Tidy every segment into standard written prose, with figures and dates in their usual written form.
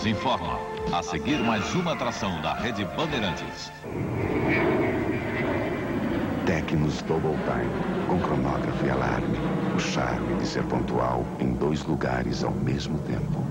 News informa. A seguir, mais uma atração da Rede Bandeirantes. Tecnos Double Time, com cronógrafo e alarme. O charme de ser pontual em 2 lugares ao mesmo tempo.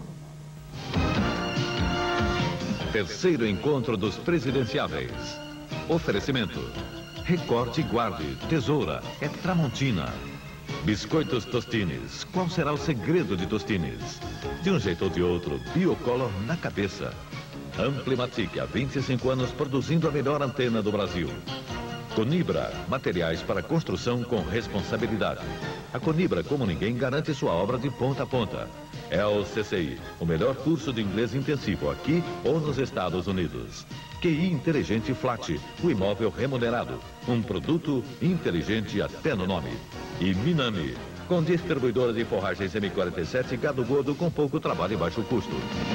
Terceiro encontro dos presidenciáveis. Oferecimento. Recorte e guarde. Tesoura. É Tramontina. Biscoitos Tostines. Qual será o segredo de Tostines? De um jeito ou de outro, Biocolor na cabeça. Amplimatic, há 25 anos produzindo a melhor antena do Brasil. Conibra, materiais para construção com responsabilidade. A Conibra, como ninguém, garante sua obra de ponta a ponta. É o CCI, o melhor curso de inglês intensivo aqui ou nos Estados Unidos. QI Inteligente Flat, o imóvel remunerado. Um produto inteligente até no nome. E Minami, com distribuidora de forragens M47 gado gordo com pouco trabalho e baixo custo.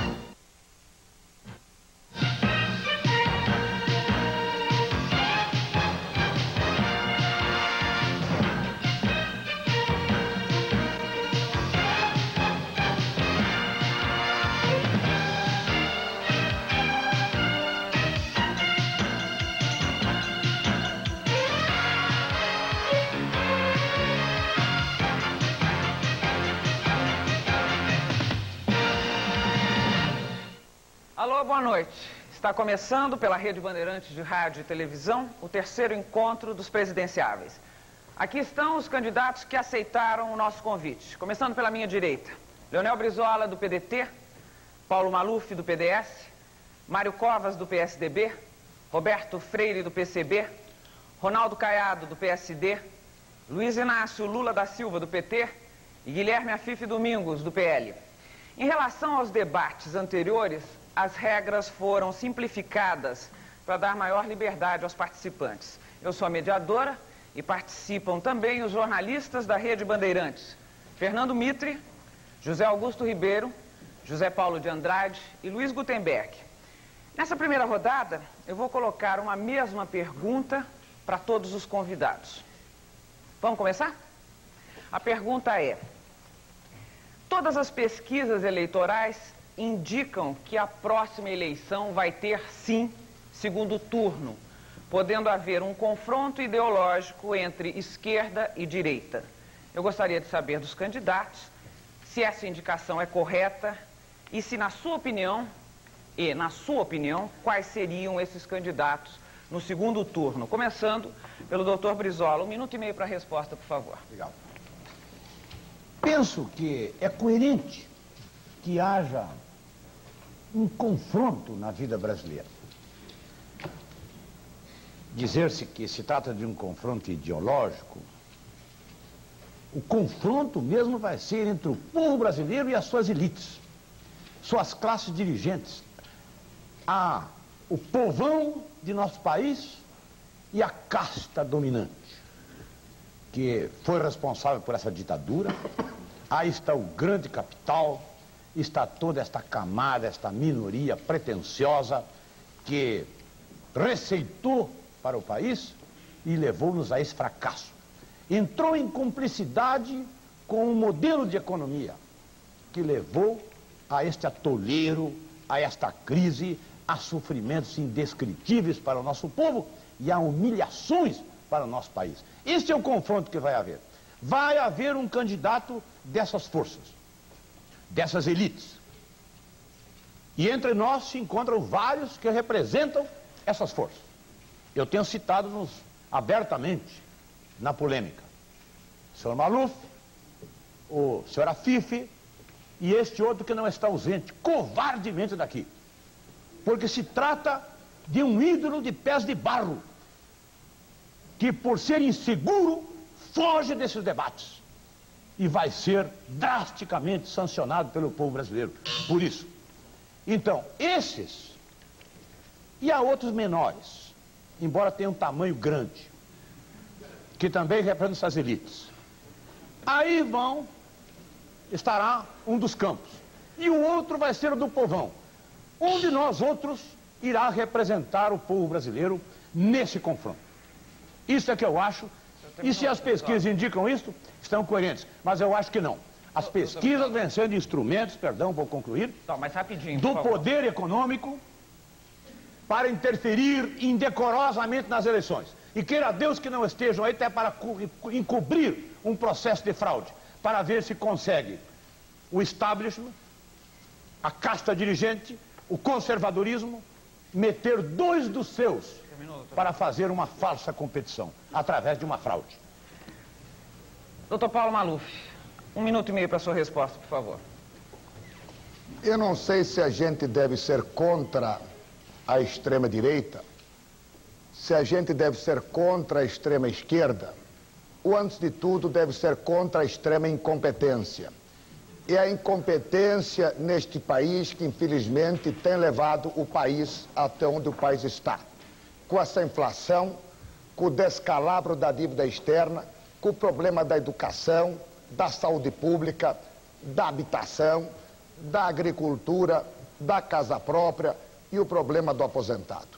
Alô, boa noite. Está começando pela Rede Bandeirantes de Rádio e Televisão o terceiro encontro dos presidenciáveis. Aqui estão os candidatos que aceitaram o nosso convite. Começando pela minha direita, Leonel Brizola, do PDT, Paulo Maluf, do PDS, Mário Covas, do PSDB, Roberto Freire, do PCB, Ronaldo Caiado, do PSD, Luiz Inácio Lula da Silva, do PT e Guilherme Afife Domingos, do PL. Em relação aos debates anteriores, as regras foram simplificadas para dar maior liberdade aos participantes. Eu sou a mediadora e participam também os jornalistas da Rede Bandeirantes, Fernando Mitre, José Augusto Ribeiro, José Paulo de Andrade e Luiz Gutenberg. Nessa primeira rodada, eu vou colocar uma mesma pergunta para todos os convidados. Vamos começar? A pergunta é: todas as pesquisas eleitorais indicam que a próxima eleição vai ter, sim, segundo turno, podendo haver um confronto ideológico entre esquerda e direita. Eu gostaria de saber dos candidatos se essa indicação é correta e se, na sua opinião, quais seriam esses candidatos no segundo turno. Começando pelo doutor Brizola. 1 minuto e meio para a resposta, por favor. Obrigado. Penso que é coerente que haja um confronto na vida brasileira. Dizer-se que se trata de um confronto ideológico, o confronto mesmo vai ser entre o povo brasileiro e as suas elites, suas classes dirigentes, o povão de nosso país e a casta dominante, que foi responsável por essa ditadura. Aí está o grande capital, está toda esta camada, esta minoria pretensiosa que receitou para o país e levou-nos a esse fracasso. Entrou em cumplicidade com um modelo de economia que levou a este atoleiro, a esta crise, a sofrimentos indescritíveis para o nosso povo e a humilhações para o nosso país. Esse é o confronto que vai haver. Vai haver um candidato dessas forças, dessas elites. E entre nós se encontram vários que representam essas forças. Eu tenho citado-nos abertamente na polêmica. O senhor Maluf, o senhor Afife e este outro que não está ausente, covardemente daqui. Porque se trata de um ídolo de pés de barro, que por ser inseguro, foge desses debates. E vai ser drasticamente sancionado pelo povo brasileiro por isso. Então, esses, e há outros menores, embora tenham um tamanho grande, que também representam essas elites. Aí estará um dos campos, e o outro vai ser o do povão. Um de nós outros irá representar o povo brasileiro nesse confronto. Isso é que eu acho, e se as pesquisas indicam isso, estão coerentes, mas eu acho que não. As pesquisas vêm sendo instrumentos, perdão, vou concluir, Não, mas rapidinho, do por favor. poder econômico para interferir indecorosamente nas eleições. E queira Deus que não estejam aí até para encobrir um processo de fraude, para ver se consegue o establishment, a casta dirigente, o conservadorismo, meter dois dos seus para fazer uma falsa competição, através de uma fraude. Doutor Paulo Maluf, 1 minuto e meio para a sua resposta, por favor. Eu não sei se a gente deve ser contra a extrema-direita, se a gente deve ser contra a extrema-esquerda, ou, antes de tudo, deve ser contra a extrema incompetência. E a incompetência neste país que, infelizmente, tem levado o país até onde o país está. Com essa inflação, com o descalabro da dívida externa, com o problema da educação, da saúde pública, da habitação, da agricultura, da casa própria e o problema do aposentado.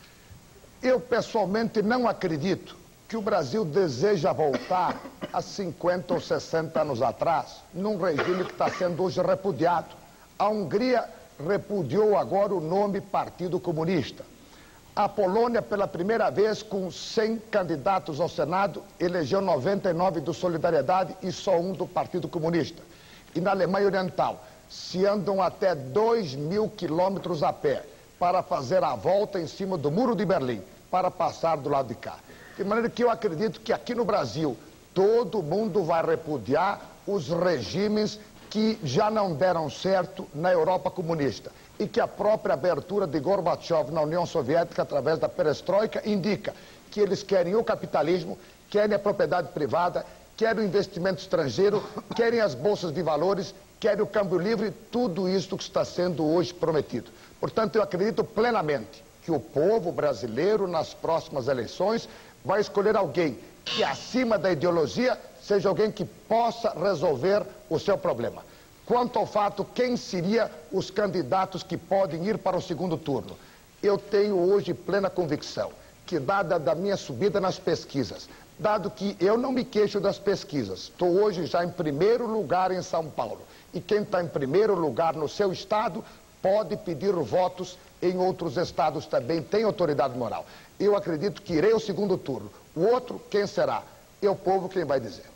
Eu, pessoalmente, não acredito que o Brasil deseja voltar a 50 ou 60 anos atrás, num regime que está sendo hoje repudiado. A Hungria repudiou agora o nome Partido Comunista. A Polônia, pela primeira vez, com 100 candidatos ao Senado, elegeu 99 do Solidariedade e só um do Partido Comunista. E na Alemanha Oriental, se andam até 2.000 quilômetros a pé para fazer a volta em cima do Muro de Berlim, para passar do lado de cá. De maneira que eu acredito que aqui no Brasil, todo mundo vai repudiar os regimes que já não deram certo na Europa comunista. E que a própria abertura de Gorbachev na União Soviética, através da perestroika, indica que eles querem o capitalismo, querem a propriedade privada, querem o investimento estrangeiro, querem as bolsas de valores, querem o câmbio livre, tudo isso que está sendo hoje prometido. Portanto, eu acredito plenamente que o povo brasileiro, nas próximas eleições, vai escolher alguém que, acima da ideologia, seja alguém que possa resolver o seu problema. Quanto ao fato, quem seriam os candidatos que podem ir para o segundo turno? Eu tenho hoje plena convicção que, dada da minha subida nas pesquisas, dado que eu não me queixo das pesquisas, estou hoje já em primeiro lugar em São Paulo, e quem está em primeiro lugar no seu estado pode pedir votos em outros estados também, tem autoridade moral. Eu acredito que irei ao segundo turno. O outro, quem será? É o povo quem vai dizer.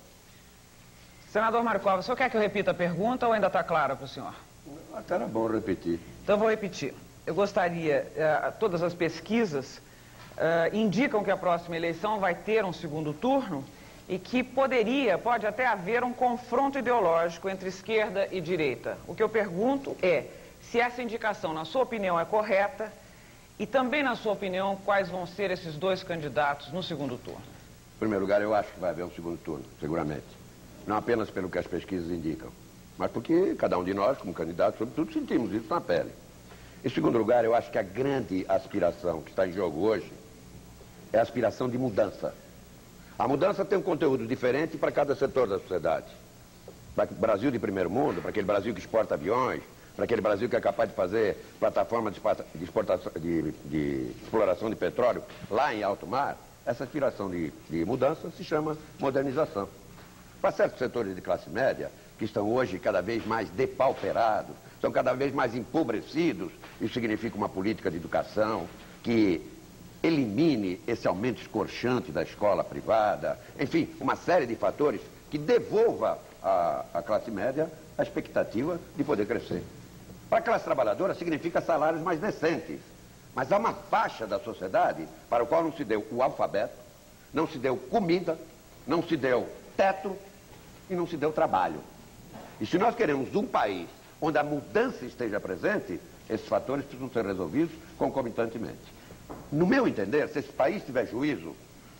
Senador Mário Covas, o senhor quer que eu repita a pergunta ou ainda está clara para o senhor? Até era bom repetir. Então eu vou repetir. Eu gostaria, todas as pesquisas indicam que a próxima eleição vai ter um segundo turno e que pode até haver um confronto ideológico entre esquerda e direita. O que eu pergunto é se essa indicação, na sua opinião, é correta e também, na sua opinião, quais vão ser esses dois candidatos no segundo turno. Em primeiro lugar, eu acho que vai haver um segundo turno, seguramente. Não apenas pelo que as pesquisas indicam, mas porque cada um de nós, como candidato, sobretudo, sentimos isso na pele. Em segundo lugar, eu acho que a grande aspiração que está em jogo hoje é a aspiração de mudança. A mudança tem um conteúdo diferente para cada setor da sociedade. Para o Brasil de primeiro mundo, para aquele Brasil que exporta aviões, para aquele Brasil que é capaz de fazer plataforma de exploração de petróleo lá em alto mar, essa aspiração de mudança se chama modernização. Para certos setores de classe média, que estão hoje cada vez mais depauperados, são cada vez mais empobrecidos, isso significa uma política de educação que elimine esse aumento escorchante da escola privada, enfim, uma série de fatores que devolva à classe média a expectativa de poder crescer. Para a classe trabalhadora significa salários mais decentes, mas há uma faixa da sociedade para o qual não se deu o alfabeto, não se deu comida, não se deu teto e não se deu trabalho. E se nós queremos um país onde a mudança esteja presente, esses fatores precisam ser resolvidos concomitantemente. No meu entender, se esse país tiver juízo,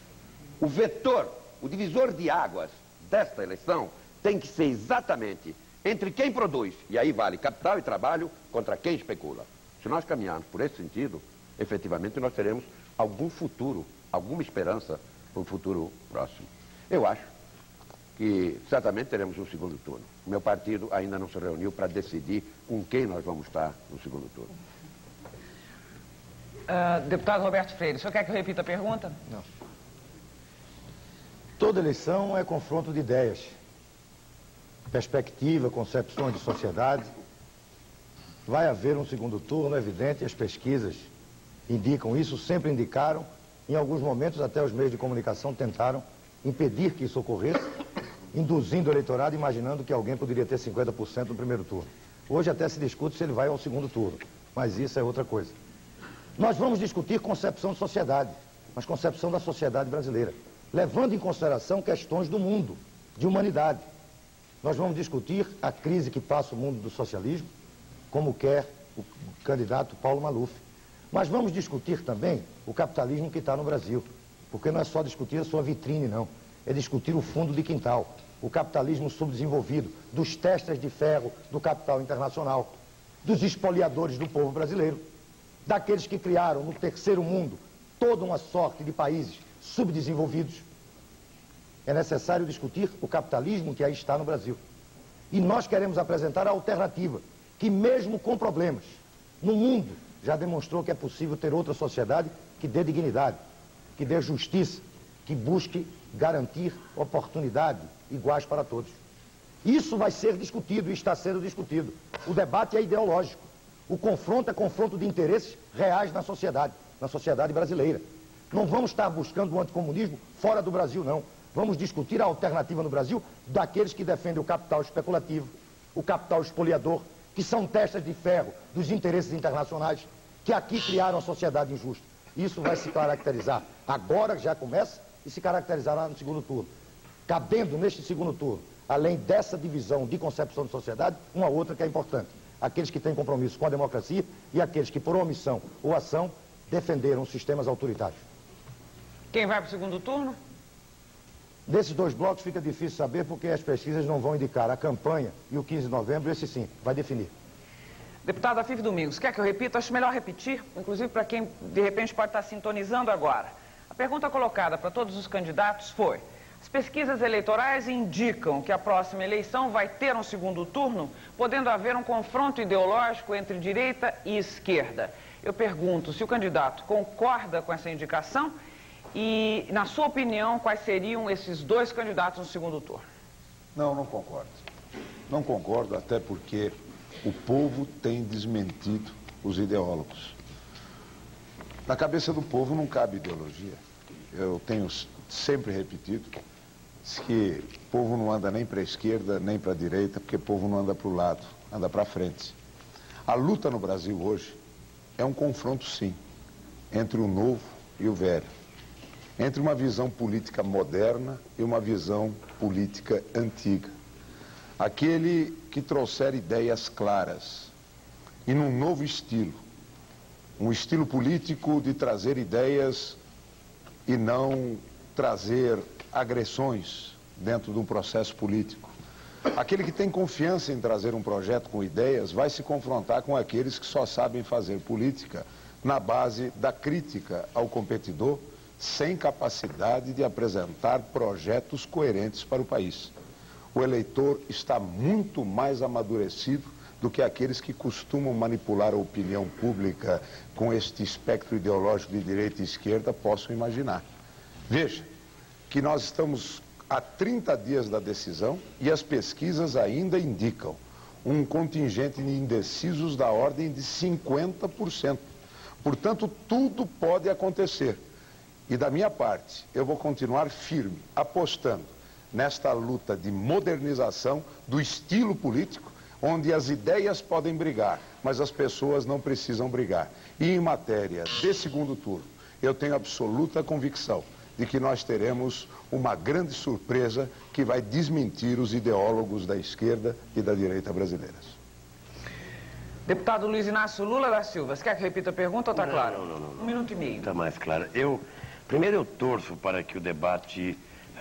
o vetor, o divisor de águas desta eleição tem que ser exatamente entre quem produz, e aí vale capital e trabalho, contra quem especula. Se nós caminharmos por esse sentido, efetivamente nós teremos algum futuro, alguma esperança para o futuro próximo. Eu acho que certamente teremos um segundo turno. O meu partido ainda não se reuniu para decidir com quem nós vamos estar no segundo turno. Deputado Roberto Freire, o senhor quer que eu repita a pergunta? Não. Toda eleição é confronto de ideias. perspectiva, concepções de sociedade. Vai haver um segundo turno, é evidente, as pesquisas indicam isso, sempre indicaram. Em alguns momentos, até os meios de comunicação tentaram impedir que isso ocorresse, induzindo o eleitorado, imaginando que alguém poderia ter 50% no primeiro turno. Hoje até se discute se ele vai ao segundo turno, mas isso é outra coisa. Nós vamos discutir concepção de sociedade, mas concepção da sociedade brasileira, levando em consideração questões do mundo, de humanidade. Nós vamos discutir a crise que passa o mundo do socialismo, como quer o candidato Paulo Maluf. Mas vamos discutir também o capitalismo que está no Brasil, porque não é só discutir a sua vitrine, não. É discutir o fundo de quintal, o capitalismo subdesenvolvido, dos testas de ferro do capital internacional, dos espoliadores do povo brasileiro, daqueles que criaram no terceiro mundo toda uma sorte de países subdesenvolvidos. É necessário discutir o capitalismo que aí está no Brasil. E nós queremos apresentar a alternativa, que mesmo com problemas, no mundo já demonstrou que é possível ter outra sociedade que dê dignidade, que dê justiça, que busque garantir oportunidade iguais para todos. Isso vai ser discutido e está sendo discutido. O debate é ideológico. O confronto é confronto de interesses reais na sociedade brasileira. Não vamos estar buscando o anticomunismo fora do Brasil, não. Vamos discutir a alternativa no Brasil daqueles que defendem o capital especulativo, o capital espoliador, que são testas de ferro dos interesses internacionais, que aqui criaram a sociedade injusta. Isso vai se caracterizar agora, já começa, e se caracterizará no segundo turno. Cabendo neste segundo turno, além dessa divisão de concepção de sociedade, uma outra que é importante. Aqueles que têm compromisso com a democracia e aqueles que, por omissão ou ação, defenderam sistemas autoritários. Quem vai para o segundo turno? Desses dois blocos fica difícil saber porque as pesquisas não vão indicar a campanha e o 15 de novembro, esse sim, vai definir. Deputado Afif Domingos, quer que eu repita? Acho melhor repetir, inclusive para quem de repente pode estar sintonizando agora. A pergunta colocada para todos os candidatos foi: as pesquisas eleitorais indicam que a próxima eleição vai ter um segundo turno, podendo haver um confronto ideológico entre direita e esquerda. Eu pergunto se o candidato concorda com essa indicação e, na sua opinião, quais seriam esses dois candidatos no segundo turno? Não, não concordo. Não concordo, até porque o povo tem desmentido os ideólogos. Na cabeça do povo não cabe ideologia. Eu tenho sempre repetido que o povo não anda nem para a esquerda, nem para a direita, porque o povo não anda para o lado, anda para frente. A luta no Brasil hoje é um confronto, sim, entre o novo e o velho. Entre uma visão política moderna e uma visão política antiga. Aquele que trouxer ideias claras e num novo estilo. Um estilo político de trazer ideias e não trazer agressões dentro de um processo político. Aquele que tem confiança em trazer um projeto com ideias vai se confrontar com aqueles que só sabem fazer política na base da crítica ao competidor, sem capacidade de apresentar projetos coerentes para o país. O eleitor está muito mais amadurecido do que aqueles que costumam manipular a opinião pública com este espectro ideológico de direita e esquerda possam imaginar. Veja que nós estamos há 30 dias da decisão e as pesquisas ainda indicam um contingente de indecisos da ordem de 50%. Portanto, tudo pode acontecer. E da minha parte, eu vou continuar firme, apostando nesta luta de modernização do estilo político, onde as ideias podem brigar, mas as pessoas não precisam brigar. E em matéria de segundo turno, eu tenho absoluta convicção de que nós teremos uma grande surpresa que vai desmentir os ideólogos da esquerda e da direita brasileiras. Deputado Luiz Inácio Lula da Silva, você quer que eu repita a pergunta ou está claro? Não. 1 minuto e meio. Está mais claro. Primeiro eu torço para que o debate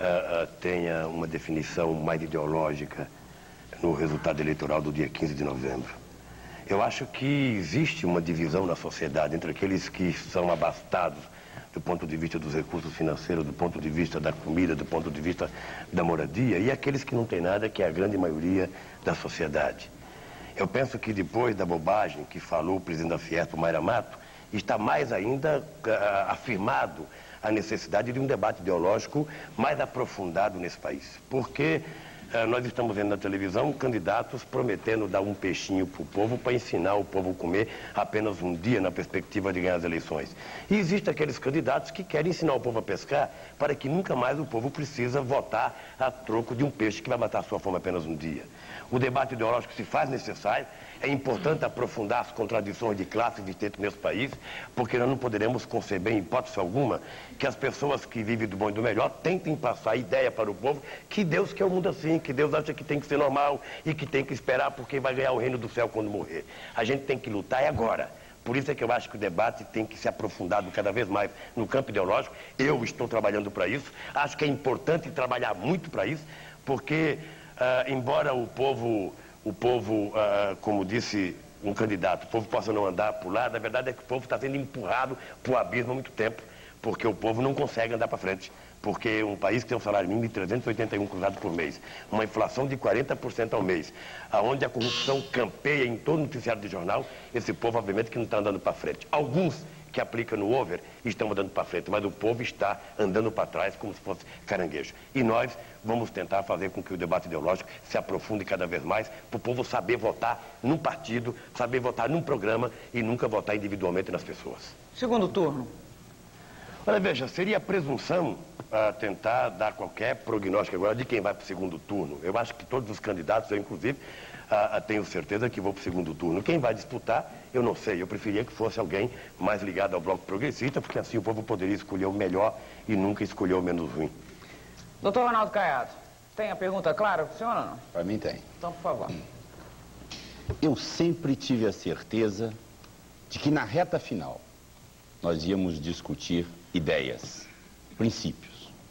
tenha uma definição mais ideológica no resultado eleitoral do dia 15 de novembro. Eu acho que existe uma divisão na sociedade entre aqueles que são abastados do ponto de vista dos recursos financeiros, do ponto de vista da comida, do ponto de vista da moradia, e aqueles que não têm nada, que é a grande maioria da sociedade. Eu penso que depois da bobagem que falou o presidente da Fiesp, Mayra Mato, está mais ainda afirmado a necessidade de um debate ideológico mais aprofundado nesse país. Porque nós estamos vendo na televisão candidatos prometendo dar um peixinho para o povo para ensinar o povo a comer apenas um dia na perspectiva de ganhar as eleições. E existem aqueles candidatos que querem ensinar o povo a pescar para que nunca mais o povo precisa votar a troco de um peixe que vai matar a sua fome apenas um dia. O debate ideológico se faz necessário. É importante aprofundar as contradições de classe existentes nesse país, porque nós não poderemos conceber, em hipótese alguma, que as pessoas que vivem do bom e do melhor tentem passar a ideia para o povo que Deus quer o mundo assim, que Deus acha que tem que ser normal e que tem que esperar porque vai ganhar o reino do céu quando morrer. A gente tem que lutar agora. Por isso é que eu acho que o debate tem que ser aprofundado cada vez mais no campo ideológico. Eu estou trabalhando para isso. Acho que é importante trabalhar muito para isso, porque, embora o povo, como disse um candidato, o povo possa não andar por lá, na verdade é que o povo está sendo empurrado para o abismo há muito tempo, porque o povo não consegue andar para frente. Porque um país que tem um salário mínimo de 381 cruzados por mês, uma inflação de 40% ao mês, onde a corrupção campeia em todo noticiário de jornal, esse povo obviamente que não está andando para frente. Alguns que aplicam no over estão andando para frente, mas o povo está andando para trás como se fosse caranguejo. E nós vamos tentar fazer com que o debate ideológico se aprofunde cada vez mais, para o povo saber votar num partido, saber votar num programa e nunca votar individualmente nas pessoas. Segundo turno. Olha, veja, seria presunção tentar dar qualquer prognóstico agora de quem vai para o segundo turno. Eu acho que todos os candidatos, eu inclusive, tenho certeza que vou para o segundo turno. Quem vai disputar, eu não sei. Eu preferia que fosse alguém mais ligado ao Bloco Progressista, porque assim o povo poderia escolher o melhor e nunca escolher o menos ruim. Doutor Ronaldo Caiado, tem a pergunta clara para o senhor ou não? Para mim tem. Então, por favor. Eu sempre tive a certeza de que na reta final nós íamos discutir ideias, princípios.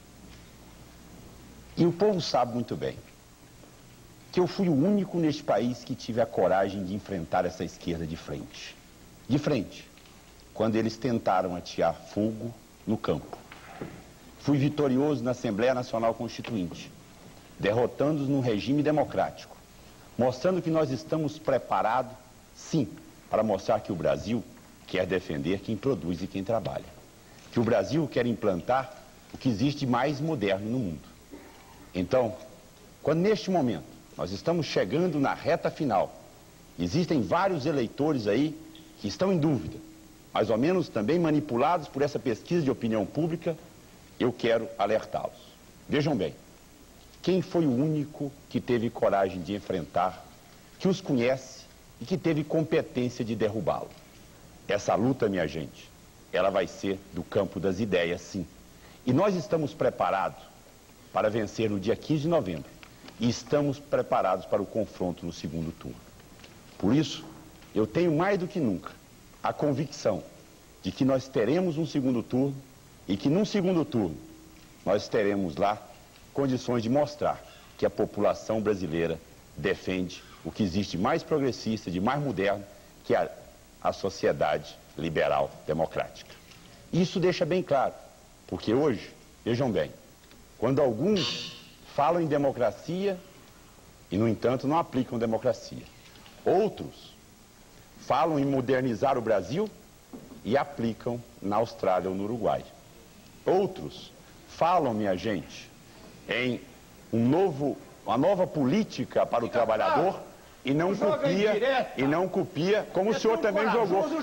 E o povo sabe muito bem que eu fui o único neste país que tive a coragem de enfrentar essa esquerda de frente. De frente, quando eles tentaram atear fogo no campo. Fui vitorioso na Assembleia Nacional Constituinte, derrotando-os num regime democrático, mostrando que nós estamos preparados, sim, para mostrar que o Brasil quer defender quem produz e quem trabalha. Que o Brasil quer implantar o que existe de mais moderno no mundo. Então, quando neste momento nós estamos chegando na reta final, existem vários eleitores aí que estão em dúvida, mais ou menos também manipulados por essa pesquisa de opinião pública, eu quero alertá-los. Vejam bem, quem foi o único que teve coragem de enfrentar, que os conhece e que teve competência de derrubá-lo? Essa luta, minha gente, ela vai ser do campo das ideias, sim. E nós estamos preparados para vencer no dia 15 de novembro. E estamos preparados para o confronto no segundo turno. Por isso, eu tenho mais do que nunca a convicção de que nós teremos um segundo turno e que num segundo turno nós teremos lá condições de mostrar que a população brasileira defende o que existe de mais progressista, de mais moderno, que é a sociedade liberal democrática. Isso deixa bem claro, porque hoje, vejam bem, quando alguns falam em democracia e, no entanto, não aplicam democracia. Outros falam em modernizar o Brasil e aplicam na Austrália ou no Uruguai. Outros falam, minha gente, em uma nova política para o trabalhador e não copia, como o senhor também jogou. E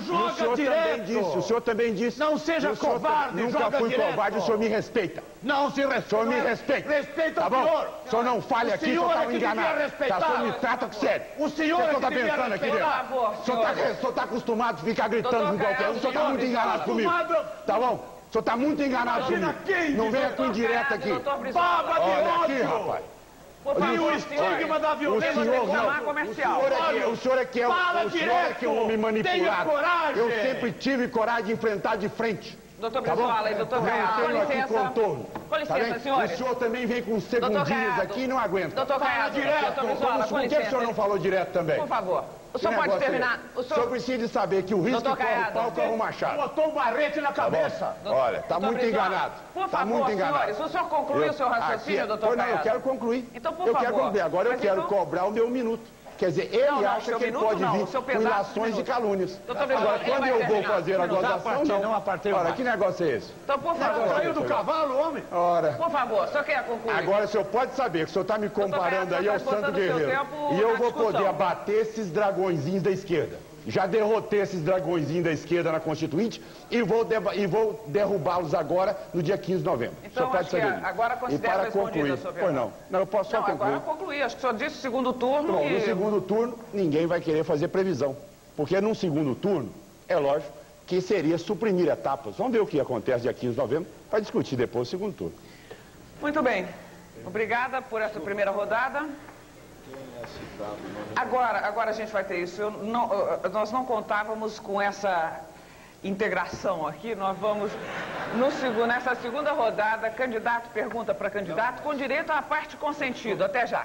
o senhor também disse. Não seja covarde, nunca fui covarde, o senhor me respeita. Não se respeita. O senhor me respeita. Respeita tá o senhor. O senhor não fale aqui, o senhor está enganado. O senhor me trata sério. O senhor está pensando aqui dentro. O senhor está acostumado a ficar gritando com qualquer um. O senhor está muito enganado comigo. Tá bom? O senhor está muito enganado comigo. Não venha com indireta aqui. Baba de olha aqui, rapaz. E o estigma da violência comercial. O senhor é que é um homem manipulado. Eu sempre tive coragem de enfrentar de frente. Doutor Brizola e doutor Caiado, com licença. Com licença, senhores. O senhor também vem com segundinhos aqui e não aguenta. Doutor Caiado, doutor Brizola, com licença. Por que o senhor não falou direto também? Por favor. O senhor pode terminar. O senhor precisa de saber que o risco que corre o pau corre o machado. Botou um barrete na cabeça. Olha, está muito enganado. Por favor, senhores, o senhor concluiu o seu raciocínio, doutor Caiado? Eu quero concluir. Então, por favor. Eu quero concluir. Agora eu quero cobrar o meu minuto. Quer dizer, ele Não, acha seu que ele minuto pode não, vir o seu com pedaço de ilações de minuto. calúnias. Doutor Vitor, Agora, ele quando vai eu vou terminar. fazer a Não, gozação, não apartei Ora, mais. que negócio é esse? Então, por favor. Saiu do cavalo, homem. Ora, Por favor, o senhor quer concluir? agora o senhor pode saber que o senhor está me comparando aí ao Doutor Castro, Santo tá esgotando Guerreiro. seu tempo E eu na vou discussão. poder abater esses dragõezinhos da esquerda. Já derrotei esses dragõezinhos da esquerda na Constituinte e vou derrubá-los agora no dia 15 de novembro. Então, o senhor pode acho que saber disso. agora E considera para respondida concluir, a sua pois pergunta. não, eu posso só Não, concluir. agora concluí. Acho que o senhor disse segundo turno Bom, e... no segundo turno, ninguém vai querer fazer previsão. Porque num segundo turno, é lógico que seria suprimir etapas. Vamos ver o que acontece dia 15 de novembro para discutir depois o segundo turno. Muito bem. Obrigada por essa primeira rodada. Agora a gente vai ter isso. Nós não contávamos com essa integração aqui. Nós vamos, nessa segunda rodada, candidato pergunta para candidato, com direito à parte consentido. Até já.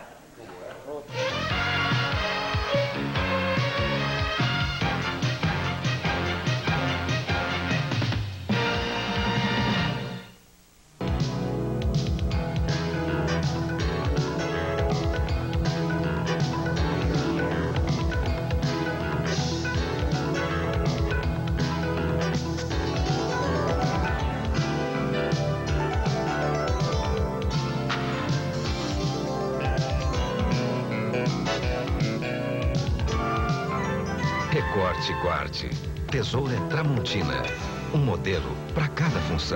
Recorte Guarde. Tesoura Tramontina. Um modelo para cada função.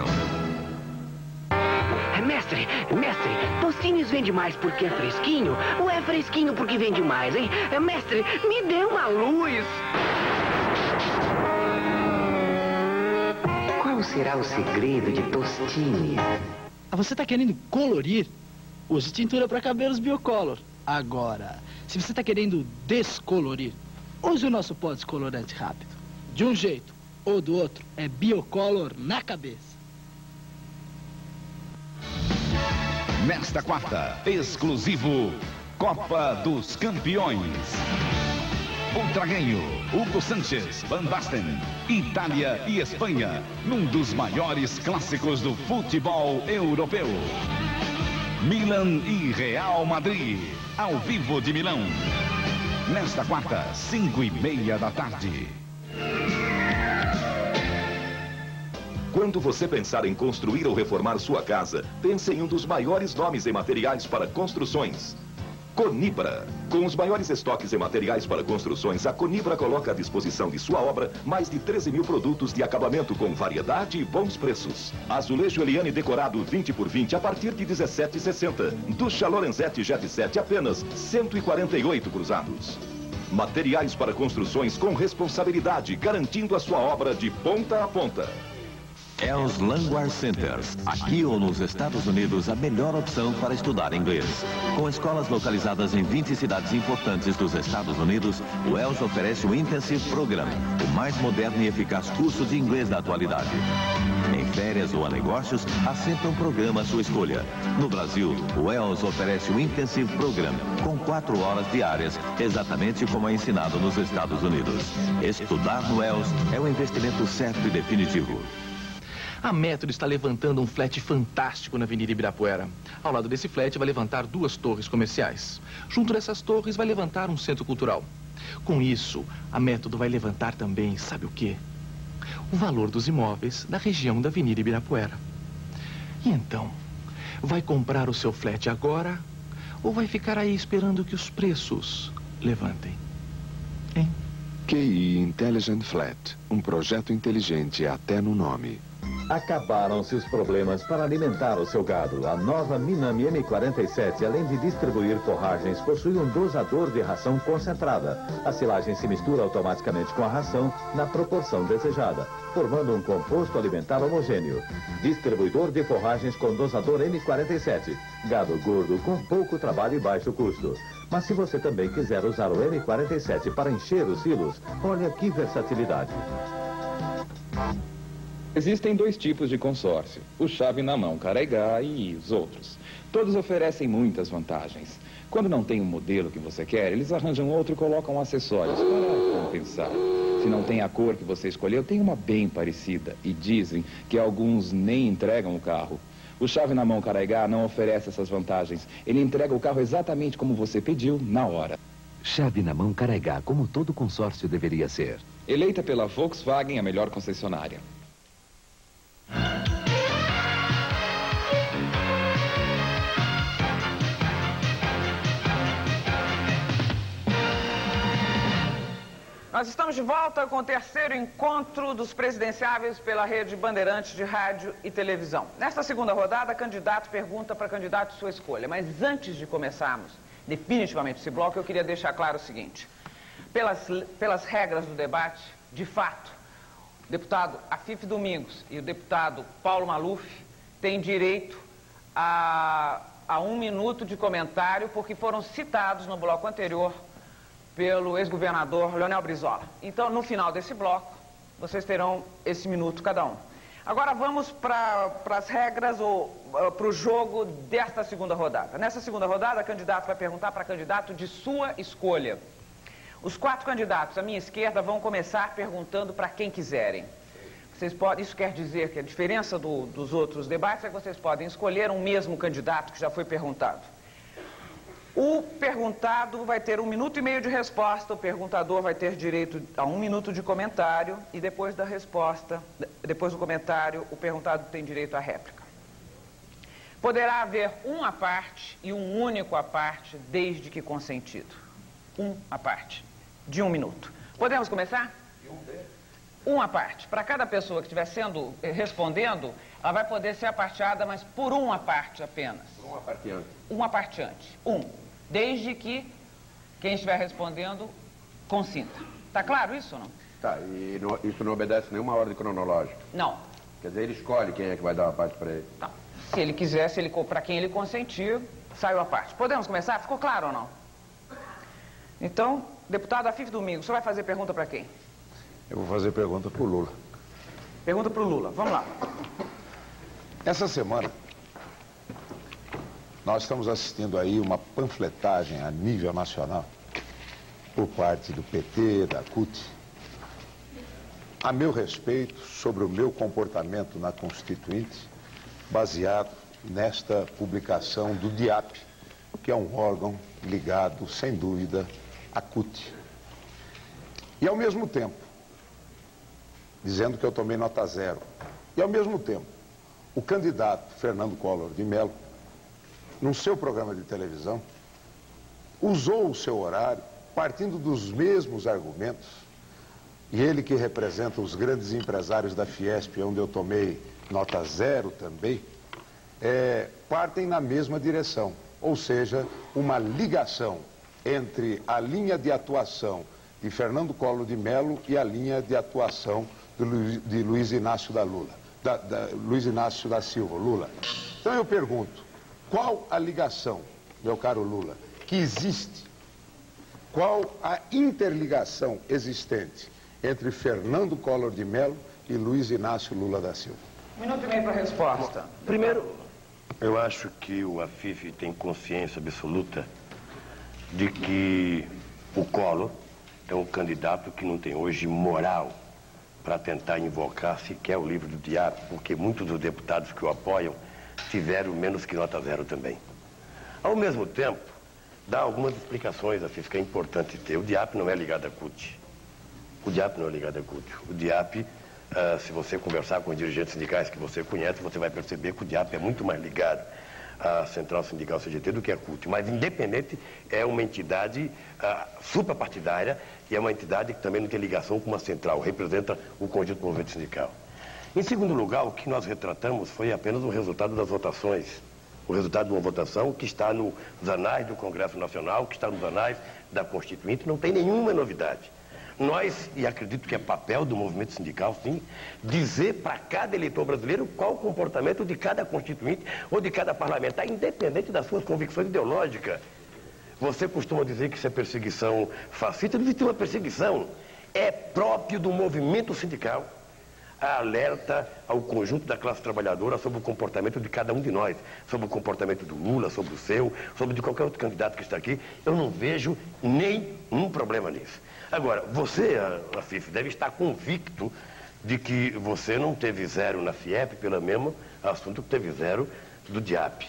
Mestre, Tostines vende mais porque é fresquinho ou é fresquinho porque vende mais, hein? Mestre, me dê uma luz. Qual será o segredo de Tostines? Você tá querendo colorir? Use tintura para cabelos Biocolor. Agora, se você tá querendo descolorir, use o nosso pó descolorante rápido. De um jeito ou do outro, é Biocolor na cabeça. Nesta quarta, exclusivo Copa dos Campeões. Ultraganho, Hugo Sánchez, Van Basten, Itália e Espanha, num dos maiores clássicos do futebol europeu. Milan e Real Madrid, ao vivo de Milão. Nesta quarta, 5:30 da tarde. Quando você pensar em construir ou reformar sua casa, pense em um dos maiores nomes em materiais para construções. Conibra. Com os maiores estoques em materiais para construções, a Conibra coloca à disposição de sua obra mais de 13 mil produtos de acabamento com variedade e bons preços. Azulejo Eliane decorado 20 por 20 a partir de R$ 17,60. Ducha Lorenzetti Jet 7 apenas R$ 148 cruzados. Materiais para construções com responsabilidade, garantindo a sua obra de ponta a ponta. Els Language Centers. Aqui ou nos Estados Unidos, a melhor opção para estudar inglês. Com escolas localizadas em 20 cidades importantes dos Estados Unidos, o Els oferece o Intensive Program, o mais moderno e eficaz curso de inglês da atualidade. Em férias ou a negócios, há sempre um programa à sua escolha. No Brasil, o Els oferece o Intensive Program, com 4 horas diárias, exatamente como é ensinado nos Estados Unidos. Estudar no Els é o investimento certo e definitivo. A Metro está levantando um flat fantástico na Avenida Ibirapuera. Ao lado desse flat vai levantar 2 torres comerciais. Junto dessas torres vai levantar um centro cultural. Com isso, a Método vai levantar também, sabe o quê? O valor dos imóveis da região da Avenida Ibirapuera. E então, vai comprar o seu flat agora ou vai ficar aí esperando que os preços levantem? Hein? QI Intelligent Flat, um projeto inteligente até no nome. Acabaram-se os problemas para alimentar o seu gado. A nova Minami M47, além de distribuir forragens, possui um dosador de ração concentrada. A silagem se mistura automaticamente com a ração na proporção desejada, formando um composto alimentar homogêneo. Distribuidor de forragens com dosador M47. Gado gordo com pouco trabalho e baixo custo. Mas se você também quiser usar o M47 para encher os silos, olha que versatilidade. Existem 2 tipos de consórcio, o Chave na Mão Caraigá e os outros. Todos oferecem muitas vantagens. Quando não tem o modelo que você quer, eles arranjam outro e colocam acessórios para compensar. Se não tem a cor que você escolheu, tem uma bem parecida. E dizem que alguns nem entregam o carro. O Chave na Mão Caraigá não oferece essas vantagens. Ele entrega o carro exatamente como você pediu, na hora. Chave na mão Caraigá, como todo consórcio deveria ser. Eleita pela Volkswagen a melhor concessionária. Nós estamos de volta com o terceiro encontro dos presidenciáveis pela rede Bandeirantes de rádio e televisão. Nesta segunda rodada, candidato pergunta para candidato sua escolha. Mas antes de começarmos definitivamente esse bloco, eu queria deixar claro o seguinte. Pelas regras do debate, de fato, o deputado Afif Domingos e o deputado Paulo Maluf têm direito a 1 minuto de comentário, porque foram citados no bloco anterior pelo ex-governador Leonel Brizola. Então, no final desse bloco, vocês terão esse minuto cada um. Agora vamos para as regras ou para o jogo desta segunda rodada. Nessa segunda rodada, o candidato vai perguntar para candidato de sua escolha. Os 4 candidatos à minha esquerda vão começar perguntando para quem quiserem. Isso quer dizer que a diferença dos outros debates é que vocês podem escolher um mesmo candidato que já foi perguntado. O perguntado vai ter 1 minuto e meio de resposta, o perguntador vai ter direito a 1 minuto de comentário e depois da resposta, depois do comentário, o perguntado tem direito à réplica. Poderá haver um à parte e um único à parte, desde que consentido. Um à parte, de 1 minuto. Podemos começar? Um à parte. Para cada pessoa que estiver respondendo, ela vai poder ser aparteada, mas por uma parte apenas. Por uma parteante. Uma parteante. Desde que quem estiver respondendo consinta. Está claro isso ou não? Tá, e isso não obedece nenhuma ordem cronológica? Não. Quer dizer, ele escolhe quem é que vai dar uma parte para ele? Tá. Se ele quiser, para quem ele consentir, saiu a parte. Podemos começar? Ficou claro ou não? Então, deputado Afif Domingos, você vai fazer pergunta para quem? Eu vou fazer pergunta para o Lula. Pergunta para o Lula, vamos lá. Essa semana, nós estamos assistindo aí uma panfletagem a nível nacional por parte do PT, da CUT, a meu respeito, sobre o meu comportamento na Constituinte, baseado nesta publicação do DIAP, que é um órgão ligado, sem dúvida, à CUT. E, ao mesmo tempo, dizendo que eu tomei nota 0, e, ao mesmo tempo, o candidato Fernando Collor de Mello, no seu programa de televisão, usou o seu horário partindo dos mesmos argumentos, e ele que representa os grandes empresários da Fiesp, onde eu tomei nota 0 também, partem na mesma direção, ou seja, uma ligação entre a linha de atuação de Fernando Collor de Mello e a linha de atuação de Luiz Inácio Luiz Inácio da Silva, Lula. Então eu pergunto, qual a ligação, meu caro Lula, que existe? Qual a interligação existente entre Fernando Collor de Mello e Luiz Inácio Lula da Silva? 1 minuto e meio para a resposta. Primeiro, eu acho que o Afif tem consciência absoluta de que o Collor é um candidato que não tem hoje moral para tentar invocar sequer o livro do diabo, porque muitos dos deputados que o apoiam tiveram menos que nota 0 também. Ao mesmo tempo, dá algumas explicações, Afif, que é importante ter. O DIAP não é ligado à CUT. O DIAP não é ligado à CUT. O DIAP, se você conversar com os dirigentes sindicais que você conhece, você vai perceber que o DIAP é muito mais ligado à Central Sindical CGT do que à CUT. Mas independente, é uma entidade suprapartidária e é uma entidade que também não tem ligação com uma central, representa o conjunto do movimento sindical. Em segundo lugar, o que nós retratamos foi apenas o resultado das votações. O resultado de uma votação que está nos anais do Congresso Nacional, que está nos anais da Constituinte, não tem nenhuma novidade. Nós, e acredito que é papel do movimento sindical, sim, dizer para cada eleitor brasileiro qual o comportamento de cada constituinte ou de cada parlamentar, independente das suas convicções ideológicas. Você costuma dizer que isso é perseguição fascista, não existe uma perseguição. É próprio do movimento sindical a alerta ao conjunto da classe trabalhadora sobre o comportamento de cada um de nós, sobre o comportamento do Lula, sobre o seu, sobre de qualquer outro candidato que está aqui. Eu não vejo nenhum problema nisso. Agora, você, Afif, deve estar convicto de que você não teve 0 na FIEP pelo mesmo assunto que teve 0 do DIAP.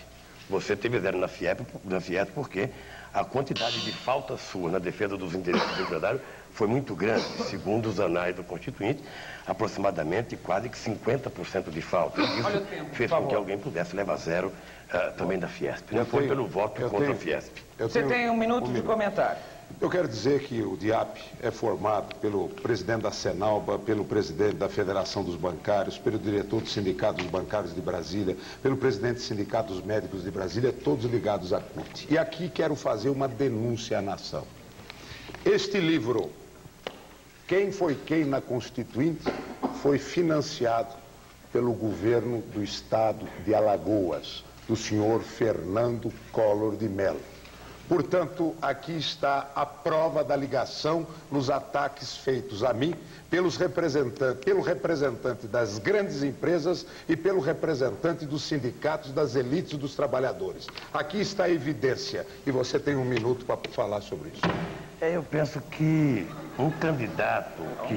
Você teve 0 na Fiesp porque a quantidade de falta sua na defesa dos interesses do empresário foi muito grande. Segundo os anais do Constituinte, aproximadamente quase que 50% de falta. Isso fez com que alguém pudesse levar 0 também da Fiesp. Não foi pelo voto contra a Fiesp. Você tem um minuto de comentário. Eu quero dizer que o DIAP é formado pelo presidente da Senalba, pelo presidente da Federação dos Bancários, pelo diretor do Sindicato dos Bancários de Brasília, pelo presidente do Sindicato dos Médicos de Brasília, todos ligados à CUT. E aqui quero fazer uma denúncia à nação. Este livro, Quem Foi Quem na Constituinte, foi financiado pelo governo do estado de Alagoas, do senhor Fernando Collor de Mello. Portanto, aqui está a prova da ligação nos ataques feitos a mim pelo representante das grandes empresas e pelo representante dos sindicatos, das elites e dos trabalhadores. Aqui está a evidência e você tem um minuto para falar sobre isso. Eu penso que um candidato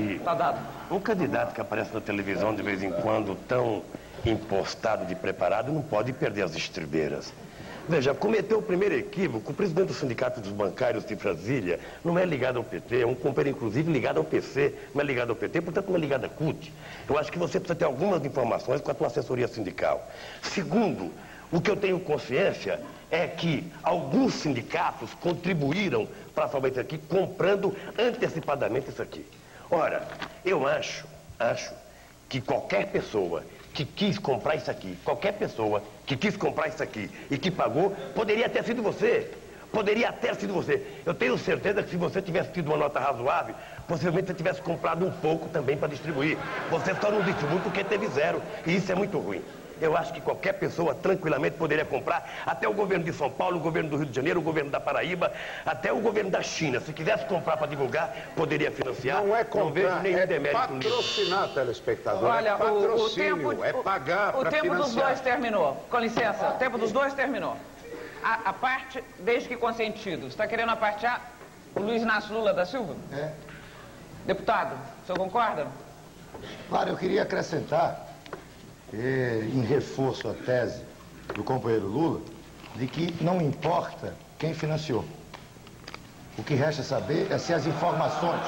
que aparece na televisão de vez em quando tão impostado de preparado não pode perder as estribeiras. Veja, cometeu o primeiro equívoco. O presidente do Sindicato dos Bancários de Brasília não é ligado ao PT, é um companheiro, inclusive, ligado ao PC, não é ligado ao PT, portanto, não é ligado à CUT. Eu acho que você precisa ter algumas informações com a tua assessoria sindical. Segundo, o que eu tenho consciência é que alguns sindicatos contribuíram para salvar isso aqui, comprando antecipadamente isso aqui. Ora, eu acho que qualquer pessoa que quis comprar isso aqui, qualquer pessoa que quis comprar isso aqui e que pagou, poderia ter sido você. Poderia ter sido você. Eu tenho certeza que se você tivesse tido uma nota razoável, possivelmente você tivesse comprado um pouco também para distribuir. Você só não distribui porque teve 0. E isso é muito ruim. Eu acho que qualquer pessoa tranquilamente poderia comprar, até o governo de São Paulo, o governo do Rio de Janeiro, o governo da Paraíba, até o governo da China. Se quisesse comprar para divulgar, poderia financiar. Não é comprar, não vejo nenhum demérito nisso. Patrocinar telespectador. Olha, é patrocínio, o pagar para financiar. O tempo dos dois terminou. Com licença, o tempo dos dois terminou. A parte, desde que consentido. Você está querendo a parte A? O Luiz Inácio Lula da Silva? É. Deputado, o senhor concorda? Claro, eu queria acrescentar, em reforço à tese do companheiro Lula, de que não importa quem financiou. O que resta saber é se as informações...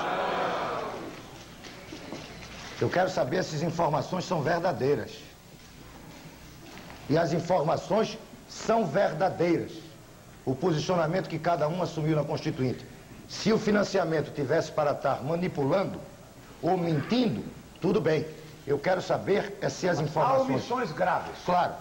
Eu quero saber se as informações são verdadeiras. E as informações são verdadeiras. O posicionamento que cada um assumiu na Constituinte. Se o financiamento tivesse para estar manipulando ou mentindo, tudo bem. Eu quero saber se as informações... Há omissões graves. Claro.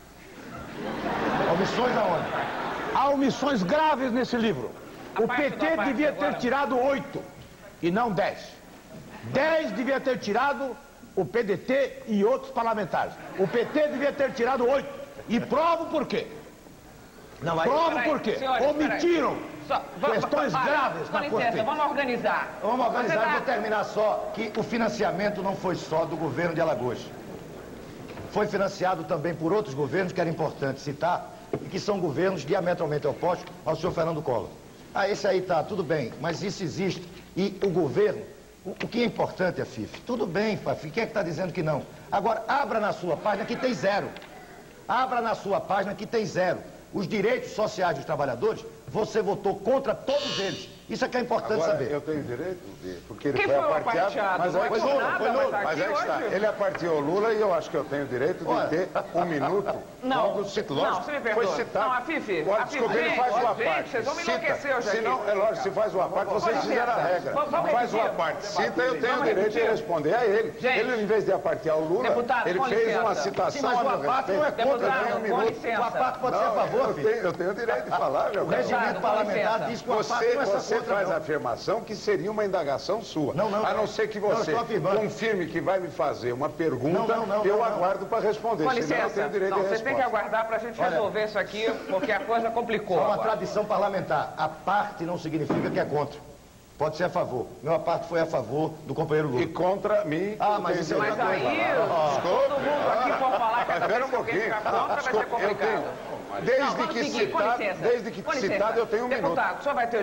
Omissões aonde? Há omissões graves nesse livro. O PT devia ter tirado 8 e não 10. 10 devia ter tirado o PDT e outros parlamentares. O PT devia ter tirado 8. E provo por quê. Não, provo por quê. Omitiram questões graves na Constituição. Vamos organizar. Vamos organizar, vou terminar só que o financiamento não foi só do governo de Alagoas. Foi financiado também por outros governos que era importante citar e que são governos diametralmente opostos ao senhor Fernando Collor. Esse aí tá, tudo bem, mas isso existe. E o governo, o que é importante, Afif, tudo bem, Fafi, quem é que está dizendo que não? Agora, abra na sua página que tem 0. Abra na sua página que tem 0. Os direitos sociais dos trabalhadores, você votou contra todos eles. Isso é que é importante agora, saber. Eu tenho direito de... Porque ele Quem foi aparteado. Mas aí foi Lula. Mas aí está. Ele aparteou Lula e eu acho que eu tenho direito de ter um minuto. Não, você me perdoa. Foi citado. Não, a Fifi. Desculpa, ele faz uma parte. Vocês vão me enlouquecer hoje aqui. Senão, é lógico, se faz uma parte, vocês fizeram a regra. Faz uma parte. Cita, eu tenho o direito de responder a ele. Ele, em vez de apartear o Lula, ele fez uma citação a meu respeito. Não é contra, um minuto. O aparto pode ser a favor, filho. Eu tenho o direito de falar, meu caro. O regimento parlamentar diz que o aparto não é contra. Você faz a afirmação que seria uma indagação sua. A não ser que você confirme que vai me fazer uma pergunta, eu aguardo para responder. Com licença, eu tenho direito de você tem que aguardar para a gente resolver isso aqui, porque a coisa complicou. É uma tradição parlamentar. A parte não significa que é contra. Pode ser a favor. Meu aparto foi a favor do companheiro Lula. E contra mim... mas isso é outra coisa. Mas aí, todo mundo aqui for falar que alguém ficar contra, vai ser complicado. Desde que citado eu tenho um minuto. Deputado, o senhor vai ter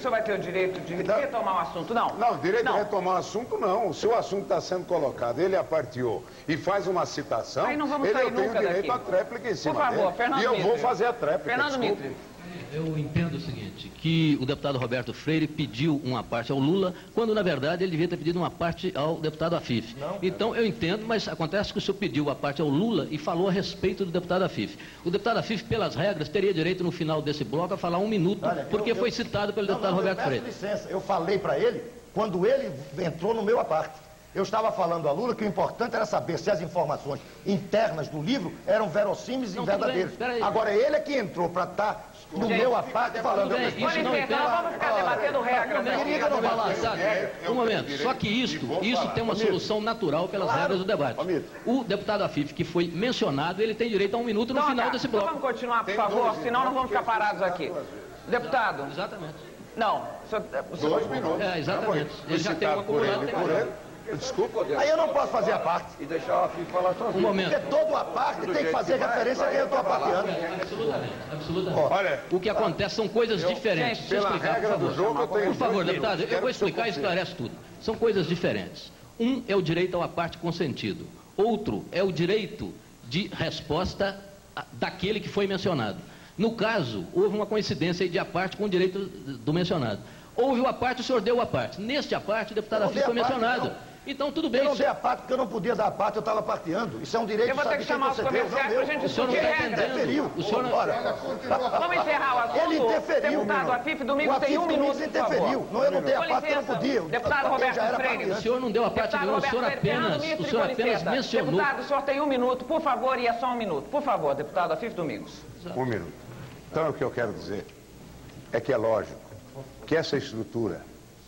o direito de retomar o assunto, não? Não, o direito de retomar o assunto não. Se o assunto está sendo colocado, ele aparteou e faz uma citação, aí não vamos sair eu tenho nunca direito daqui. à tréplica em cima Por favor, dele. Fernando E eu Mitre. vou fazer a tréplica. Fernando Mitre. Eu entendo o seguinte, que o deputado Roberto Freire pediu uma parte ao Lula, quando na verdade ele devia ter pedido uma parte ao deputado Afif. Então eu entendo, mas acontece que o senhor pediu a parte ao Lula e falou a respeito do deputado Afif. O deputado Afif, pelas regras, teria direito no final desse bloco a falar 1 minuto, porque foi citado pelo deputado Roberto Freire. Licença, eu falei para ele quando ele entrou no meu aparte. Eu estava falando a Lula que o importante era saber se as informações internas do livro eram verossímeis e verdadeiras. Agora ele é que entrou para estar no meu aparte falando... Vamos ficar debatendo regras. Queria que eu não falasse, sabe? Um momento. Só que isso tem uma solução natural pelas regras do debate. O deputado Afif, que foi mencionado, ele tem direito a 1 minuto no final desse bloco. Vamos continuar, por favor, senão não vamos ficar parados aqui. Deputado. Exatamente. Não. 2 minutos. Exatamente. Ele já tem um acumulado. Desculpa. Aí eu não posso fazer a parte. E deixar o Afif falar sozinho. Um momento. Porque todo a parte tem que fazer referência a quem eu estou aparteando. Absolutamente. Olha, o que acontece são coisas diferentes. Pela regra do jogo, eu tenho... Por favor, deputado, eu vou explicar e esclarece tudo. São coisas diferentes. Um é o direito ao aparte consentido. Outro é o direito de resposta daquele que foi mencionado. No caso, houve uma coincidência de aparte com o direito do mencionado. Houve o aparte, o senhor deu o aparte. Neste aparte, o deputado Afif foi mencionado. Então, tudo bem. Eu não dei a parte porque eu não podia dar a parte, eu estava parteando. Isso é um direito. Eu vou ter que chamar os comerciais para a gente discutir regras. O senhor não... Vamos encerrar o assunto. Ele interferiu. Deputado Afif, domingo tem 1 minuto, por interferiu. favor. Não, eu não dei a parte porque eu não podia. Deputado Roberto Freire. O senhor não deu a parte nenhuma, o senhor apenas mencionou. Deputado, o senhor tem 1 minuto, por favor, e é só 1 minuto. Por favor, deputado Afif Domingos. 1 minuto. Então, o que eu quero dizer é que é lógico que essa estrutura,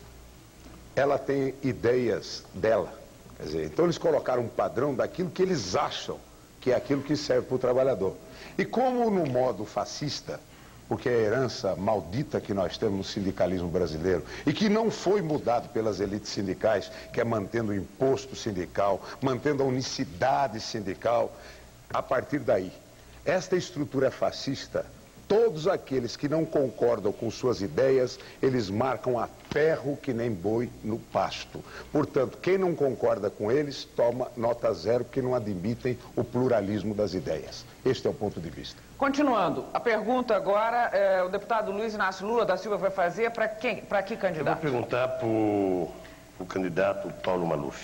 ela tem ideias dela. Quer dizer, então eles colocaram um padrão daquilo que eles acham que é aquilo que serve para o trabalhador. E como no modo fascista, porque é a herança maldita que nós temos no sindicalismo brasileiro, e que não foi mudado pelas elites sindicais, que é mantendo o imposto sindical, mantendo a unicidade sindical, a partir daí, esta estrutura fascista, todos aqueles que não concordam com suas ideias, eles marcam a ferro que nem boi no pasto. Portanto, quem não concorda com eles, toma nota 0, porque não admitem o pluralismo das ideias. Este é o ponto de vista. Continuando, a pergunta agora, o deputado Luiz Inácio Lula da Silva vai fazer para quem? Para que candidato? Eu vou perguntar para o candidato Paulo Maluf.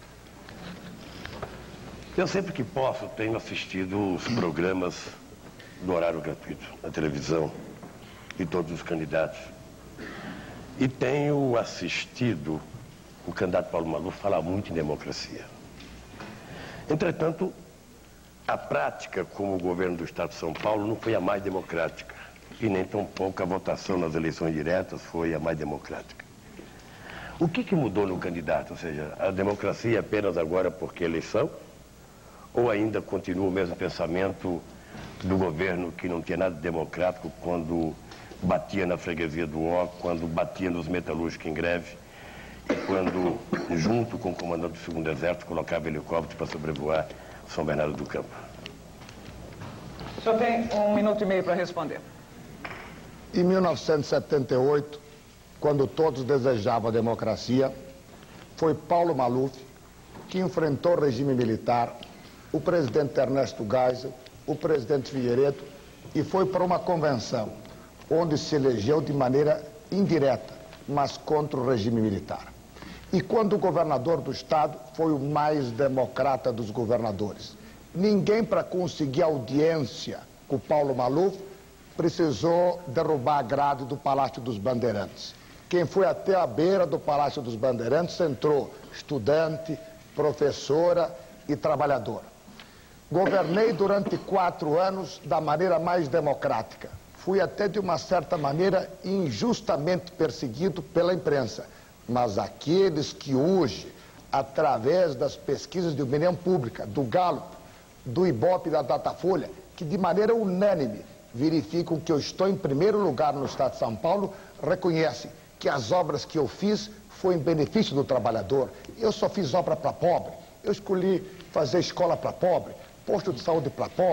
Eu sempre que posso tenho assistido os programas do horário gratuito na televisão de todos os candidatos. E tenho assistido o candidato Paulo Maluf falar muito em democracia. Entretanto, a prática como o governo do Estado de São Paulo não foi a mais democrática. E nem tampouco a votação nas eleições diretas foi a mais democrática. O que mudou no candidato? Ou seja, a democracia apenas agora porque é eleição? Ou ainda continua o mesmo pensamento do governo que não tinha nada de democrático quando batia na freguesia do Ó, quando batia nos metalúrgicos em greve e quando, junto com o comandante do 2º Exército, colocava helicóptero para sobrevoar São Bernardo do Campo? O senhor tem 1 minuto e meio para responder. Em 1978, quando todos desejavam a democracia, foi Paulo Maluf que enfrentou o regime militar, o presidente Ernesto Geisel, o presidente Figueiredo, e foi para uma convenção onde se elegeu de maneira indireta, mas contra o regime militar. E quando o governador do estado foi o mais democrata dos governadores. Ninguém, para conseguir audiência com o Paulo Maluf, precisou derrubar a grade do Palácio dos Bandeirantes. Quem foi até a beira do Palácio dos Bandeirantes entrou estudante, professora e trabalhadora. Governei durante 4 anos da maneira mais democrática. Fui até, de uma certa maneira, injustamente perseguido pela imprensa. Mas aqueles que hoje, através das pesquisas de opinião pública, do Gallup, do Ibope e da Datafolha, que de maneira unânime verificam que eu estou em primeiro lugar no estado de São Paulo, reconhecem que as obras que eu fiz foi em benefício do trabalhador. Eu só fiz obra para pobre. Eu escolhi fazer escola para pobre, posto de saúde para pobre,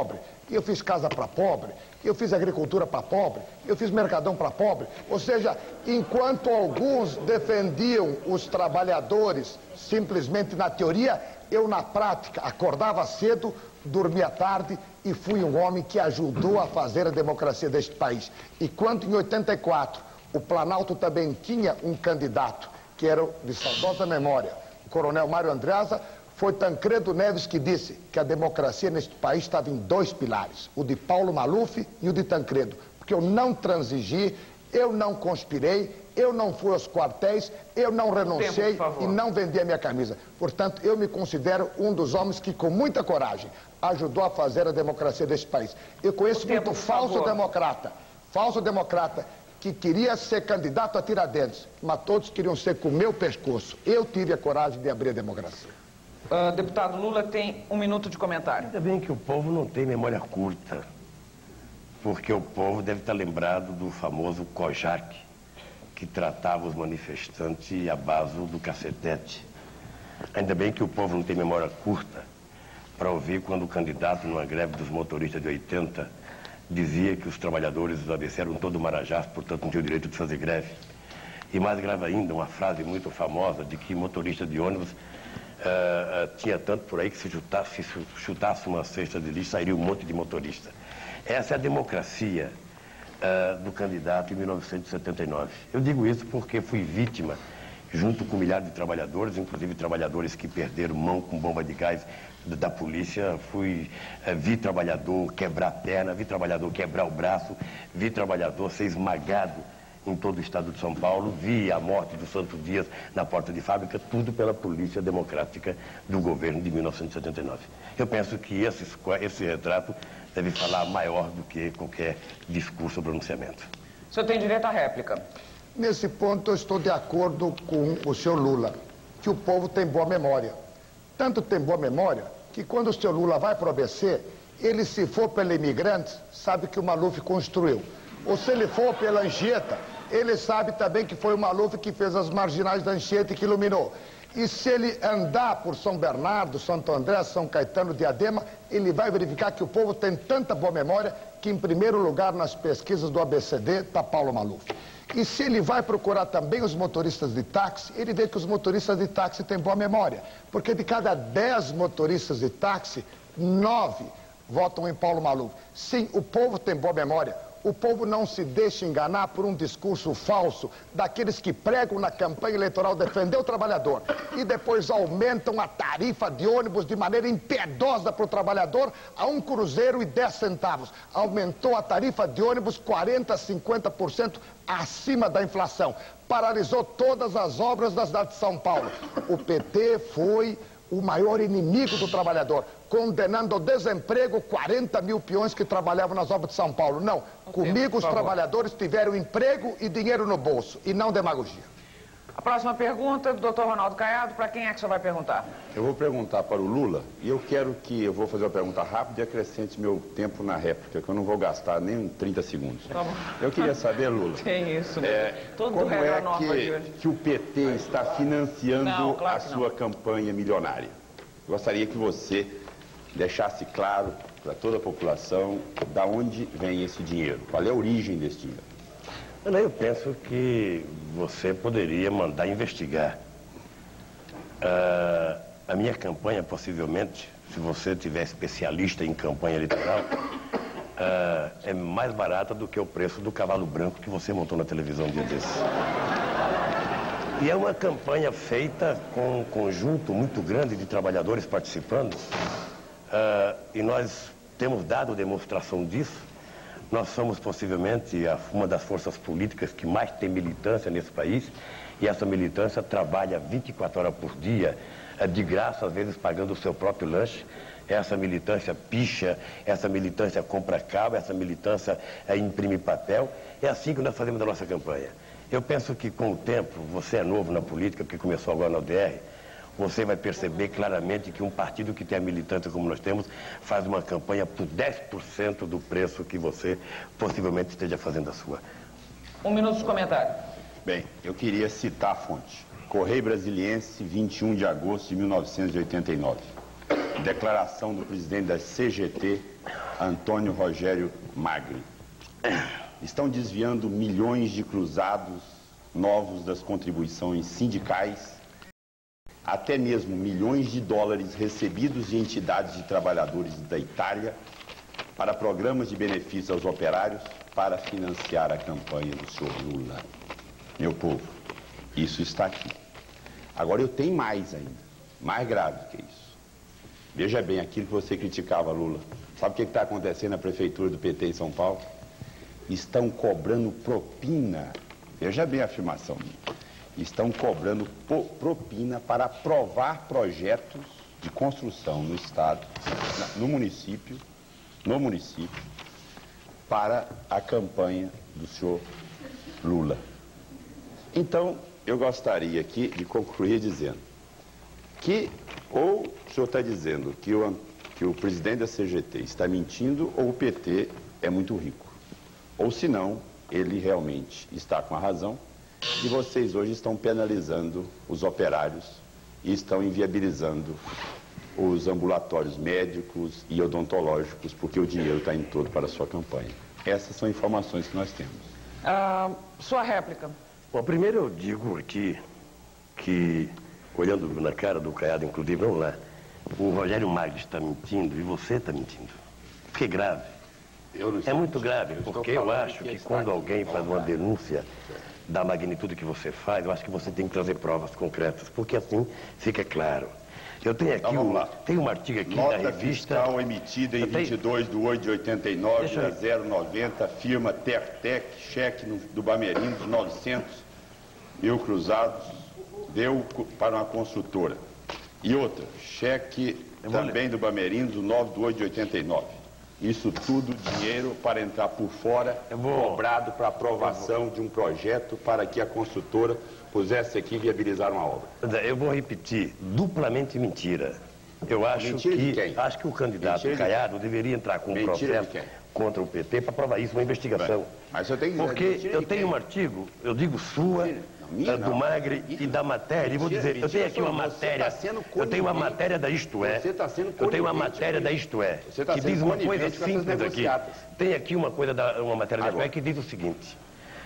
eu fiz casa para pobre, eu fiz agricultura para pobre, eu fiz mercadão para pobre. Ou seja, enquanto alguns defendiam os trabalhadores simplesmente na teoria, eu na prática acordava cedo, dormia tarde e fui um homem que ajudou a fazer a democracia deste país. E quando em 84 o Planalto também tinha um candidato, que era de saudosa memória, o coronel Mário Andreasa, foi Tancredo Neves que disse que a democracia neste país estava em dois pilares, o de Paulo Maluf e o de Tancredo, porque eu não transigi, eu não conspirei, eu não fui aos quartéis, eu não renunciei e não vendi a minha camisa. Portanto, eu me considero um dos homens que, com muita coragem, ajudou a fazer a democracia deste país. Eu conheço muito falso democrata, que queria ser candidato a Tiradentes, mas todos queriam ser com o meu pescoço. Eu tive a coragem de abrir a democracia. Deputado Lula tem 1 minuto de comentário. Ainda bem que o povo não tem memória curta, porque o povo deve estar lembrado do famoso Kojak, que tratava os manifestantes à base do cacetete. Ainda bem que o povo não tem memória curta para ouvir quando o candidato numa greve dos motoristas de 80 dizia que os trabalhadores do ABC eram todo marajás, portanto não tinham o direito de fazer greve. E mais grave ainda, uma frase muito famosa de que motorista de ônibus tinha tanto por aí que se chutasse uma cesta de lixo, sairia um monte de motorista. Essa é a democracia do candidato em 1979. Eu digo isso porque fui vítima, junto com milhares de trabalhadores, inclusive trabalhadores que perderam mão com bomba de gás da polícia. Vi trabalhador quebrar a perna, vi trabalhador quebrar o braço, vi trabalhador ser esmagado em todo o estado de São Paulo, vi a morte do Santos Dias na porta de fábrica, tudo pela polícia democrática do governo de 1979. Eu penso que esse retrato deve falar maior do que qualquer discurso ou pronunciamento. O senhor tem direito à réplica. Nesse ponto eu estou de acordo com o senhor Lula, que o povo tem boa memória. Tanto tem boa memória que quando o senhor Lula vai para o ABC, ele, se for pelo imigrante, sabe que o Maluf construiu. Ou se ele for pela Anchieta, ele sabe também que foi o Maluf que fez as marginais da Anchieta e que iluminou. E se ele andar por São Bernardo, Santo André, São Caetano, Diadema, ele vai verificar que o povo tem tanta boa memória que, em primeiro lugar, nas pesquisas do ABCD, está Paulo Maluf. E se ele vai procurar também os motoristas de táxi, ele vê que os motoristas de táxi têm boa memória. Porque de cada 10 motoristas de táxi, 9 votam em Paulo Maluf. Sim, o povo tem boa memória. O povo não se deixa enganar por um discurso falso daqueles que pregam na campanha eleitoral defender o trabalhador e depois aumentam a tarifa de ônibus de maneira impiedosa para o trabalhador a R$1 cruzeiro e 10 centavos. Aumentou a tarifa de ônibus 40%, 50% acima da inflação. Paralisou todas as obras da cidade de São Paulo. O PT foi o maior inimigo do trabalhador, condenando ao desemprego 40 mil peões que trabalhavam nas obras de São Paulo. Não, comigo os trabalhadores tiveram emprego e dinheiro no bolso, e não demagogia. A próxima pergunta do Dr. Ronaldo Caiado. Para quem é que o senhor vai perguntar? Eu vou perguntar para o Lula, e eu vou fazer uma pergunta rápida e acrescente meu tempo na réplica, que eu não vou gastar nem 30 segundos. Tá bom. Eu queria saber, Lula, tem isso, como é que o PT está financiando a sua campanha milionária? Gostaria que você deixasse claro para toda a população de onde vem esse dinheiro, qual é a origem desse dinheiro. Eu penso que você poderia mandar investigar. A minha campanha, possivelmente, se você tiver especialista em campanha eleitoral, é mais barata do que o preço do cavalo branco que você montou na televisão um dia desses. E é uma campanha feita com um conjunto muito grande de trabalhadores participando, e nós temos dado demonstração disso. Nós somos possivelmente uma das forças políticas que mais tem militância nesse país, e essa militância trabalha 24 horas por dia, de graça, às vezes pagando o seu próprio lanche. Essa militância picha, essa militância compra cabo, essa militância imprime papel. É assim que nós fazemos a nossa campanha. Eu penso que com o tempo, você é novo na política, porque começou agora na UDR, você vai perceber claramente que um partido que tem a militância como nós temos, faz uma campanha por 10% do preço que você possivelmente esteja fazendo a sua. 1 minuto de comentário. Bem, eu queria citar a fonte. Correio Brasiliense, 21 de agosto de 1989. Declaração do presidente da CGT, Antônio Rogério Magri. Estão desviando milhões de cruzados novos das contribuições sindicais, até mesmo milhões de dólares recebidos de entidades de trabalhadores da Itália para programas de benefício aos operários para financiar a campanha do senhor Lula. Meu povo, isso está aqui. Agora eu tenho mais ainda, mais grave que isso. Veja bem aquilo que você criticava, Lula. Sabe o que está acontecendo na prefeitura do PT em São Paulo? Estão cobrando propina. Veja bem a afirmação minha. Estão cobrando propina para aprovar projetos de construção no estado, no município, para a campanha do senhor Lula. Então, eu gostaria aqui de concluir dizendo que ou o senhor está dizendo que o presidente da CGT está mentindo ou o PT é muito rico. Ou se não, ele realmente está com a razão e vocês hoje estão penalizando os operários e estão inviabilizando os ambulatórios médicos e odontológicos porque o dinheiro está indo todo para a sua campanha. Essas são informações que nós temos. Sua réplica. Bom, primeiro eu digo aqui que, olhando na cara do Caiado, inclusive, vamos lá, o Rogério Magri está mentindo e você está mentindo. Porque é grave. É muito grave, porque eu acho que quando alguém faz uma denúncia da magnitude que você faz, eu acho que você tem que trazer provas concretas, porque assim fica claro. Eu tenho aqui tem um artigo aqui da revista... Nota fiscal emitida em 22 de 8 de 89, a 090, firma Tertec, cheque do Bamerindos, 900 mil cruzados, deu para uma construtora. E outra, cheque também do Bamerindos, 9 de 8 de 89. Isso tudo dinheiro para entrar por fora, cobrado para aprovação de um projeto para que a construtora pusesse aqui e viabilizar uma obra. Eu vou repetir, duplamente mentira. Eu acho acho que o candidato Caiado deveria entrar com um processo contra o PT para provar isso, uma investigação. Mas eu tenho porque eu tenho um artigo, eu digo sua, do Magri e da matéria, e vou dizer, eu tenho aqui uma matéria, eu tenho uma matéria da Isto É, eu tenho uma matéria da Isto É, que diz uma coisa simples aqui. Tem aqui uma matéria da Isto É que diz o seguinte,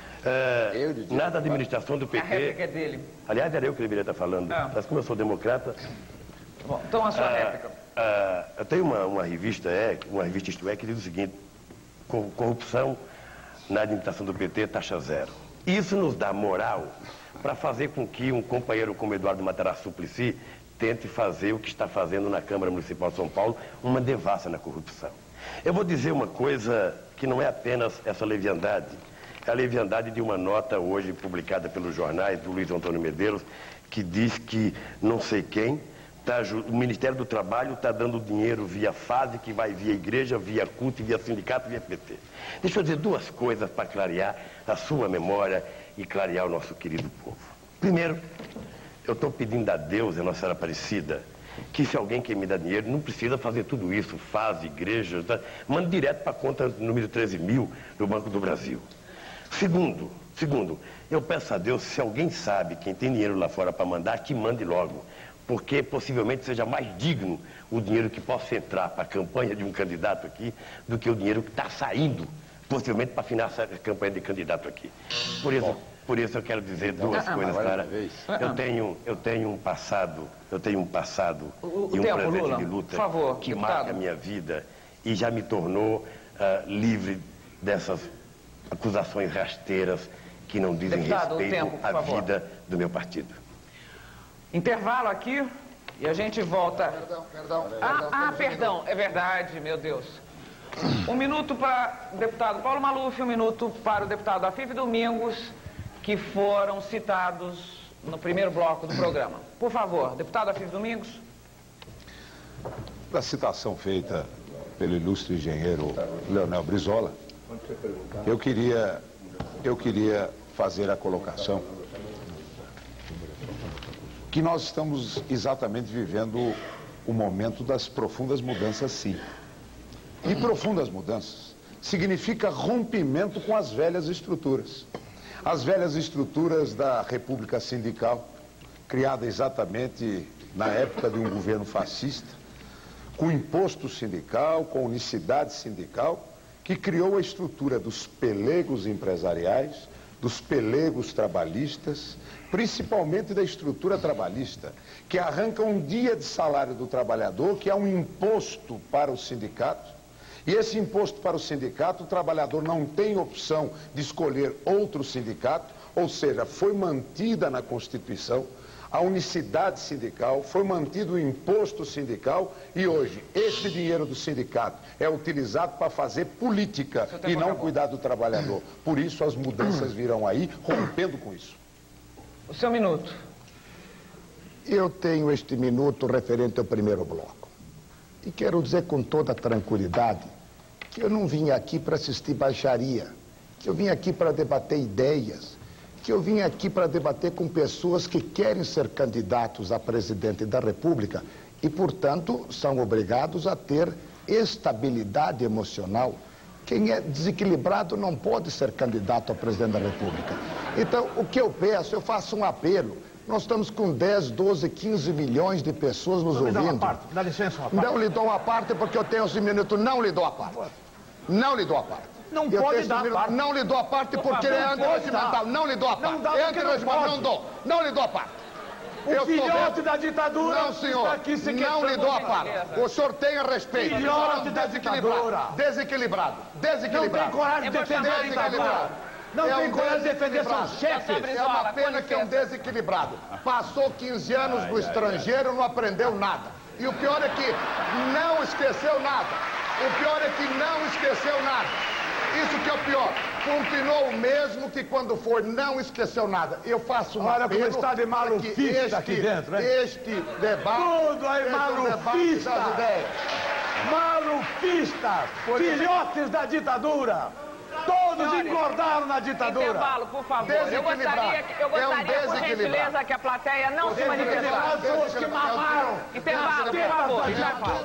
na administração do PT... A réplica é dele. Aliás, era eu que deveria estar falando, mas como eu sou democrata... Bom, então a sua réplica. Eu tenho uma revista Isto É, que diz o seguinte, corrupção na administração do PT, taxa zero. Isso nos dá moral para fazer com que um companheiro como Eduardo Matarazzo Suplicy tente fazer o que está fazendo na Câmara Municipal de São Paulo, uma devassa na corrupção. Eu vou dizer uma coisa que não é apenas essa leviandade, é a leviandade de uma nota hoje publicada pelos jornais do Luiz Antônio Medeiros, que diz que não sei quem, o Ministério do Trabalho está dando dinheiro via FASE, que vai via igreja, via CUT, via sindicato, via PT. Deixa eu dizer duas coisas para clarear a sua memória e clarear o nosso querido povo. Primeiro, eu estou pedindo a Deus, a Nossa Senhora Aparecida, que se alguém quer me dar dinheiro, não precisa fazer tudo isso, FASE, igreja, tá? Manda direto para a conta número 13.000 do Banco do Brasil. Segundo, eu peço a Deus, se alguém sabe quem tem dinheiro lá fora para mandar, que mande logo. Porque possivelmente seja mais digno o dinheiro que possa entrar para a campanha de um candidato aqui do que o dinheiro que está saindo, possivelmente, para financiar a campanha de candidato aqui. Por isso eu quero dizer duas coisas, Clara. Eu tenho um passado e um presente de luta que marca a minha vida e já me tornou livre dessas acusações rasteiras que não dizem respeito à vida do meu partido. Intervalo aqui e a gente volta. Perdão, é verdade, meu Deus. 1 minuto para o deputado Paulo Maluf, 1 minuto para o deputado Afif Domingos, que foram citados no primeiro bloco do programa. Por favor, deputado Afif Domingos. Da citação feita pelo ilustre engenheiro Leonel Brizola, eu queria fazer a colocação que nós estamos exatamente vivendo o momento das profundas mudanças, sim. E profundas mudanças significa rompimento com as velhas estruturas. As velhas estruturas da República Sindical, criada exatamente na época de um governo fascista, com imposto sindical, com unicidade sindical, que criou a estrutura dos pelegos empresariais, dos pelegos trabalhistas, principalmente da estrutura trabalhista, que arranca um dia de salário do trabalhador, que é um imposto para o sindicato, e esse imposto para o sindicato, o trabalhador não tem opção de escolher outro sindicato, ou seja, foi mantida na Constituição a unicidade sindical, foi mantido o imposto sindical e hoje esse dinheiro do sindicato é utilizado para fazer política e não cuidar do trabalhador. Por isso as mudanças virão aí, rompendo com isso. O seu minuto. Eu tenho este minuto referente ao primeiro bloco. E quero dizer com toda tranquilidade que eu não vim aqui para assistir baixaria, que eu vim aqui para debater ideias, que eu vim aqui para debater com pessoas que querem ser candidatos a presidente da República e, portanto, são obrigados a ter estabilidade emocional. Quem é desequilibrado não pode ser candidato a presidente da República. Então, o que eu peço, eu faço um apelo. Nós estamos com 10, 12, 15 milhões de pessoas nos ouvindo. Dá uma parte, dá licença uma parte. Não lhe dou uma parte porque eu tenho 11 minutos, não lhe dou a parte. Não lhe dou a parte. Não pode dar a parte. Não lhe dou a parte porque ele é antirregimental. Não lhe dou a parte. É antirregimental, não dou. Não lhe dou a parte. O filhote da ditadura não, senhor, está aqui se não lhe dou a parte. O senhor tenha respeito. Filhote da ditadura. Desequilibrado. Desequilibrado. Não tem coragem de defender a ditadura. Não tem coragem de defender seus chefes. É uma pena que é um desequilibrado. Passou 15 anos no estrangeiro, não aprendeu nada. E o pior é que não esqueceu nada. O pior é que não esqueceu nada. Isso que é o pior. Continuou o mesmo que quando foi, não esqueceu nada. Eu faço um Olha apelo como está de malufista aqui dentro, hein? Este debate... Tudo aí malufista! Malufistas! Filhotes da ditadura! Todos engordaram na ditadura! Intervalo, por favor. Eu gostaria, por gentileza, que a plateia não se manifestasse. Pessoas que mamaram! Intervalo, por favor. Intervalo.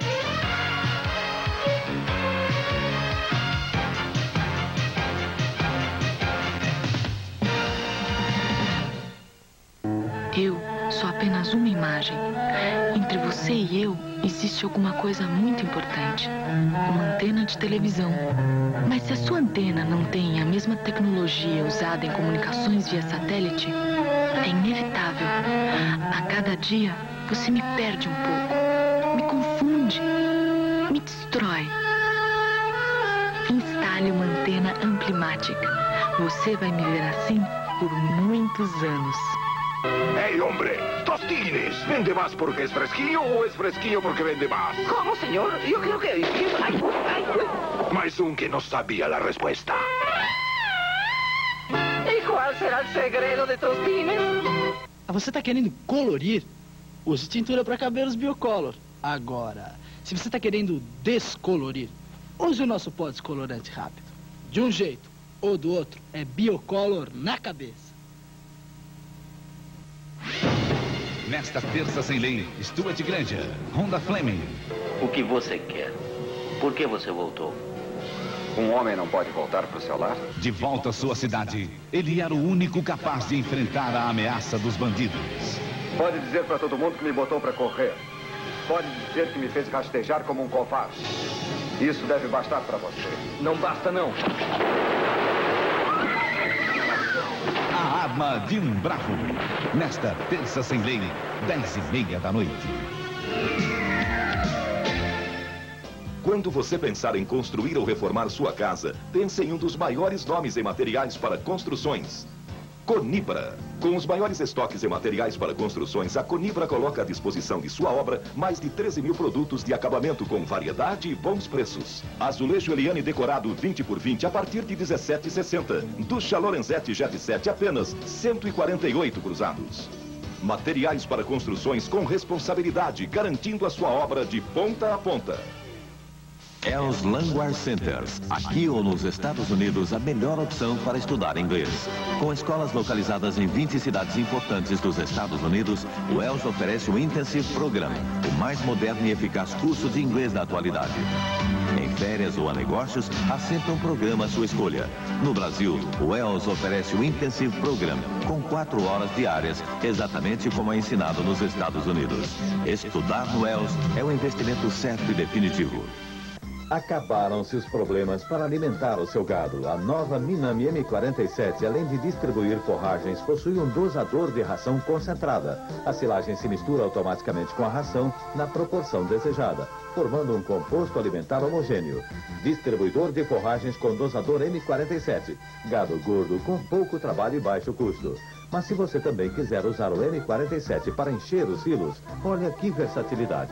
Eu sou apenas uma imagem. Entre você e eu existe alguma coisa muito importante. Uma antena de televisão. Mas se a sua antena não tem a mesma tecnologia usada em comunicações via satélite, é inevitável. A cada dia você me perde um pouco. Me confunde. Me destrói. Instale uma antena Amplimatic. Você vai me ver assim por muitos anos. ¡Hey, hombre! ¡Tostines! ¿Vende más porque es fresquillo o es fresquillo porque vende más? ¿Cómo, señor? Yo creo que... Mais um que não sabia a resposta. ¿Y cuál será el segredo de Tostines? Você está querendo colorir? Use tintura para cabelos Biocolor. Agora, se você está querendo descolorir, use o nosso pó descolorante rápido. De um jeito ou do outro, é Biocolor na cabeça. Nesta terça sem lei, Stuart Granger, Honda Fleming. O que você quer? Por que você voltou? Um homem não pode voltar para o seu lar? De volta à sua cidade, ele era o único capaz de enfrentar a ameaça dos bandidos. Pode dizer para todo mundo que me botou para correr. Pode dizer que me fez rastejar como um covarde. Isso deve bastar para você. Não basta, não. A arma de um bravo. Nesta terça sem lei, 10h30 da noite. Quando você pensar em construir ou reformar sua casa, pense em um dos maiores nomes em materiais para construções. Conibra. Com os maiores estoques em materiais para construções, a Conibra coloca à disposição de sua obra mais de 13 mil produtos de acabamento com variedade e bons preços. Azulejo Eliane decorado 20 por 20 a partir de R$ 17,60. Ducha Lorenzetti Jet 7 apenas R$ 148 cruzados. Materiais para construções com responsabilidade, garantindo a sua obra de ponta a ponta. Els Language Centers. Aqui ou nos Estados Unidos, a melhor opção para estudar inglês. Com escolas localizadas em 20 cidades importantes dos Estados Unidos, o Els oferece o Intensive Program, o mais moderno e eficaz curso de inglês da atualidade. Em férias ou a negócios, há sempre um programa à sua escolha. No Brasil, o ELS oferece o Intensive Program, com 4 horas diárias, exatamente como é ensinado nos Estados Unidos. Estudar no ELS é o investimento certo e definitivo. Acabaram-se os problemas para alimentar o seu gado. A nova Minami M47, além de distribuir forragens, possui um dosador de ração concentrada. A silagem se mistura automaticamente com a ração na proporção desejada, formando um composto alimentar homogêneo. Distribuidor de forragens com dosador M47. Gado gordo com pouco trabalho e baixo custo. Mas se você também quiser usar o M47 para encher os silos, olha que versatilidade.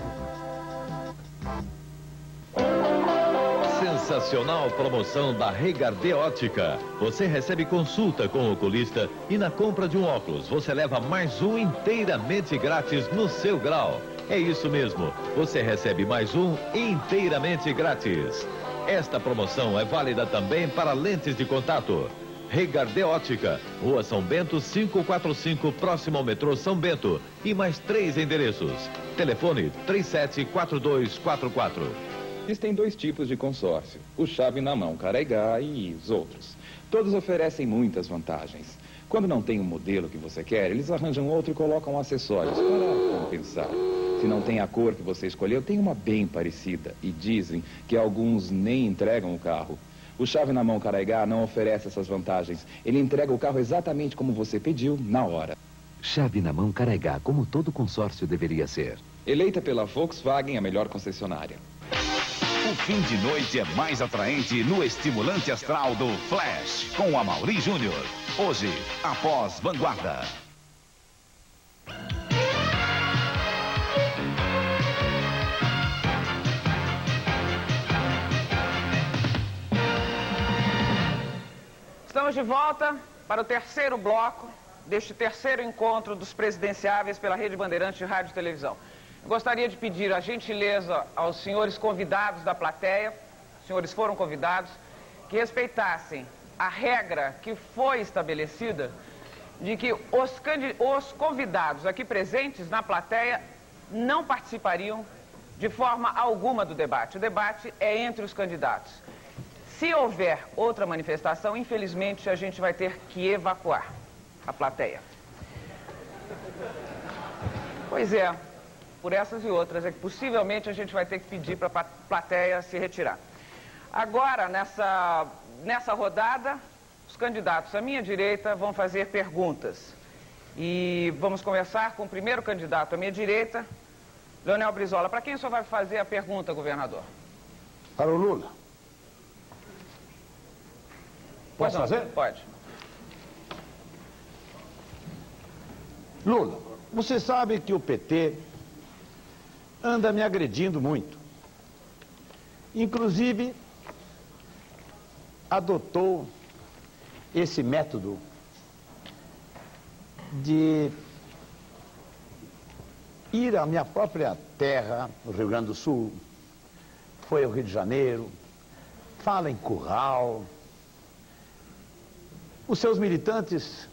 Sensacional promoção da Regardê Ótica. Você recebe consulta com o oculista e na compra de um óculos você leva mais um inteiramente grátis no seu grau. É isso mesmo, você recebe mais um inteiramente grátis. Esta promoção é válida também para lentes de contato. Regardê Ótica, Rua São Bento 545, próximo ao metrô São Bento. E mais 3 endereços. Telefone 374244. Existem 2 tipos de consórcio, o chave na mão, Caraigá e os outros. Todos oferecem muitas vantagens. Quando não tem o modelo que você quer, eles arranjam outro e colocam acessórios para compensar. Se não tem a cor que você escolheu, tem uma bem parecida. E dizem que alguns nem entregam o carro. O chave na mão Caraigá não oferece essas vantagens. Ele entrega o carro exatamente como você pediu, na hora. Chave na mão Caraigá, como todo consórcio deveria ser. Eleita pela Volkswagen, a melhor concessionária. O fim de noite é mais atraente no estimulante astral do Flash, com Amaury Júnior. Hoje, após Vanguarda. Estamos de volta para o terceiro bloco deste terceiro encontro dos presidenciáveis pela Rede Bandeirantes de Rádio e Televisão. Gostaria de pedir a gentileza aos senhores convidados da plateia, os senhores foram convidados, que respeitassem a regra que foi estabelecida de que os convidados aqui presentes na plateia não participariam de forma alguma do debate. O debate é entre os candidatos. Se houver outra manifestação, infelizmente a gente vai ter que evacuar a plateia. Pois é. Por essas e outras, é que possivelmente a gente vai ter que pedir para a plateia se retirar. Agora, nessa rodada, os candidatos à minha direita vão fazer perguntas. E vamos começar com o primeiro candidato à minha direita, Leonel Brizola. Para quem o senhor vai fazer a pergunta, governador? Para o Lula. Posso fazer? Pode. Lula, você sabe que o PT anda me agredindo muito. Inclusive, adotou esse método de ir à minha própria terra, no Rio Grande do Sul, foi ao Rio de Janeiro, fala em curral. Os seus militantes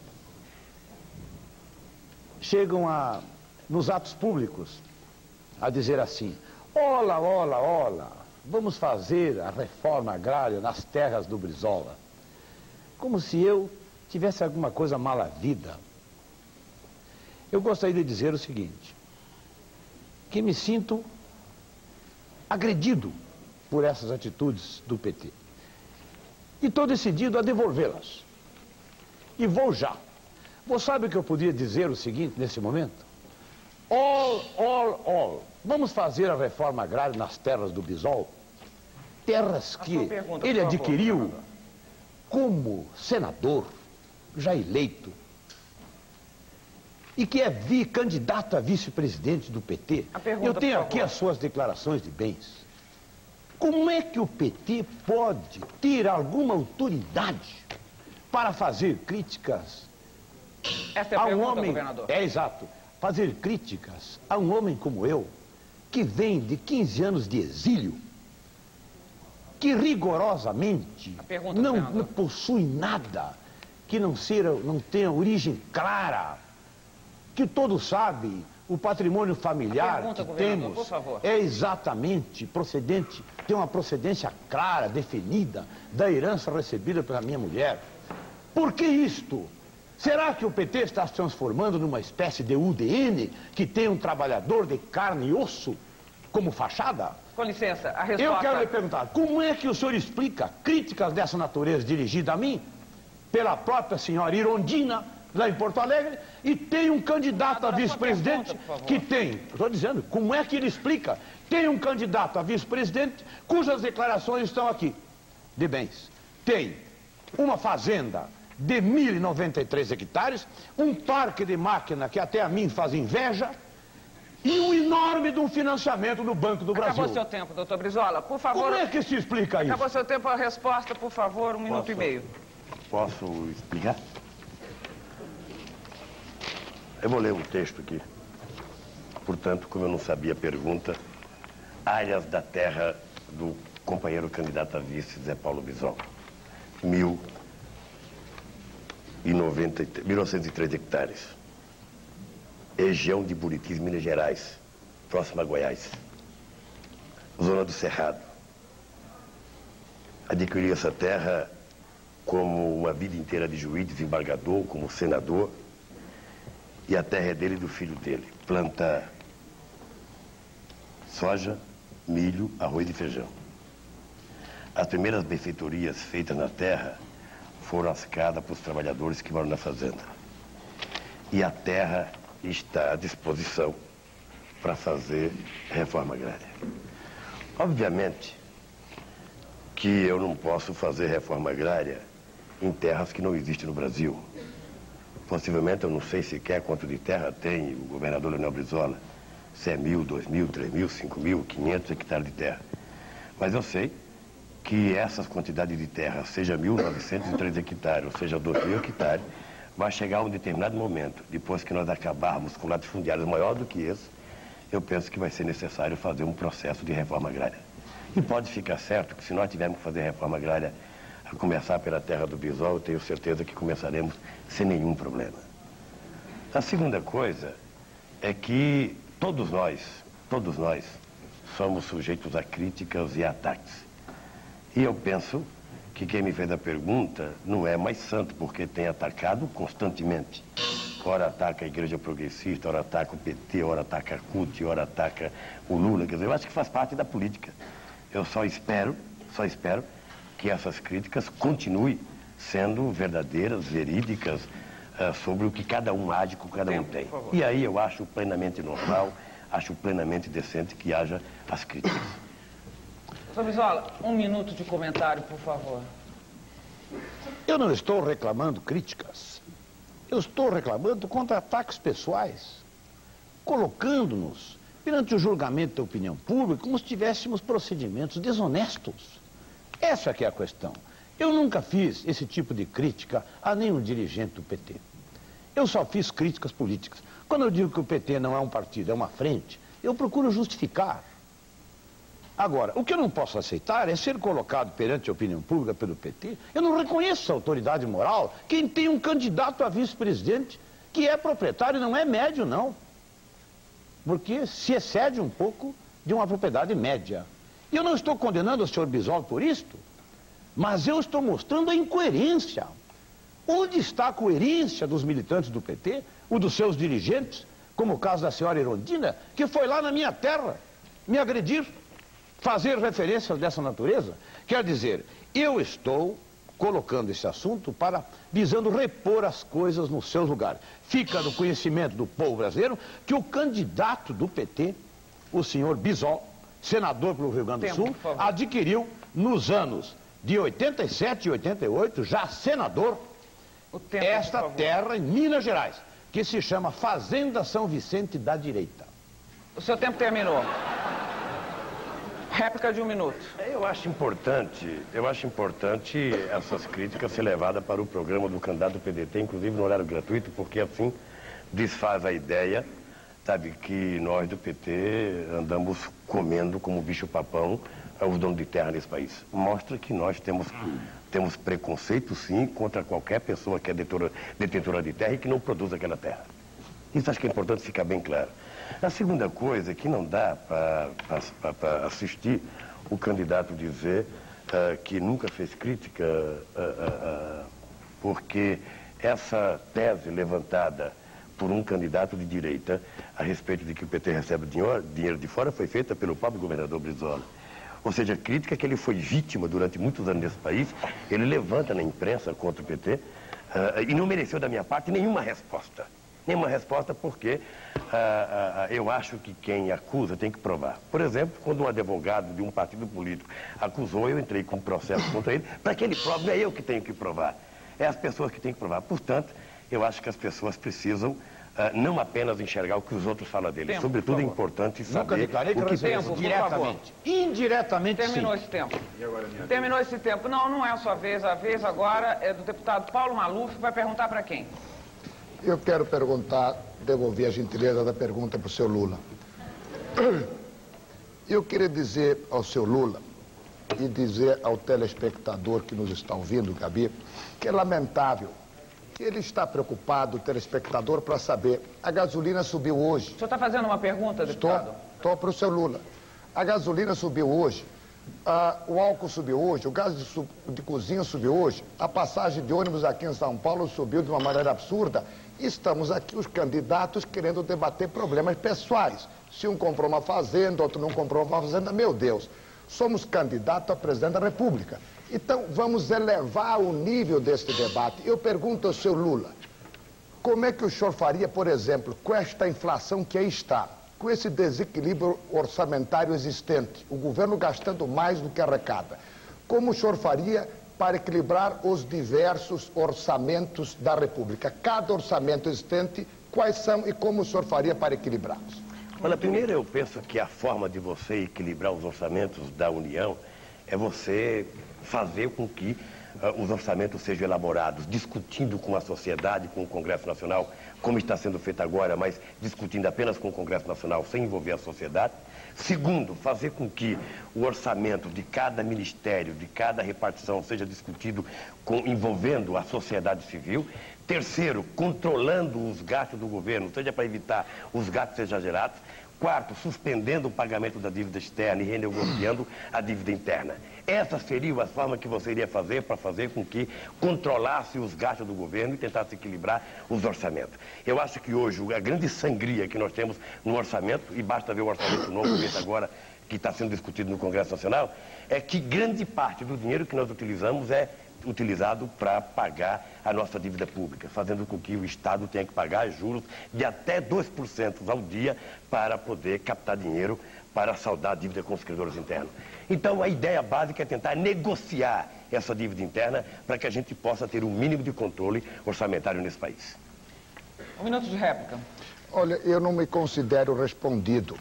chegam nos atos públicos a dizer assim: ola, ola, ola, vamos fazer a reforma agrária nas terras do Brizola. Como se eu tivesse alguma coisa mal à vida. Eu gostaria de dizer o seguinte, que me sinto agredido por essas atitudes do PT. E estou decidido a devolvê-las. E vou já. Você sabe o que eu podia dizer o seguinte nesse momento? All, all, all. Vamos fazer a reforma agrária nas terras do Bisol, terras que ele adquiriu como senador, já eleito, e que é candidato a vice-presidente do PT. Eu tenho aqui as suas declarações de bens. Como é que o PT pode ter alguma autoridade para fazer críticas Esta é a pergunta, governador. É exato. Fazer críticas a um homem como eu, que vem de 15 anos de exílio, que rigorosamente não possui nada, que não tenha origem clara, que todos sabem o patrimônio familiar pergunta, que governador, temos por favor. é exatamente procedente, tem uma procedência clara, definida, da herança recebida pela minha mulher. Por que isto? Será que o PT está se transformando numa espécie de UDN que tem um trabalhador de carne e osso como fachada? Com licença, a resposta... Eu quero lhe perguntar, como é que o senhor explica críticas dessa natureza dirigidas a mim, pela própria senhora Irondina, lá em Porto Alegre, e tem um candidato a vice-presidente que tem... Estou dizendo, como é que ele explica? Tem um candidato a vice-presidente cujas declarações estão aqui, de bens. Tem uma fazenda de 1.093 hectares, um parque de máquina que até a mim faz inveja, e um enorme de um financiamento no Banco do Brasil. Acabou seu tempo, doutor Brizola. Por favor... Como é que se explica isso? Acabou seu tempo, a resposta, por favor, 1 minuto e meio. Posso explicar? Eu vou ler um texto aqui. Portanto, como eu não sabia a pergunta, áreas da terra do companheiro candidato a vice, Zé Paulo Bisol. 1.903 hectares. Região de Buritis, Minas Gerais, próxima a Goiás. Zona do Cerrado. Adquiri essa terra como uma vida inteira de juiz, desembargador, como senador. E a terra é dele e do filho dele. Planta soja, milho, arroz e feijão. As primeiras benfeitorias feitas na terra foram as casas para os trabalhadores que moram na fazenda. E a terra está à disposição para fazer reforma agrária. Obviamente que eu não posso fazer reforma agrária em terras que não existem no Brasil. Possivelmente, eu não sei sequer quanto de terra tem o governador Leonel Brizola, se é 1.000, 2.000, 3.000, 5.000, 500 hectares de terra. Mas eu sei que essas quantidades de terra, seja 1.903 hectares, ou seja 2.000 hectares, vai chegar a um determinado momento, depois que nós acabarmos com latifundiários maior do que esse, eu penso que vai ser necessário fazer um processo de reforma agrária. E pode ficar certo que se nós tivermos que fazer reforma agrária, a começar pela terra do Bisol, eu tenho certeza que começaremos sem nenhum problema. A segunda coisa é que todos nós somos sujeitos a críticas e a ataques. E eu penso que quem me fez a pergunta não é mais santo, porque tem atacado constantemente. Ora ataca a Igreja Progressista, ora ataca o PT, ora ataca a CUT, ora ataca o Lula. Quer dizer, eu acho que faz parte da política. Eu só espero que essas críticas continuem sendo verdadeiras, verídicas, sobre o que cada um age, com cada um tem. E aí eu acho plenamente normal, acho plenamente decente que haja as críticas. Doutor Brizola, 1 minuto de comentário, por favor. Eu não estou reclamando críticas. Eu estou reclamando contra ataques pessoais, colocando-nos perante o julgamento da opinião pública como se tivéssemos procedimentos desonestos. Essa que é a questão. Eu nunca fiz esse tipo de crítica a nenhum dirigente do PT. Eu só fiz críticas políticas. Quando eu digo que o PT não é um partido, é uma frente, eu procuro justificar. Agora, o que eu não posso aceitar é ser colocado perante a opinião pública pelo PT. Eu não reconheço essa autoridade moral quem tem um candidato a vice-presidente que é proprietário, não é médio, não. Porque se excede um pouco de uma propriedade média. E eu não estou condenando o senhor Bisol por isto, mas eu estou mostrando a incoerência. Onde está a coerência dos militantes do PT, ou dos seus dirigentes, como o caso da senhora Irondina, que foi lá na minha terra me agredir, fazer referências dessa natureza? Quer dizer, eu estou colocando esse assunto visando repor as coisas no seu lugar. Fica no conhecimento do povo brasileiro que o candidato do PT, o senhor Bisol, senador pelo Rio Grande do Sul, adquiriu nos anos de 87 e 88, já senador, esta terra em Minas Gerais, que se chama Fazenda São Vicente da Direita. O seu tempo terminou. Réplica de 1 minuto. Eu acho importante essas críticas ser levadas para o programa do candidato do PDT, inclusive no horário gratuito, porque assim desfaz a ideia, sabe, que nós do PT andamos comendo como bicho-papão os donos de terra nesse país. Mostra que nós temos preconceito, sim, contra qualquer pessoa que é detentora de terra e que não produz aquela terra. Isso acho que é importante ficar bem claro. A segunda coisa é que não dá para assistir o candidato dizer que nunca fez crítica, porque essa tese levantada por um candidato de direita a respeito de que o PT recebe dinheiro de fora foi feita pelo próprio governador Brizola. Ou seja, a crítica que ele foi vítima durante muitos anos nesse país, ele levanta na imprensa contra o PT e não mereceu da minha parte nenhuma resposta. Nenhuma resposta porque eu acho que quem acusa tem que provar. Por exemplo, quando um advogado de um partido político acusou, eu entrei com um processo contra ele, para que ele prove, não é eu que tenho que provar, é as pessoas que têm que provar. Portanto, eu acho que as pessoas precisam não apenas enxergar o que os outros falam deles. Tempo, Sobretudo é importante saber o que tempo, diretamente. Indiretamente, terminou sim. Esse tempo. Terminou esse tempo. Não é a sua vez. A vez agora é do deputado Paulo Maluf, que vai perguntar para quem? Eu quero perguntar, devolver a gentileza da pergunta para o seu Lula. Eu queria dizer ao seu Lula e dizer ao telespectador que nos está ouvindo, Gabi, que é lamentável que ele está preocupado, o telespectador, para saber, a gasolina subiu hoje. O senhor está fazendo uma pergunta, deputado? Estou para o seu Lula. A gasolina subiu hoje, o álcool subiu hoje, o gás de cozinha subiu hoje, a passagem de ônibus aqui em São Paulo subiu de uma maneira absurda. Estamos aqui, os candidatos, querendo debater problemas pessoais. Se um comprou uma fazenda, outro não comprou uma fazenda, meu Deus. Somos candidatos a presidente da República. Então, vamos elevar o nível deste debate. Eu pergunto ao senhor Lula, como é que o senhor faria, por exemplo, com esta inflação que aí está, com esse desequilíbrio orçamentário existente, o governo gastando mais do que arrecada, como o senhor faria para equilibrar os diversos orçamentos da República? Cada orçamento existente, quais são e como o senhor faria para equilibrá-los? Olha, primeiro eu penso que a forma de você equilibrar os orçamentos da União é você fazer com que os orçamentos sejam elaborados, discutindo com a sociedade, com o Congresso Nacional, como está sendo feito agora, mas discutindo apenas com o Congresso Nacional, sem envolver a sociedade. Segundo, fazer com que o orçamento de cada ministério, de cada repartição, seja discutido envolvendo a sociedade civil. Terceiro, controlando os gastos do governo, seja para evitar os gastos exagerados. Quarto, suspendendo o pagamento da dívida externa e renegociando a dívida interna. Essa seria a forma que você iria fazer para fazer com que controlasse os gastos do governo e tentasse equilibrar os orçamentos. Eu acho que hoje a grande sangria que nós temos no orçamento, e basta ver o orçamento novo feito agora, que está sendo discutido no Congresso Nacional, é que grande parte do dinheiro que nós utilizamos é utilizado para pagar a nossa dívida pública, fazendo com que o Estado tenha que pagar juros de até 2% ao dia para poder captar dinheiro para saldar a dívida com os credores internos. Então, a ideia básica é tentar negociar essa dívida interna para que a gente possa ter um mínimo de controle orçamentário nesse país. Um minuto de réplica. Olha, eu não me considero respondido,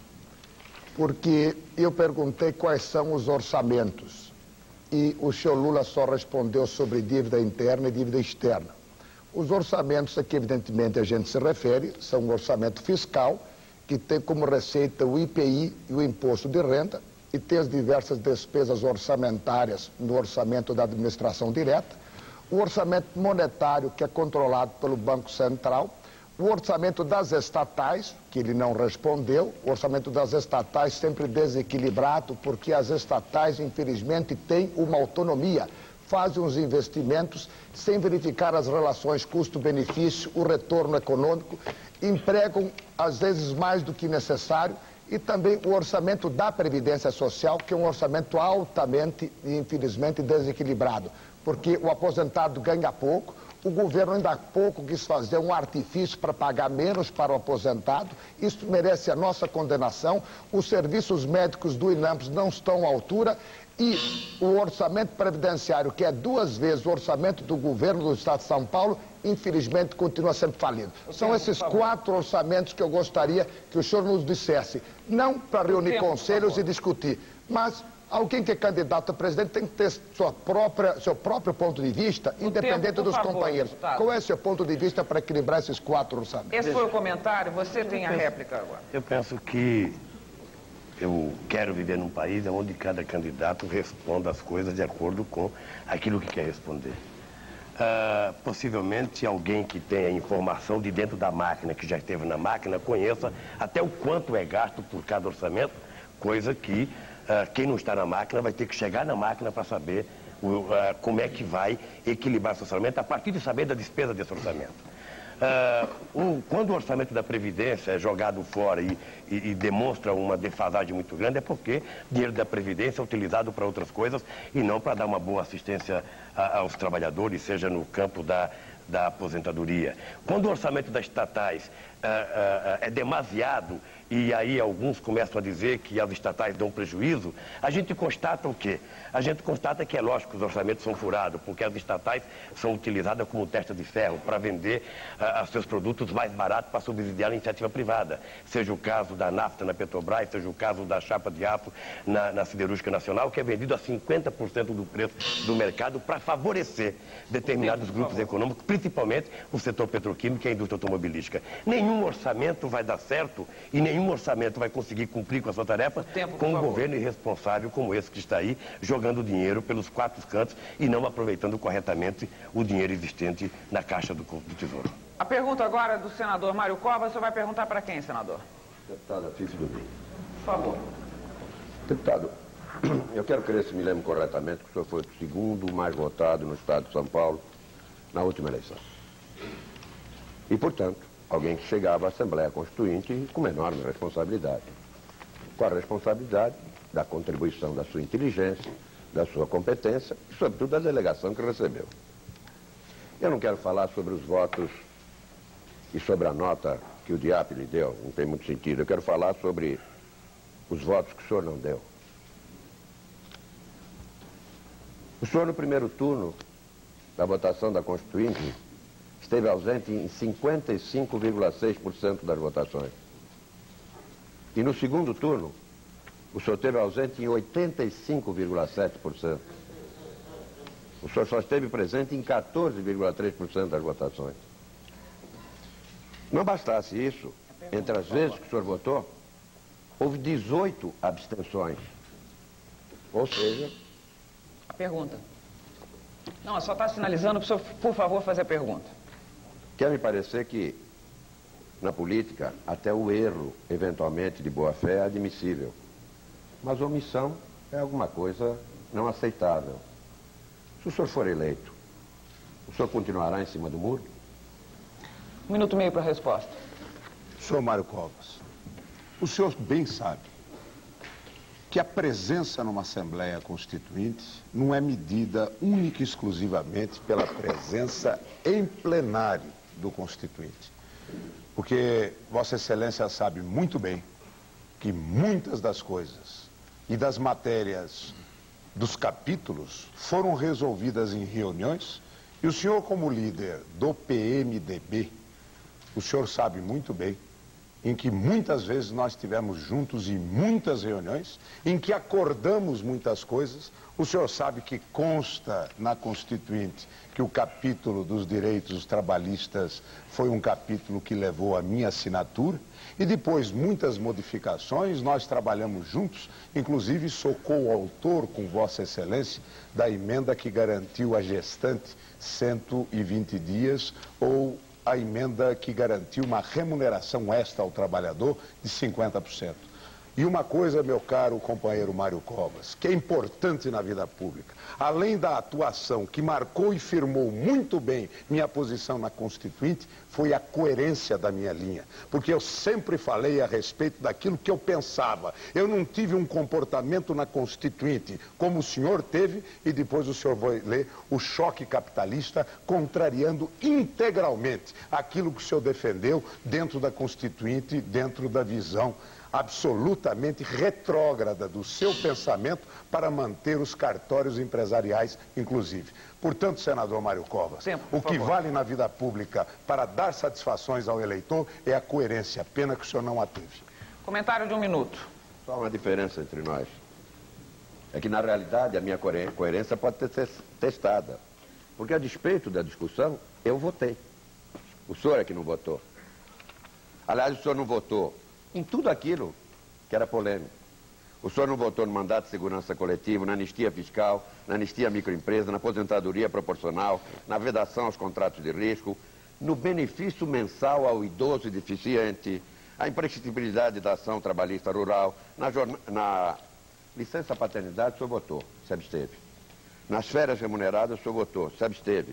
porque eu perguntei quais são os orçamentos. E o senhor Lula só respondeu sobre dívida interna e dívida externa. Os orçamentos a que, evidentemente, a gente se refere são um orçamento fiscal, que tem como receita o IPI e o imposto de renda, e tem as diversas despesas orçamentárias no orçamento da administração direta, o orçamento monetário, que é controlado pelo Banco Central, o orçamento das estatais, que ele não respondeu, o orçamento das estatais sempre desequilibrado, porque as estatais, infelizmente, têm uma autonomia, fazem os investimentos sem verificar as relações custo-benefício, o retorno econômico, empregam, às vezes, mais do que necessário, e também o orçamento da Previdência Social, que é um orçamento altamente e, infelizmente, desequilibrado, porque o aposentado ganha pouco, o governo ainda há pouco quis fazer um artifício para pagar menos para o aposentado. Isso merece a nossa condenação. Os serviços médicos do INAMPS não estão à altura e o orçamento previdenciário, que é 2 vezes o orçamento do governo do Estado de São Paulo, infelizmente continua sendo falido. São esses 4 orçamentos que eu gostaria que o senhor nos dissesse. Não para reunir conselhos e discutir, mas alguém que é candidato a presidente tem que ter seu próprio ponto de vista, independente dos companheiros. Qual é o seu ponto de vista para equilibrar esses 4 orçamentos? Esse foi o comentário, você tem a réplica agora. Eu penso que eu quero viver num país onde cada candidato responda as coisas de acordo com aquilo que quer responder. possivelmente alguém que tenha informação de dentro da máquina, que já esteve na máquina, conheça até o quanto é gasto por cada orçamento, coisa que quem não está na máquina vai ter que chegar na máquina para saber como é que vai equilibrar esse orçamento a partir de saber da despesa desse orçamento. Quando o orçamento da Previdência é jogado fora e demonstra uma defasagem muito grande, é porque o dinheiro da Previdência é utilizado para outras coisas e não para dar uma boa assistência aos trabalhadores, seja no campo da aposentadoria. Quando o orçamento das estatais é demasiado, e aí alguns começam a dizer que as estatais dão prejuízo, a gente constata o quê? A gente constata que é lógico que os orçamentos são furados, porque as estatais são utilizadas como testa de ferro para vender seus produtos mais baratos para subsidiar a iniciativa privada. Seja o caso da nafta na Petrobras, seja o caso da chapa de aço na Siderúrgica Nacional, que é vendido a 50% do preço do mercado para favorecer determinados grupos econômicos, principalmente o setor petroquímico e a indústria automobilística. Nenhum orçamento vai dar certo e nenhum orçamento vai conseguir cumprir com a sua tarefa com um governo irresponsável como esse que está aí, jogando dinheiro pelos quatro cantos e não aproveitando corretamente o dinheiro existente na Caixa do Tesouro. A pergunta agora é do senador Mário Covas. Você vai perguntar para quem, senador? Deputado Afif do Bem. Por favor. Deputado, eu quero crer, se me lembro corretamente, que o senhor foi o segundo mais votado no estado de São Paulo na última eleição. E, portanto, alguém que chegava à Assembleia Constituinte com uma enorme responsabilidade. Com a responsabilidade da contribuição da sua inteligência, da sua competência e, sobretudo, da delegação que recebeu. Eu não quero falar sobre os votos e sobre a nota que o DIAP lhe deu, não tem muito sentido. Eu quero falar sobre os votos que o senhor não deu. O senhor, no primeiro turno da votação da Constituinte, esteve ausente em 55,6% das votações. E no segundo turno, o senhor esteve ausente em 85,7%. O senhor só esteve presente em 14,3% das votações. Não bastasse isso, entre as vezes que o senhor votou, houve 18 abstenções. Ou seja... A pergunta. Não, só está sinalizando para o senhor, por favor, fazer a pergunta. Quer me parecer que, na política, até o erro, eventualmente, de boa-fé é admissível. Mas omissão é alguma coisa não aceitável. Se o senhor for eleito, o senhor continuará em cima do muro? 1 minuto e meio para a resposta. Senhor Mário Covas, o senhor bem sabe que a presença numa Assembleia Constituinte não é medida única e exclusivamente pela presença em plenário do Constituinte. Porque Vossa Excelência sabe muito bem que muitas das coisas e das matérias dos capítulos foram resolvidas em reuniões e o senhor, como líder do PMDB, o senhor sabe muito bem em que muitas vezes nós estivemos juntos em muitas reuniões, em que acordamos muitas coisas. O senhor sabe que consta na Constituinte que o capítulo dos direitos trabalhistas foi um capítulo que levou a minha assinatura, e depois muitas modificações, nós trabalhamos juntos, inclusive sou coautor com Vossa Excelência da emenda que garantiu a gestante 120 dias, ou a emenda que garantiu uma remuneração extra ao trabalhador de 50%. E uma coisa, meu caro companheiro Mário Covas, que é importante na vida pública, além da atuação que marcou e firmou muito bem minha posição na Constituinte, foi a coerência da minha linha. Porque eu sempre falei a respeito daquilo que eu pensava. Eu não tive um comportamento na Constituinte como o senhor teve, e depois o senhor vai ler o choque capitalista contrariando integralmente aquilo que o senhor defendeu dentro da Constituinte, dentro da visão absolutamente retrógrada do seu pensamento para manter os cartórios empresariais, inclusive. Portanto, senador Mário Covas, o que vale na vida pública para dar satisfações ao eleitor é a coerência. Pena que o senhor não a teve. Comentário de 1 minuto. Só uma diferença entre nós. É que, na realidade, a minha coerência pode ser testada. Porque, a despeito da discussão, eu votei. O senhor é que não votou. Aliás, o senhor não votou em tudo aquilo que era polêmico. O senhor não votou no mandato de segurança coletiva, na anistia fiscal, na anistia à microempresa, na aposentadoria proporcional, na vedação aos contratos de risco, no benefício mensal ao idoso e deficiente, a imprescritibilidade da ação trabalhista rural, na licença paternidade o senhor votou, se absteve. Nas férias remuneradas o senhor votou, se absteve.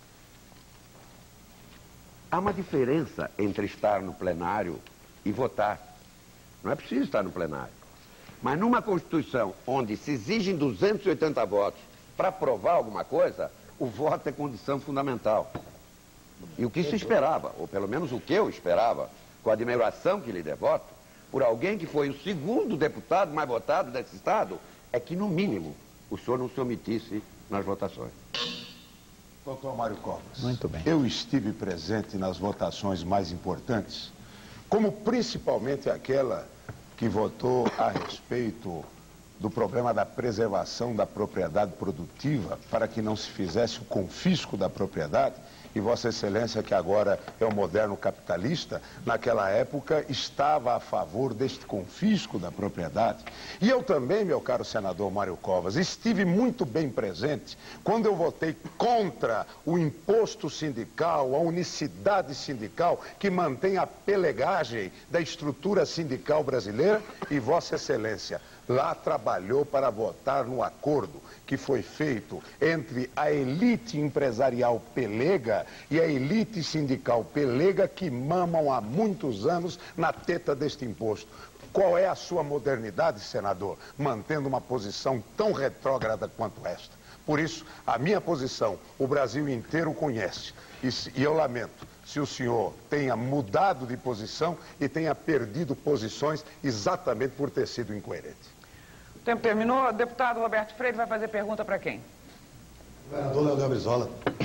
Há uma diferença entre estar no plenário e votar. Não é preciso estar no plenário. Mas numa Constituição onde se exigem 280 votos para aprovar alguma coisa, o voto é condição fundamental. E o que se esperava, ou pelo menos o que eu esperava, com a admiração que lhe devoto, por alguém que foi o segundo deputado mais votado desse Estado, é que, no mínimo, o senhor não se omitisse nas votações. Doutor Mário Covas. Muito bem. Eu estive presente nas votações mais importantes, como principalmente aquela que votou a respeito do problema da preservação da propriedade produtiva para que não se fizesse o confisco da propriedade. E Vossa Excelência, que agora é um moderno capitalista, naquela época estava a favor deste confisco da propriedade. E eu também, meu caro senador Mário Covas, estive muito bem presente quando eu votei contra o imposto sindical, a unicidade sindical que mantém a pelegagem da estrutura sindical brasileira. E Vossa Excelência lá trabalhou para votar no acordo que foi feito entre a elite empresarial pelega e a elite sindical pelega, que mamam há muitos anos na teta deste imposto. Qual é a sua modernidade, senador, mantendo uma posição tão retrógrada quanto esta? Por isso, a minha posição, o Brasil inteiro conhece. E eu lamento se o senhor tenha mudado de posição e tenha perdido posições exatamente por ter sido incoerente. O tempo terminou. O deputado Roberto Freire vai fazer pergunta para quem? Governador Leonel Brizola.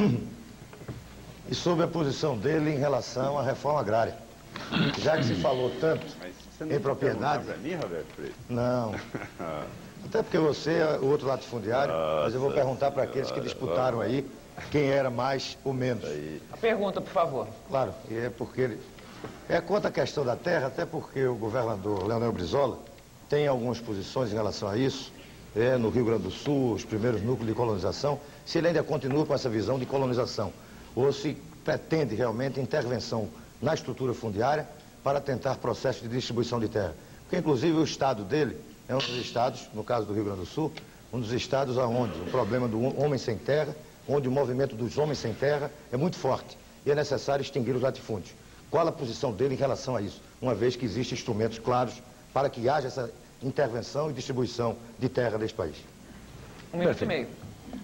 E sobre a posição dele em relação à reforma agrária. Já que se falou tanto em propriedade... Para mim, Roberto Freire? Não. Até porque você é o outro latifundiário, mas eu vou perguntar para aqueles que disputaram aí quem era mais ou menos. A pergunta, por favor. Claro, e é porque... É quanto à questão da terra, até porque o governador Leonel Brizola tem algumas posições em relação a isso, no Rio Grande do Sul, os primeiros núcleos de colonização, se ele ainda continua com essa visão de colonização, ou se pretende realmente intervenção na estrutura fundiária para tentar processo de distribuição de terra. Porque, inclusive, o estado dele é um dos estados, no caso do Rio Grande do Sul, um dos estados onde o problema do homem sem terra, onde o movimento dos homens sem terra é muito forte e é necessário extinguir os latifúndios. Qual a posição dele em relação a isso, uma vez que existem instrumentos claros para que haja essa intervenção e distribuição de terra neste país? Um minuto e meio.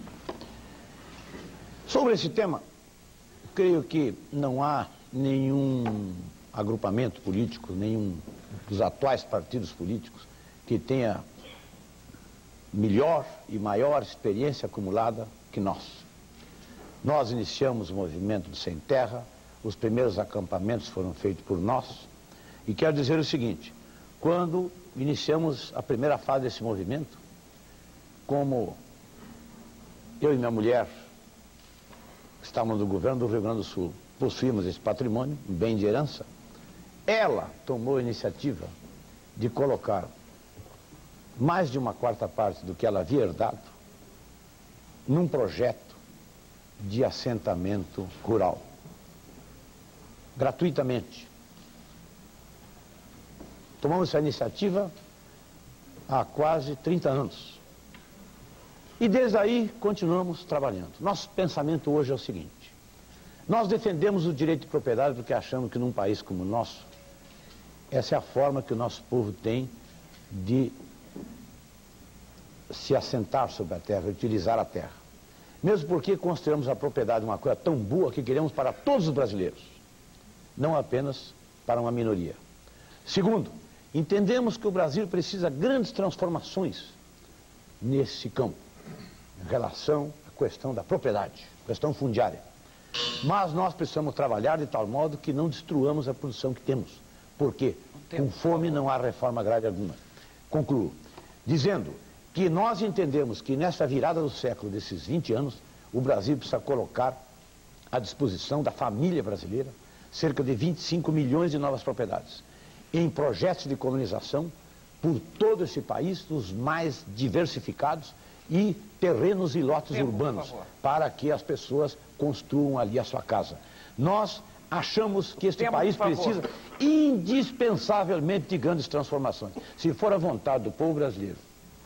Sobre esse tema, creio que não há nenhum agrupamento político, nenhum dos atuais partidos políticos que tenha melhor e maior experiência acumulada que nós. Nós iniciamos o movimento do Sem Terra, os primeiros acampamentos foram feitos por nós, e quero dizer o seguinte: quando iniciamos a primeira fase desse movimento, como eu e minha mulher estávamos no governo do Rio Grande do Sul, possuímos esse patrimônio, um bem de herança, ela tomou a iniciativa de colocar mais de uma quarta parte do que ela havia herdado num projeto de assentamento rural, gratuitamente. Tomamos essa iniciativa há quase 30 anos. E desde aí continuamos trabalhando. Nosso pensamento hoje é o seguinte: nós defendemos o direito de propriedade porque achamos que num país como o nosso, essa é a forma que o nosso povo tem de se assentar sobre a terra, utilizar a terra. Mesmo porque consideramos a propriedade uma coisa tão boa que queremos para todos os brasileiros, não apenas para uma minoria. Segundo, entendemos que o Brasil precisa de grandes transformações nesse campo, em relação à questão da propriedade, questão fundiária. Mas nós precisamos trabalhar de tal modo que não destruamos a produção que temos. Por quê? Com fome não há reforma agrária alguma. Concluo dizendo que nós entendemos que nessa virada do século, desses 20 anos, o Brasil precisa colocar à disposição da família brasileira cerca de 25 milhões de novas propriedades, em projetos de colonização por todo esse país, os mais diversificados, e terrenos e lotes urbanos, para que as pessoas construam ali a sua casa. Nós achamos que este país precisa indispensavelmente de grandes transformações. Se for a vontade do povo brasileiro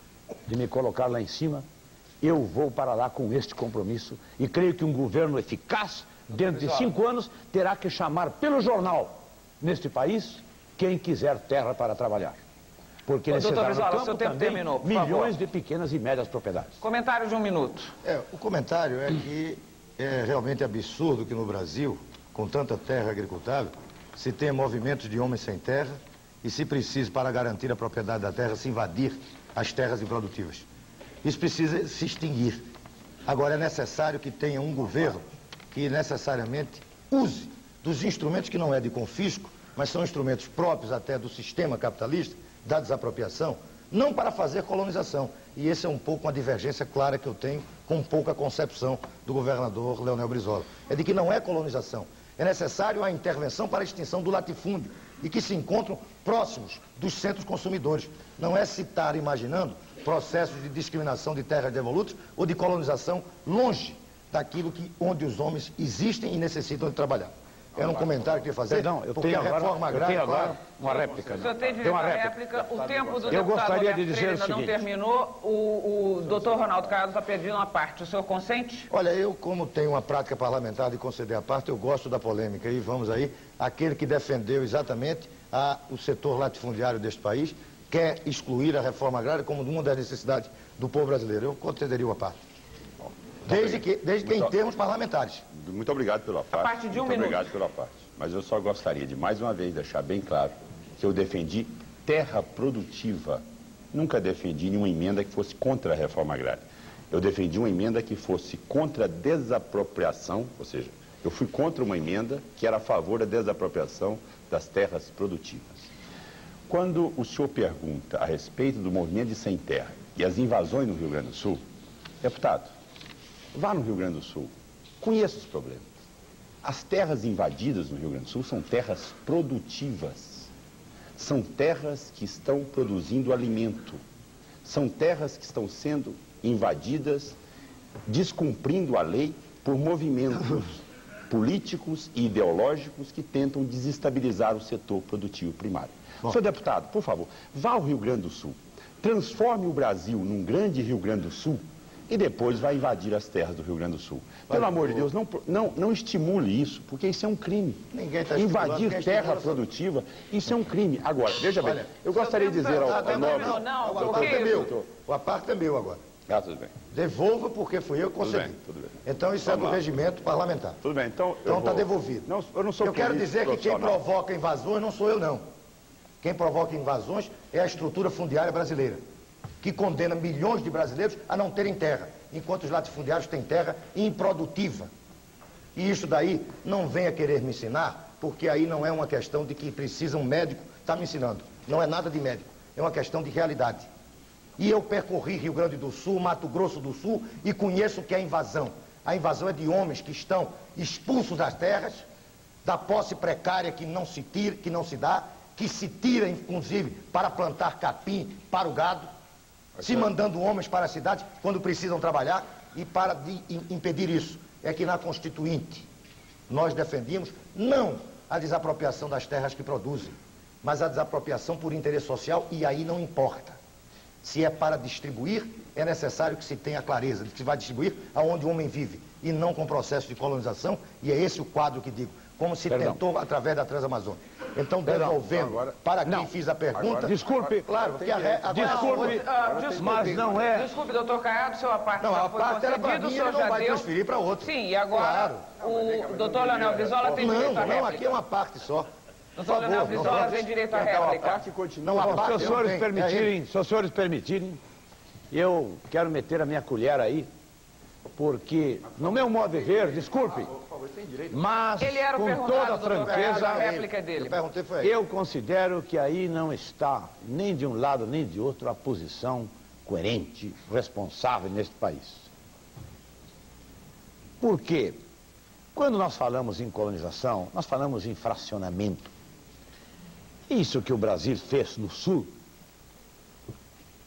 de me colocar lá em cima, eu vou para lá com este compromisso e creio que um governo eficaz, dentro de 5 anos, terá que chamar pelo jornal, neste país, quem quiser terra para trabalhar. Porque necessitará no campo seu tempo também terminou, milhões de pequenas e médias propriedades. Comentário de 1 minuto. O comentário é que é realmente absurdo que no Brasil, com tanta terra agricultável, se tenha movimentos de homens sem terra e se precise, para garantir a propriedade da terra, se invadir as terras improdutivas. Isso precisa se extinguir. Agora, é necessário que tenha um governo que necessariamente use dos instrumentos que não é de confisco, mas são instrumentos próprios até do sistema capitalista, da desapropriação, não para fazer colonização. E esse é um pouco uma divergência clara que eu tenho com pouca concepção do governador Leonel Brizola. É de que não é colonização. É necessário a intervenção para a extinção do latifúndio e que se encontram próximos dos centros consumidores. Não é se estar imaginando processos de discriminação de terras devolutas ou de colonização longe daquilo onde os homens existem e necessitam de trabalhar. Era um comentário que eu ia fazer. Perdão, eu tenho agora uma réplica. O senhor tem direito à réplica. O tempo do eu gostaria de dizer ainda não terminou. O doutor Ronaldo Caiado está pedindo uma parte. O senhor consente? Olha, eu, como tenho uma prática parlamentar de conceder a parte, eu gosto da polêmica. E vamos aí, aquele que defendeu exatamente o setor latifundiário deste país, quer excluir a reforma agrária como uma das necessidades do povo brasileiro. Eu concederia uma parte. Desde que em termos parlamentares. Muito obrigado pela parte. A parte de 1 minuto. Muito obrigado pela parte. Mas eu só gostaria de, mais uma vez, deixar bem claro que eu defendi terra produtiva. Nunca defendi nenhuma emenda que fosse contra a reforma agrária. Eu defendi uma emenda que fosse contra a desapropriação, ou seja, eu fui contra uma emenda que era a favor da desapropriação das terras produtivas. Quando o senhor pergunta a respeito do movimento de sem terra e as invasões no Rio Grande do Sul, deputado, vá no Rio Grande do Sul, conheça os problemas. As terras invadidas no Rio Grande do Sul são terras produtivas. São terras que estão produzindo alimento. São terras que estão sendo invadidas, descumprindo a lei por movimentos políticos e ideológicos que tentam desestabilizar o setor produtivo primário. Senhor deputado, por favor, vá ao Rio Grande do Sul, transforme o Brasil num grande Rio Grande do Sul e depois vai invadir as terras do Rio Grande do Sul. Pelo amor de Deus, não estimule isso, porque isso é um crime. Invadir terra produtiva, isso é um crime. Agora, veja bem, eu gostaria de dizer ao nobre... A parte é meu agora. Tudo bem. Devolva porque fui eu que concedi. Tudo bem. Então isso é do regimento parlamentar. Tudo bem, então está devolvido. Eu não sou quero dizer que quem provoca invasões não sou eu, não. Quem provoca invasões é a estrutura fundiária brasileira, que condena milhões de brasileiros a não terem terra, enquanto os latifundiários têm terra improdutiva. E isso daí não venha querer me ensinar, porque aí não é uma questão de que precisa um médico estar me ensinando. Não é nada de médico, é uma questão de realidade. E eu percorri Rio Grande do Sul, Mato Grosso do Sul e conheço o que é invasão. A invasão é de homens que estão expulsos das terras, da posse precária que não se tira, que não se dá, que se tira, inclusive, para plantar capim para o gado, se mandando homens para a cidade quando precisam trabalhar, e para impedir isso é que na Constituinte nós defendemos não a desapropriação das terras que produzem, mas a desapropriação por interesse social, e aí não importa. Se é para distribuir, é necessário que se tenha clareza de que se vai distribuir aonde o homem vive, e não com processo de colonização, e é esse o quadro que digo, como se tentou através da Transamazônica. Então, devolvendo para quem fiz a pergunta... Desculpe, claro, porque mas não é... Desculpe, doutor Caiado, sua parte não, já foi concedida, o senhor já vai deu... transferir para outro. Sim, e agora o doutor Leonel Brizola tem direito à réplica. Não, aqui é uma parte só. Doutor Leonel Brizola tem direito à réplica. Se os senhores permitirem, eu quero meter a minha colher aí, porque, no meu modo de ver, desculpe, mas com toda a franqueza, eu considero que aí não está, nem de um lado nem de outro, a posição coerente, responsável neste país. Por quê? Quando nós falamos em colonização, nós falamos em fracionamento. Isso que o Brasil fez no Sul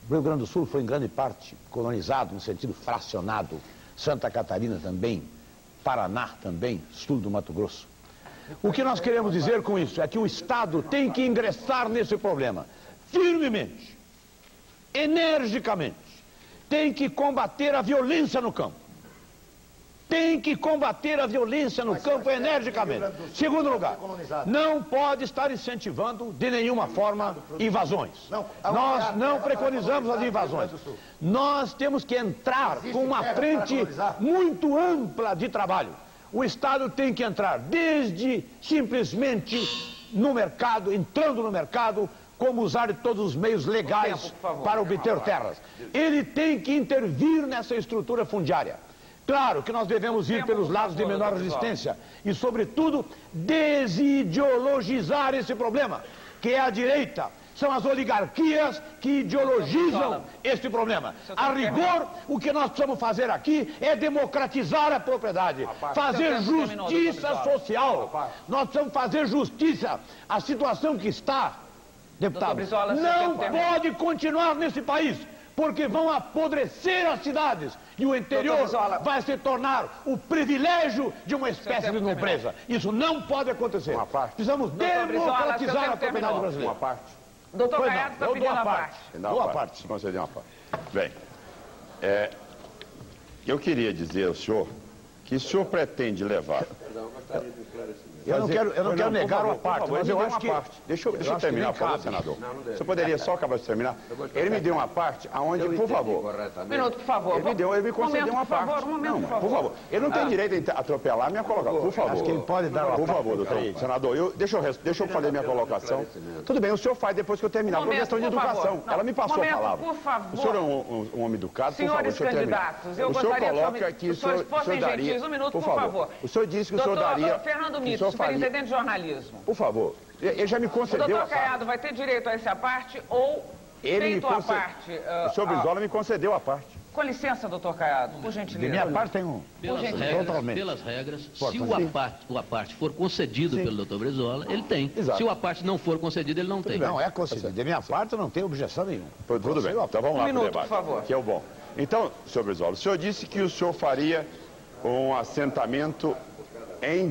O Rio Grande do Sul foi em grande parte colonizado, no sentido fracionado. Santa Catarina também, Paraná também, sul do Mato Grosso. O que nós queremos dizer com isso é que o Estado tem que ingressar nesse problema, firmemente, energicamente. Tem que combater a violência no campo. Tem que combater a violência no campo energicamente. Segundo lugar, não pode estar incentivando de nenhuma forma invasões. Nós não preconizamos as invasões. Nós temos que entrar com uma frente muito ampla de trabalho. O Estado tem que entrar desde simplesmente no mercado, entrando no mercado, como usar todos os meios legais para obter terras. Ele tem que intervir nessa estrutura fundiária. Claro que nós devemos ir pelos lados de menor resistência e, sobretudo, desideologizar esse problema, que é a direita. São as oligarquias que ideologizam este problema. A rigor, o que nós precisamos fazer aqui é democratizar a propriedade, fazer justiça social. Nós precisamos fazer justiça. A situação que está, deputado, não pode continuar nesse país, porque vão apodrecer as cidades e o interior vai se tornar o privilégio de uma espécie de nobreza. Isso não pode acontecer. Precisamos democratizar a propriedade brasileira. Doutor Caiado está pedindo a parte. Dou a parte. Conceder uma parte. Bem, eu queria dizer ao senhor que o senhor pretende levar... Eu não quero negar uma parte, mas eu acho que... Deixa eu terminar, por favor, senador. Você poderia só acabar de terminar? Ele me deu uma parte aonde, por favor... Um minuto, por favor. Ele me concedeu uma parte. Não, por favor. Ele não tem direito a atropelar a minha colocação. Por favor. Acho que ele pode dar uma parte. Por favor, doutor. Senador, deixa eu fazer minha colocação. Tudo bem, o senhor faz depois que eu terminar. Por questão de educação. Ela me passou a palavra. Por favor. O senhor é um homem educado, por favor, deixa eu terminar. Eu gostaria que o senhor daria... Um minuto, por favor. O senhor disse que o senhor daria... Doutor Fernando Mito, superintendente de jornalismo. Por favor, ele já me concedeu a parte. O doutor Caiado vai ter direito a essa parte ou feito a parte? O senhor Brizola me concedeu a parte. Com licença, doutor Caiado, por gentileza. De minha parte tem um. Pelas regras, se o aparte for concedido pelo doutor Brizola, ele tem. Exato. Se o aparte não for concedido, ele não tem. Não, é concedido. De minha parte, eu não tenho objeção nenhuma. Tudo bem, então vamos lá para o debate, por favor. Que é o bom. Então, senhor Brizola, o senhor disse que o senhor faria um assentamento em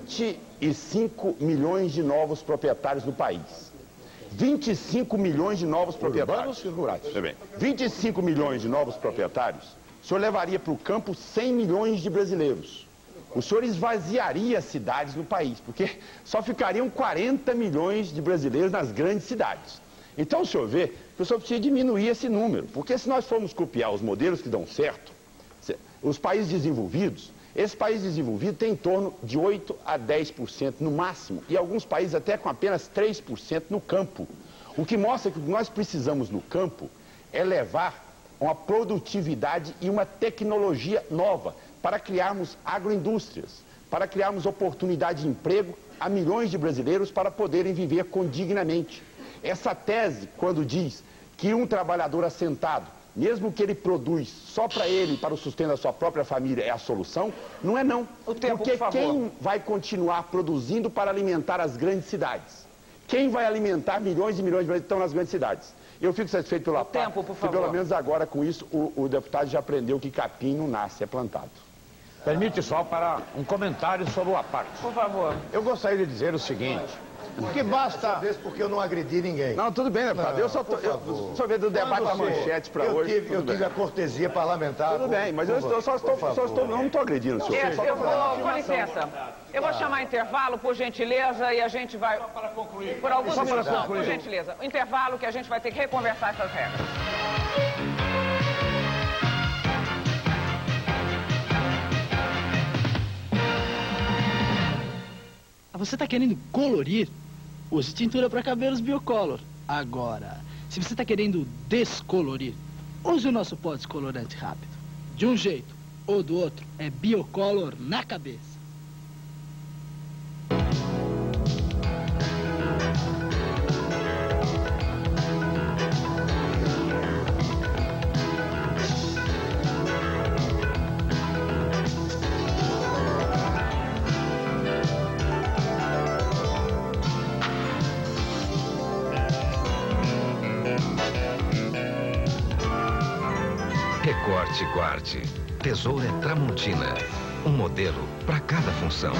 25 milhões de novos proprietários no país. 25 milhões de novos proprietários. Urbanos e rurais. 25 milhões de novos proprietários, o senhor levaria para o campo 100 milhões de brasileiros. O senhor esvaziaria as cidades no país, porque só ficariam 40 milhões de brasileiros nas grandes cidades. Então o senhor vê que o senhor precisa diminuir esse número, porque se nós formos copiar os modelos que dão certo, os países desenvolvidos, esse país desenvolvido tem em torno de 8 a 10% no máximo, e alguns países até com apenas 3% no campo. O que mostra que o que nós precisamos no campo é levar uma produtividade e uma tecnologia nova para criarmos agroindústrias, para criarmos oportunidade de emprego a milhões de brasileiros para poderem viver condignamente. Essa tese, quando diz que um trabalhador assentado, mesmo que ele produz só para ele e para o sustento da sua própria família, é a solução, não é não. Porque quem vai continuar produzindo para alimentar as grandes cidades? Quem vai alimentar milhões e milhões de brasileiros que estão nas grandes cidades? Eu fico satisfeito pela parte, que pelo menos agora com isso o deputado já aprendeu que capim não nasce, é plantado. Permite só para um comentário sobre o aparte. Por favor. Eu gostaria de dizer o seguinte, que basta... porque eu não agredi ninguém. Não, tudo bem, deputado. Eu só vendo o debate da manchete para hoje. Eu tive a cortesia parlamentar. Tudo bem, mas eu não estou agredindo o senhor. Com licença. Eu vou chamar intervalo, por gentileza, e a gente vai... Só para concluir. Por alguns minutos, por gentileza. Intervalo que a gente vai ter que reconversar essas regras. Você está querendo colorir? Use tintura para cabelos Biocolor. Agora, se você está querendo descolorir, use o nosso pó descolorante rápido. De um jeito ou do outro, é Biocolor na cabeça. Guarde. Tesoura Tramontina. Um modelo para cada função.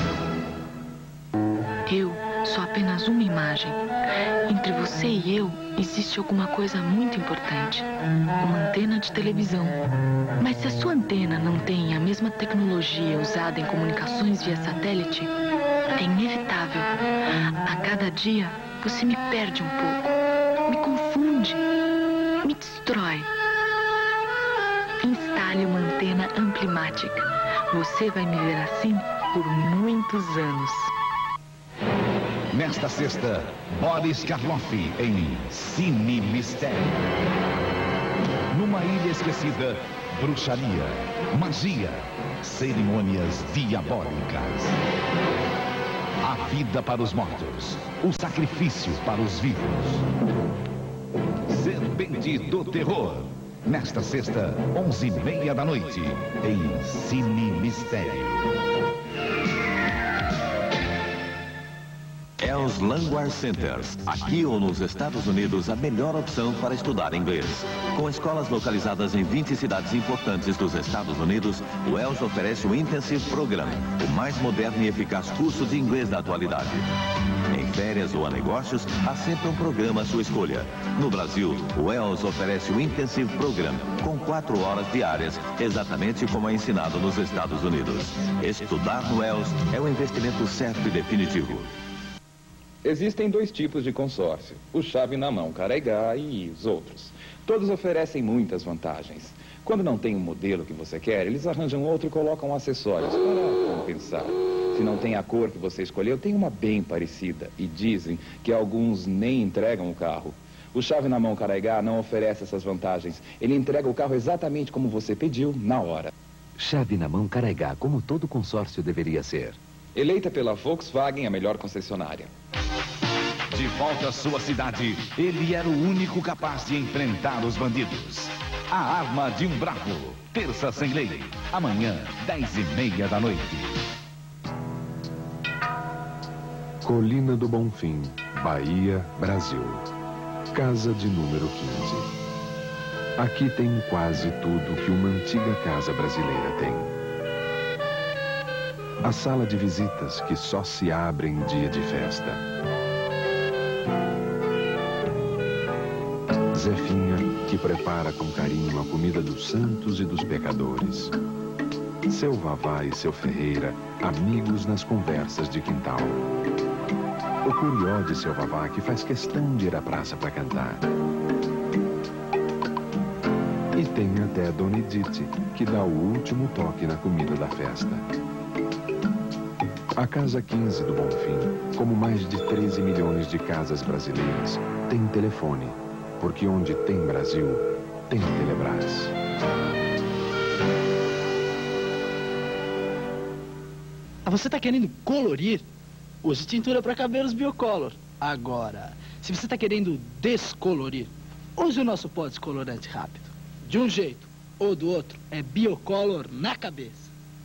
Eu sou apenas uma imagem. Entre você e eu, existe alguma coisa muito importante. Uma antena de televisão. Mas se a sua antena não tem a mesma tecnologia usada em comunicações via satélite, é inevitável. A cada dia, você me perde um pouco. Me confunde. Me destrói. Instale uma antena Amplimatic. Você vai me ver assim por muitos anos. Nesta sexta, Boris Karloff em Cine Mistério. Numa ilha esquecida, bruxaria, magia, cerimônias diabólicas. A vida para os mortos, o sacrifício para os vivos. Serpente do Terror. Nesta sexta, 11h30 da noite, em Cine Mistério. Els Language Centers. Aqui ou nos Estados Unidos, a melhor opção para estudar inglês. Com escolas localizadas em 20 cidades importantes dos Estados Unidos, o Els oferece o Intensive Program, o mais moderno e eficaz curso de inglês da atualidade. Em férias ou a negócios, há sempre um programa à sua escolha. No Brasil, o Els oferece o Intensive Program, com 4 horas diárias, exatamente como é ensinado nos Estados Unidos. Estudar no Els é o investimento certo e definitivo. Existem 2 tipos de consórcio, o chave na mão, Caraigá e os outros. Todos oferecem muitas vantagens. Quando não tem um modelo que você quer, eles arranjam outro e colocam acessórios para compensar. Se não tem a cor que você escolheu, tem uma bem parecida. E dizem que alguns nem entregam o carro. O chave na mão Caraigá não oferece essas vantagens. Ele entrega o carro exatamente como você pediu, na hora. Chave na mão Caraigá, como todo consórcio deveria ser. Eleita pela Volkswagen, a melhor concessionária. De volta à sua cidade, ele era o único capaz de enfrentar os bandidos. A Arma de um Bravo. Terça Sem Lei. Amanhã, 10h30 da noite. Colina do Bonfim, Bahia, Brasil. Casa de número 15. Aqui tem quase tudo que uma antiga casa brasileira tem. A sala de visitas que só se abre em dia de festa. Zefinha, que prepara com carinho a comida dos santos e dos pecadores. Seu Vavá e seu Ferreira, amigos nas conversas de quintal. O Curió de seu Vavá, que faz questão de ir à praça para cantar. E tem até Dona Edith, que dá o último toque na comida da festa. A Casa 15 do Bonfim, como mais de 13 milhões de casas brasileiras, tem telefone. Porque onde tem Brasil, tem Telebrás. Você está querendo colorir? Use tintura para cabelos Biocolor. Agora, se você está querendo descolorir, use o nosso pó descolorante rápido. De um jeito ou do outro, é Biocolor na cabeça.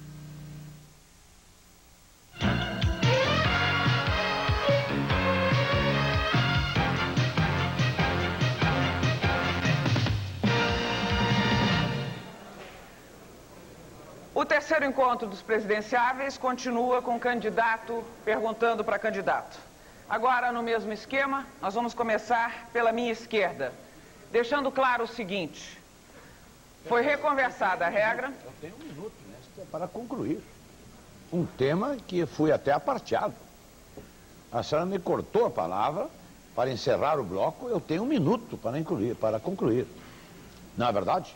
O terceiro encontro dos presidenciáveis continua com candidato perguntando para candidato. Agora, no mesmo esquema, nós vamos começar pela minha esquerda, deixando claro o seguinte. Foi reconversada a regra. Eu tenho um minuto, né, para concluir. Um tema que fui até aparteado. A senhora me cortou a palavra para encerrar o bloco. Eu tenho um minuto para concluir. Não é verdade?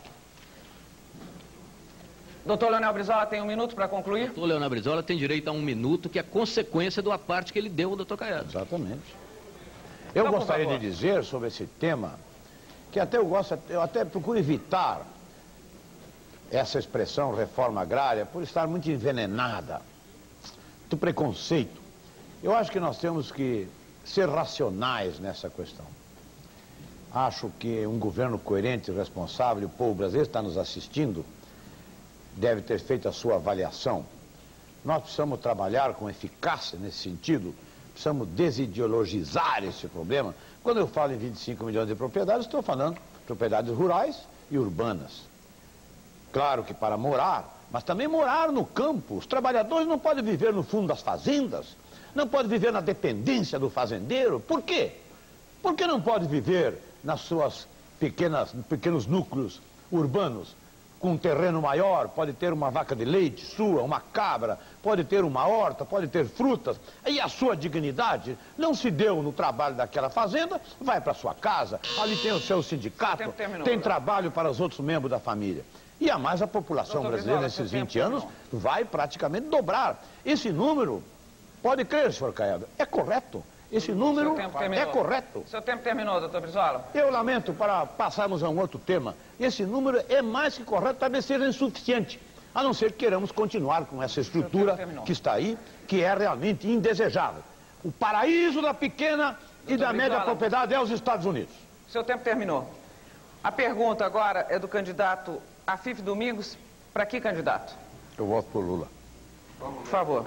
Doutor Leonel Brizola tem um minuto para concluir? Doutor Leonel Brizola tem direito a um minuto, que é consequência da parte que ele deu ao doutor Caiado. Exatamente. Eu gostaria de dizer sobre esse tema, que eu até procuro evitar essa expressão reforma agrária, por estar muito envenenada, do preconceito. Eu acho que nós temos que ser racionais nessa questão. Acho que um governo coerente e responsável, e o povo brasileiro está nos assistindo, deve ter feito a sua avaliação. Nós precisamos trabalhar com eficácia nesse sentido, precisamos desideologizar esse problema. Quando eu falo em 25 milhões de propriedades, estou falando de propriedades rurais e urbanas. Claro que para morar, mas também morar no campo. Os trabalhadores não podem viver no fundo das fazendas, não podem viver na dependência do fazendeiro. Por quê? Por que não pode viver nas suas pequenos núcleos urbanos, com um terreno maior, pode ter uma vaca de leite sua, uma cabra, pode ter uma horta, pode ter frutas, e a sua dignidade não se deu no trabalho daquela fazenda, vai para sua casa, ali tem o seu sindicato, tem trabalho para os outros membros da família. E a mais a população brasileira nesses 20 anos vai praticamente dobrar. Esse número, pode crer, senhor Caiado, é correto. Esse número é correto. Seu tempo terminou, doutor Brizola. Eu lamento, para passarmos a um outro tema, esse número é mais que correto, talvez seja insuficiente, a não ser que queiramos continuar com essa estrutura que está aí, que é realmente indesejável. O paraíso da pequena e da média propriedade é os Estados Unidos. Seu tempo terminou. A pergunta agora é do candidato Afif Domingos. Para que candidato? Eu voto por Lula. Por favor.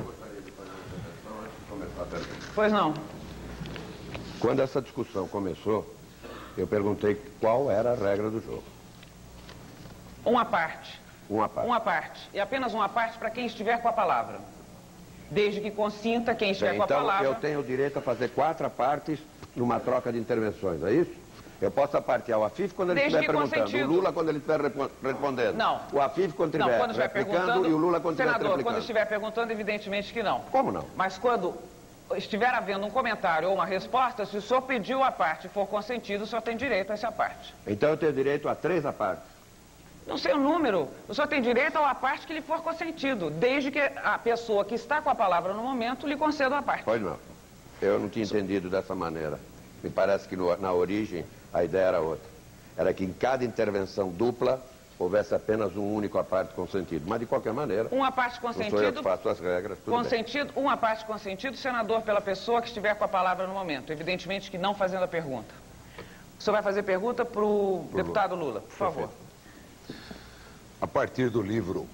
Pois não. Quando essa discussão começou, eu perguntei qual era a regra do jogo. Uma parte. Uma parte. Uma parte. E apenas uma parte para quem estiver com a palavra. Desde que consinta quem estiver com a palavra. Então eu tenho o direito a fazer 4 partes numa troca de intervenções, é isso? Eu posso apartear o Afif quando ele estiver perguntando, o Lula quando ele estiver respondendo. Não. O Afif quando estiver replicando e o Lula quando estiver replicando. Senador, quando estiver perguntando, evidentemente que não. Como não? Mas quando estiver havendo um comentário ou uma resposta, se o senhor pediu a parte e for consentido, o senhor tem direito a essa parte. Então eu tenho direito a 3 partes. Não sei o número. O senhor tem direito a parte que lhe for consentido, desde que a pessoa que está com a palavra no momento lhe conceda a parte. Pois não. Eu não tinha entendido dessa maneira. Me parece que na origem a ideia era outra. Era que em cada intervenção dupla houvesse apenas um único a parte consentido. Mas de qualquer maneira, uma parte consentido, não sou eu que faço as regras, tudo consentido, bem. Uma parte consentido, senador, pela pessoa que estiver com a palavra no momento. Evidentemente que não fazendo a pergunta. O senhor vai fazer pergunta para o deputado Lula, por favor. A partir do livro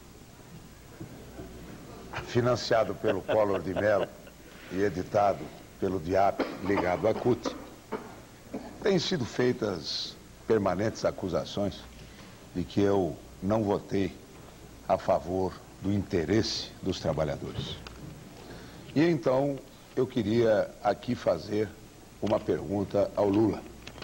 financiado pelo Collor de Mello e editado pelo DIAP, ligado à CUT, têm sido feitas permanentes acusações de que eu não votei a favor do interesse dos trabalhadores. E então eu queria aqui fazer uma pergunta ao Lula.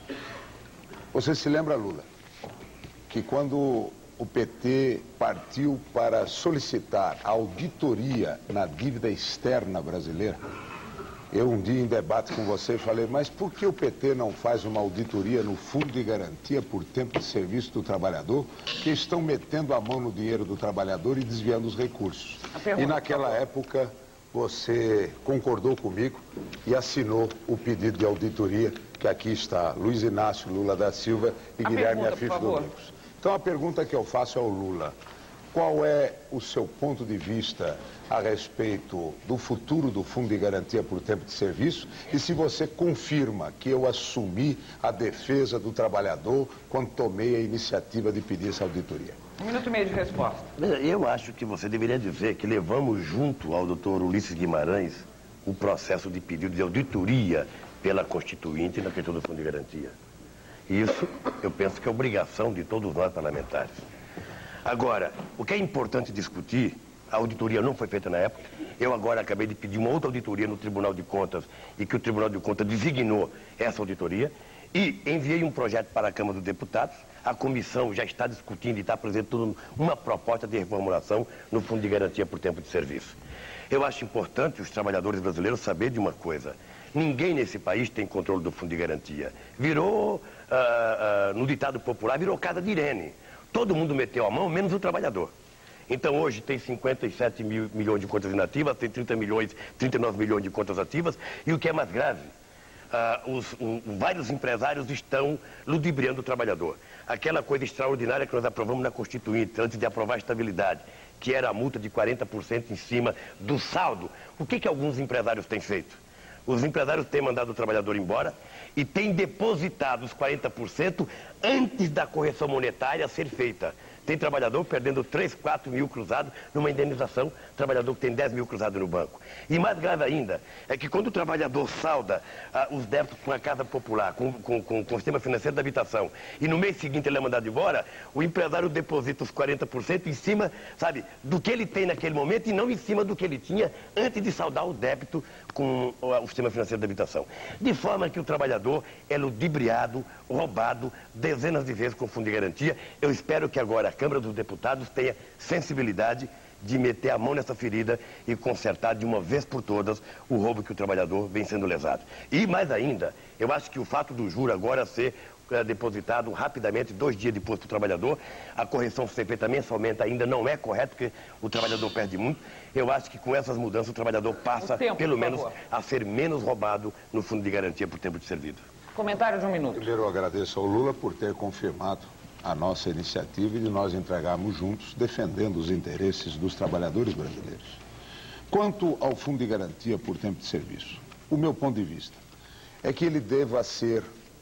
Você se lembra, Lula, que quando o PT partiu para solicitar a auditoria na dívida externa brasileira, eu um dia em debate com você falei, mas por que o PT não faz uma auditoria no Fundo de Garantia por Tempo de Serviço do Trabalhador, que estão metendo a mão no dinheiro do trabalhador e desviando os recursos? E naquela época você concordou comigo e assinou o pedido de auditoria, que aqui está Luiz Inácio Lula da Silva e Guilherme Afif Domingos. Então a pergunta que eu faço ao Lula, qual é o seu ponto de vista a respeito do futuro do Fundo de Garantia por Tempo de Serviço e se você confirma que eu assumi a defesa do trabalhador quando tomei a iniciativa de pedir essa auditoria? 1 minuto e meio de resposta. Eu acho que você deveria dizer que levamos junto ao doutor Ulisses Guimarães o processo de pedido de auditoria pela Constituinte na questão do Fundo de Garantia. Isso, eu penso que é obrigação de todos nós parlamentares. Agora, o que é importante discutir, a auditoria não foi feita na época, eu agora acabei de pedir uma outra auditoria no Tribunal de Contas e que o Tribunal de Contas designou essa auditoria e enviei um projeto para a Câmara dos Deputados, a comissão já está discutindo e está apresentando uma proposta de reformulação no Fundo de Garantia por Tempo de Serviço. Eu acho importante os trabalhadores brasileiros saberem de uma coisa, ninguém nesse país tem controle do Fundo de Garantia. Virou, no ditado popular, virou casa de Irene. Todo mundo meteu a mão, menos o trabalhador. Então hoje tem 57 milhões de contas inativas, tem 39 milhões de contas ativas, e o que é mais grave, vários empresários estão ludibriando o trabalhador. Aquela coisa extraordinária que nós aprovamos na Constituinte, antes de aprovar a estabilidade, que era a multa de 40% em cima do saldo. O que alguns empresários têm feito? Os empresários têm mandado o trabalhador embora e têm depositado os 40% antes da correção monetária ser feita. Tem trabalhador perdendo 3, 4 mil cruzados numa indenização, trabalhador que tem 10 mil cruzados no banco. E mais grave ainda, é que quando o trabalhador salda os débitos com a casa popular, com o sistema financeiro da habitação, e no mês seguinte ele é mandado embora, o empresário deposita os 40% em cima, sabe, do que ele tem naquele momento e não em cima do que ele tinha antes de saldar o débito com o sistema financeiro da habitação. De forma que o trabalhador é ludibriado, roubado dezenas de vezes com o fundo de garantia. Eu espero que agora a Câmara dos Deputados tenha sensibilidade de meter a mão nessa ferida e consertar de uma vez por todas o roubo que o trabalhador vem sendo lesado. E mais ainda, eu acho que o fato do juro agora ser depositado rapidamente, 2 dias depois para o trabalhador, a correção ser feita mensalmente ainda não é correto, porque o trabalhador perde muito. Eu acho que com essas mudanças o trabalhador passa, pelo menos, a ser menos roubado no fundo de garantia por tempo de servido. Comentário de 1 minuto. Primeiro, eu agradeço ao Lula por ter confirmado a nossa iniciativa e de nós entregarmos juntos, defendendo os interesses dos trabalhadores brasileiros. Quanto ao fundo de garantia por tempo de serviço, o meu ponto de vista é que ele deva ser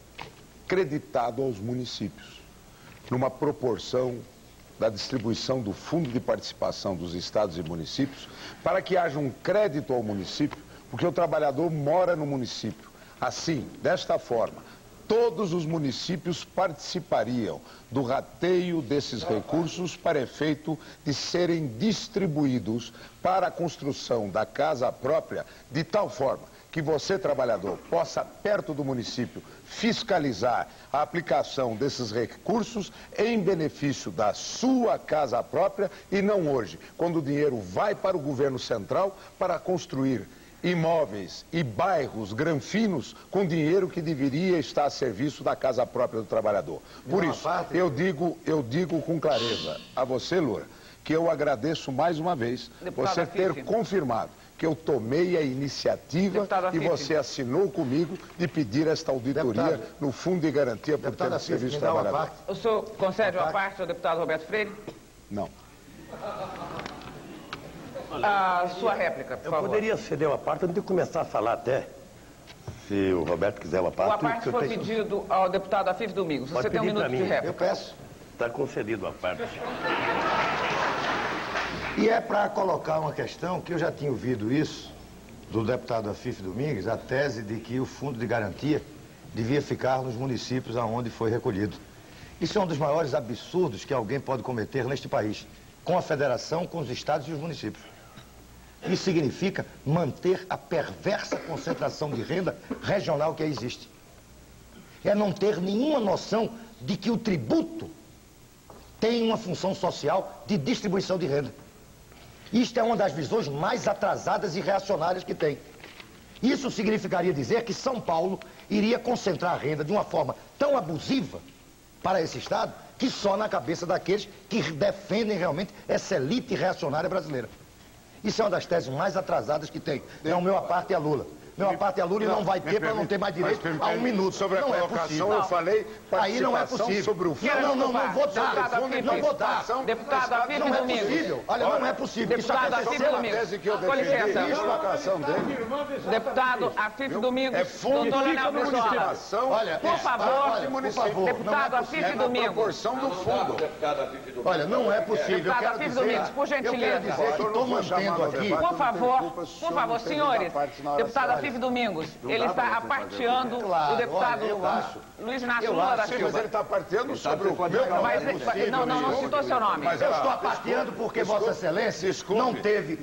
creditado aos municípios, numa proporção da distribuição do fundo de participação dos estados e municípios, para que haja um crédito ao município, porque o trabalhador mora no município. Assim, desta forma, todos os municípios participariam do rateio desses recursos para efeito de serem distribuídos para a construção da casa própria, de tal forma que você, trabalhador, possa, perto do município, fiscalizar a aplicação desses recursos em benefício da sua casa própria e não hoje, quando o dinheiro vai para o governo central para construir imóveis e bairros granfinos com dinheiro que deveria estar a serviço da casa própria do trabalhador. Por isso, eu digo com clareza a você, Lula, que eu agradeço mais uma vez você ter confirmado que eu tomei a iniciativa e você assinou comigo de pedir esta auditoria no Fundo de Garantia por tempo de serviço trabalhador. O senhor concede uma parte ao deputado Roberto Freire? Não. A sua réplica, por favor. Eu poderia ceder uma parte antes de começar a falar até, se o Roberto quiser uma parte. A parte foi pedido ao deputado Afif Domingos. Você tem 1 minuto de réplica. Eu peço. Está concedido a parte. E é para colocar uma questão que eu já tinha ouvido isso do deputado Afif Domingos, a tese de que o fundo de garantia devia ficar nos municípios aonde foi recolhido. Isso é um dos maiores absurdos que alguém pode cometer neste país, com a federação, com os estados e os municípios. Isso significa manter a perversa concentração de renda regional que existe. É não ter nenhuma noção de que o tributo tem uma função social de distribuição de renda. Isto é uma das visões mais atrasadas e reacionárias que tem. Isso significaria dizer que São Paulo iria concentrar a renda de uma forma tão abusiva para esse Estado que só na cabeça daqueles que defendem realmente essa elite reacionária brasileira. Isso é uma das teses mais atrasadas que tem. É o meu aparte a Lula. Meu aparte a Lula e não vai ter para não ter mais direito a 1 minuto. Sobre a colocação, eu falei aí não é possível. Sobre o fundo. Não vou dar. Não vou dar. Deputado Afif Domingos. Não é possível. Olha, não é possível. Deputado Afif Domingos. Com licença. Deputado Afif Domingos. É fundo de participação. Olha, por favor. Deputado Afif Domingos. É a proporção do fundo. Olha, não é possível. Deputado Afif Domingos, por gentileza. Eu quero dizer que estou mantendo aqui. Por favor, senhores. Deputado Afif Domingos, ele está aparteando o deputado Luiz Inácio Lula da Silva. Mas ele está aparteando sobre o meu nome. Não citou seu nome. Mas eu estou aparteando porque Vossa Excelência não teve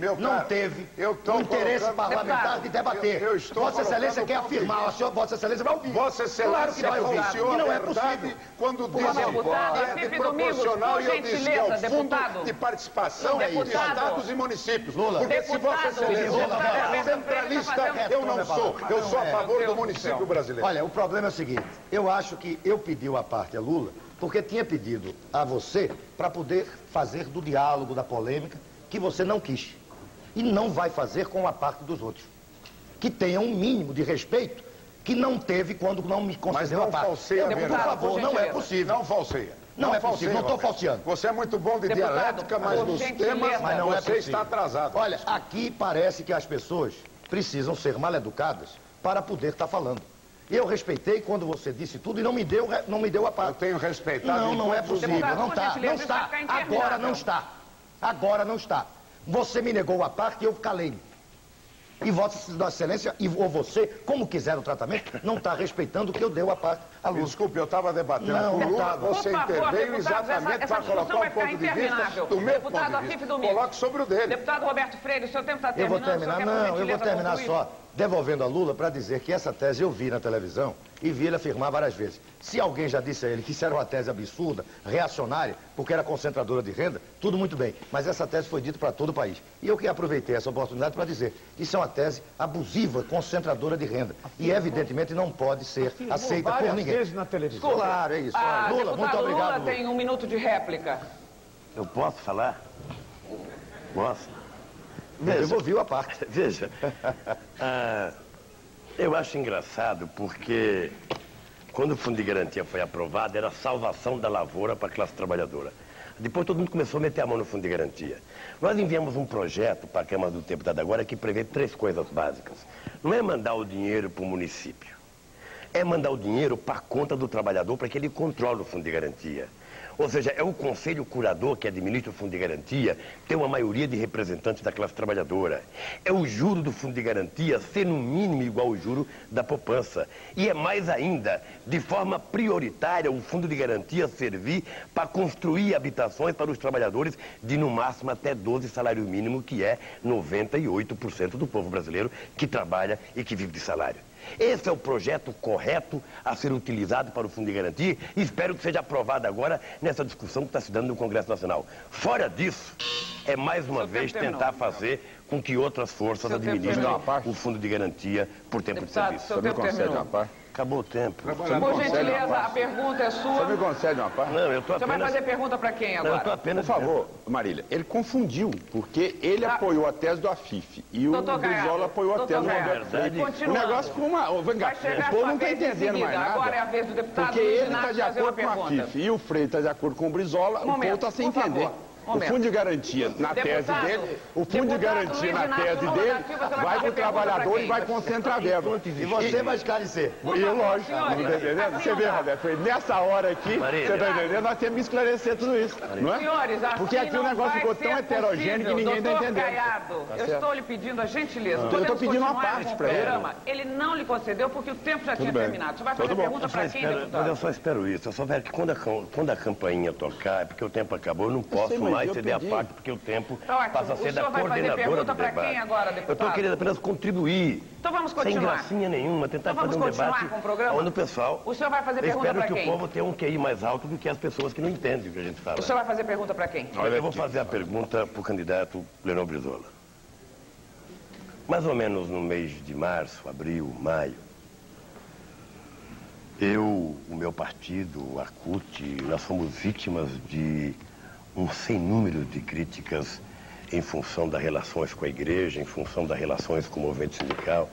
o interesse parlamentar de debater. Vossa Excelência quer afirmar, Vossa Excelência vai ouvir. Vossa Excelência e não é possível. Quando diz que é proporcional e eu disse que é o fundo de participação de estados e municípios. Porque se Vossa Excelência é centralista, eu não sou. Eu sou a favor do município brasileiro. Olha, o problema é o seguinte. Eu acho que eu pedi a parte a Lula porque tinha pedido a você para poder fazer do diálogo, da polêmica, que você não quis. E não vai fazer com a parte dos outros. Que tenha um mínimo de respeito que não teve quando não me concedeu a parte. Por favor, não é possível. Não falseia. Não é possível, não estou falseando. Você é muito bom de dialética, mas nos temas você está atrasado. Olha, aqui parece que as pessoas precisam ser mal educadas para poder estar falando. Eu respeitei quando você disse tudo e não me deu a parte. Eu tenho respeitado. Não é possível. Não está. Agora não está. Agora não está. Você me negou a parte e eu calei. E Vossa Excelência, ou você, como quiser o tratamento, não está respeitando o que eu dei a parte à Lula. Desculpe, eu estava debatendo com o Lula, você interveio exatamente para colocar o ponto de vista do meu ponto de vista. Coloque sobre o dele. Deputado Roberto Freire, o seu tempo está terminando. Eu vou terminar só, devolvendo a Lula para dizer que essa tese eu vi na televisão e vi ele afirmar várias vezes. Se alguém já disse a ele que isso era uma tese absurda, reacionária, porque era concentradora de renda, tudo muito bem. Mas essa tese foi dita para todo o país. E eu que aproveitei essa oportunidade para dizer que isso é uma tese abusiva, concentradora de renda. E evidentemente não pode ser aceita por ninguém. Vezes na televisão. Claro, é isso. Lula, muito obrigado. Lula tem 1 minuto de réplica. Eu posso falar? Posso? Veja, devolviu a parte. Veja, eu acho engraçado porque quando o Fundo de Garantia foi aprovado, era a salvação da lavoura para a classe trabalhadora. Depois todo mundo começou a meter a mão no Fundo de Garantia. Nós enviamos um projeto para a Câmara do Deputado agora que prevê 3 coisas básicas. Não é mandar o dinheiro para o município. É mandar o dinheiro para a conta do trabalhador para que ele controle o Fundo de Garantia. Ou seja, é o Conselho Curador que administra o Fundo de Garantia, tem uma maioria de representantes da classe trabalhadora. É o juro do Fundo de Garantia ser no mínimo igual ao juro da poupança. E é mais ainda, de forma prioritária, o Fundo de Garantia servir para construir habitações para os trabalhadores de no máximo até 12 salário mínimo, que é 98% do povo brasileiro que trabalha e que vive de salário. Esse é o projeto correto a ser utilizado para o Fundo de Garantia e espero que seja aprovado agora nessa discussão que está se dando no Congresso Nacional. Fora disso, é mais uma vez tentar fazer com que outras forças administrem o Fundo de Garantia por tempo de serviço. Você me concede uma parte? Acabou o tempo. Por gentileza, a pergunta é sua. Você me concede uma parte? Não, eu estou apenas... Você vai fazer pergunta para quem agora? Não, eu estou apenas... Por favor, Marília, ele confundiu, porque ele apoiou a tese do Afif e o Brizola apoiou a tese do Roberto Freire. O negócio com uma... O povo não está entendendo mais nada. Agora é a vez do deputado porque ele está de acordo com a Afif e o Freire está de acordo com o Brizola, o povo está sem entender. O Fundo de Garantia, na tese dele, o Fundo de Garantia, na tese dele, vai para o trabalhador e vai concentrar a verba. E você vai esclarecer. E lógico, não está entendendo? Você vê, Roberto, nessa hora aqui, você está entendendo? Nós temos que esclarecer tudo isso, não é? Porque aqui o negócio ficou tão heterogêneo que ninguém está entendendo. Caiado, eu estou lhe pedindo a gentileza. Eu estou pedindo uma parte para ele. Ele não lhe concedeu porque o tempo já tinha terminado. Você vai fazer pergunta para quem, deputado? Eu só espero isso. Eu só espero que quando a campainha tocar, é porque o tempo acabou, eu não posso mais ceder a parte, porque o tempo passa a ser da coordenadora do debate. Eu estou querendo apenas contribuir. Então vamos continuar. Sem gracinha nenhuma, tentar fazer um debate onde o pessoal... O senhor vai fazer pergunta para quem? Eu espero que o povo tenha um QI mais alto do que as pessoas que não entendem o que a gente fala. O senhor vai fazer pergunta para quem? Eu vou fazer a pergunta para o candidato Leonel Brizola. Mais ou menos no mês de março, abril, maio, o meu partido, a CUT, nós fomos vítimas de um sem número de críticas em função das relações com a igreja, em função das relações com o movimento sindical,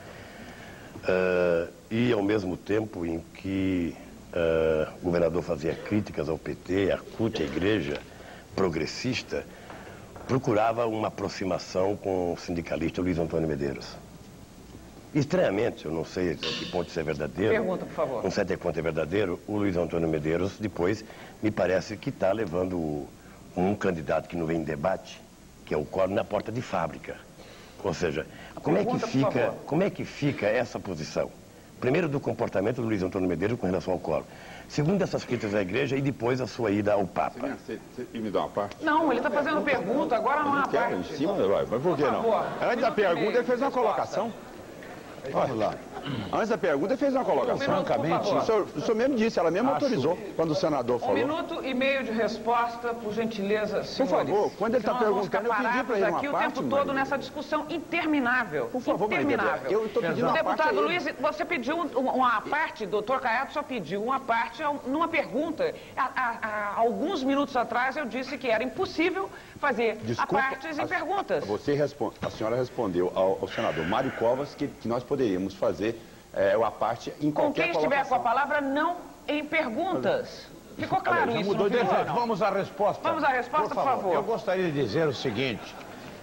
e ao mesmo tempo em que o governador fazia críticas ao PT, à CUT, à igreja progressista, procurava uma aproximação com o sindicalista Luiz Antônio Medeiros. Estranhamente, eu não sei até que ponto isso é verdadeiro. Pergunta, por favor. Não sei até que ponto é verdadeiro, o Luiz Antônio Medeiros, depois, me parece que está levando um candidato que não vem em debate, que é o Collor, na porta de fábrica. Ou seja, como é que fica essa posição? Primeiro, do comportamento do Luiz Antônio Medeiros com relação ao Collor. Segundo, essas críticas à igreja e depois a sua ida ao Papa. Você me dá uma parte? Não, ele está fazendo pergunta, agora não há parte. Em cima, mas por que não? Antes da pergunta, ele fez uma colocação. Vamos lá. Antes da pergunta, ele fez uma colocação. Francamente, o senhor mesmo disse, ela mesmo autorizou, quando o senador falou. 1 minuto e meio de resposta, por gentileza, senhores. Por favor, quando ele está perguntando, eu pedi para ele uma aqui parte, o tempo todo nessa discussão interminável. Por favor, interminável. Eu estou pedindo uma parte. Deputado Luiz, você pediu uma parte, doutor Caiado só pediu uma parte numa pergunta. Há alguns minutos atrás eu disse que era impossível fazer partes em perguntas. A senhora respondeu ao senador Mário Covas que nós poderíamos fazer a parte em qualquer colocação. Com quem estiver com a palavra, não em perguntas. Ficou claro isso, não ficou, não? Vamos à resposta. Vamos à resposta, por favor. Eu gostaria de dizer o seguinte,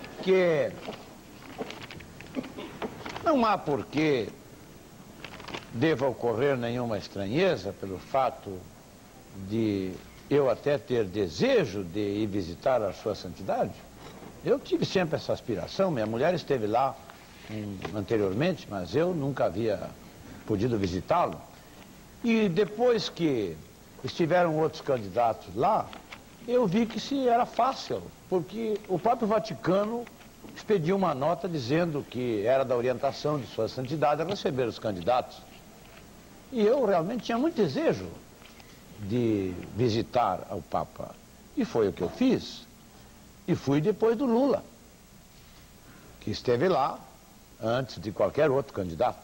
que não há porquê deva ocorrer nenhuma estranheza pelo fato de eu até ter desejo de ir visitar a Sua Santidade. Eu tive sempre essa aspiração, minha mulher esteve lá anteriormente, mas eu nunca havia podido visitá-lo. E depois que estiveram outros candidatos lá, eu vi que se era fácil, porque o próprio Vaticano expediu uma nota dizendo que era da orientação de Sua Santidade a receber os candidatos. E eu realmente tinha muito desejo de visitar o Papa. E foi o que eu fiz. E fui depois do Lula, que esteve lá antes de qualquer outro candidato.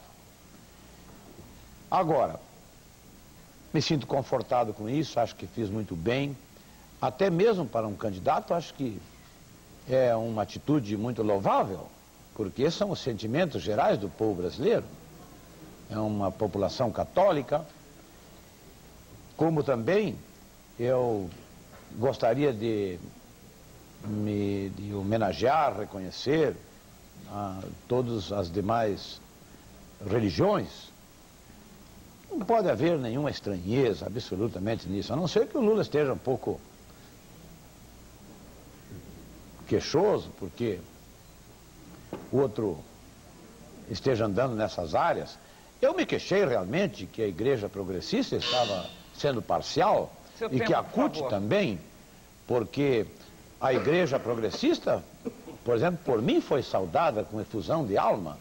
Agora, me sinto confortado com isso, acho que fiz muito bem. Até mesmo para um candidato, acho que é uma atitude muito louvável, porque esses são os sentimentos gerais do povo brasileiro. É uma população católica, como também eu gostaria de homenagear, reconhecer todas as demais religiões. Não pode haver nenhuma estranheza absolutamente nisso, a não ser que o Lula esteja um pouco queixoso, porque o outro esteja andando nessas áreas. Eu me queixei realmente que a Igreja Progressista estava sendo parcial e que a CUT também, porque a Igreja Progressista, por exemplo, por mim foi saudada com efusão de alma,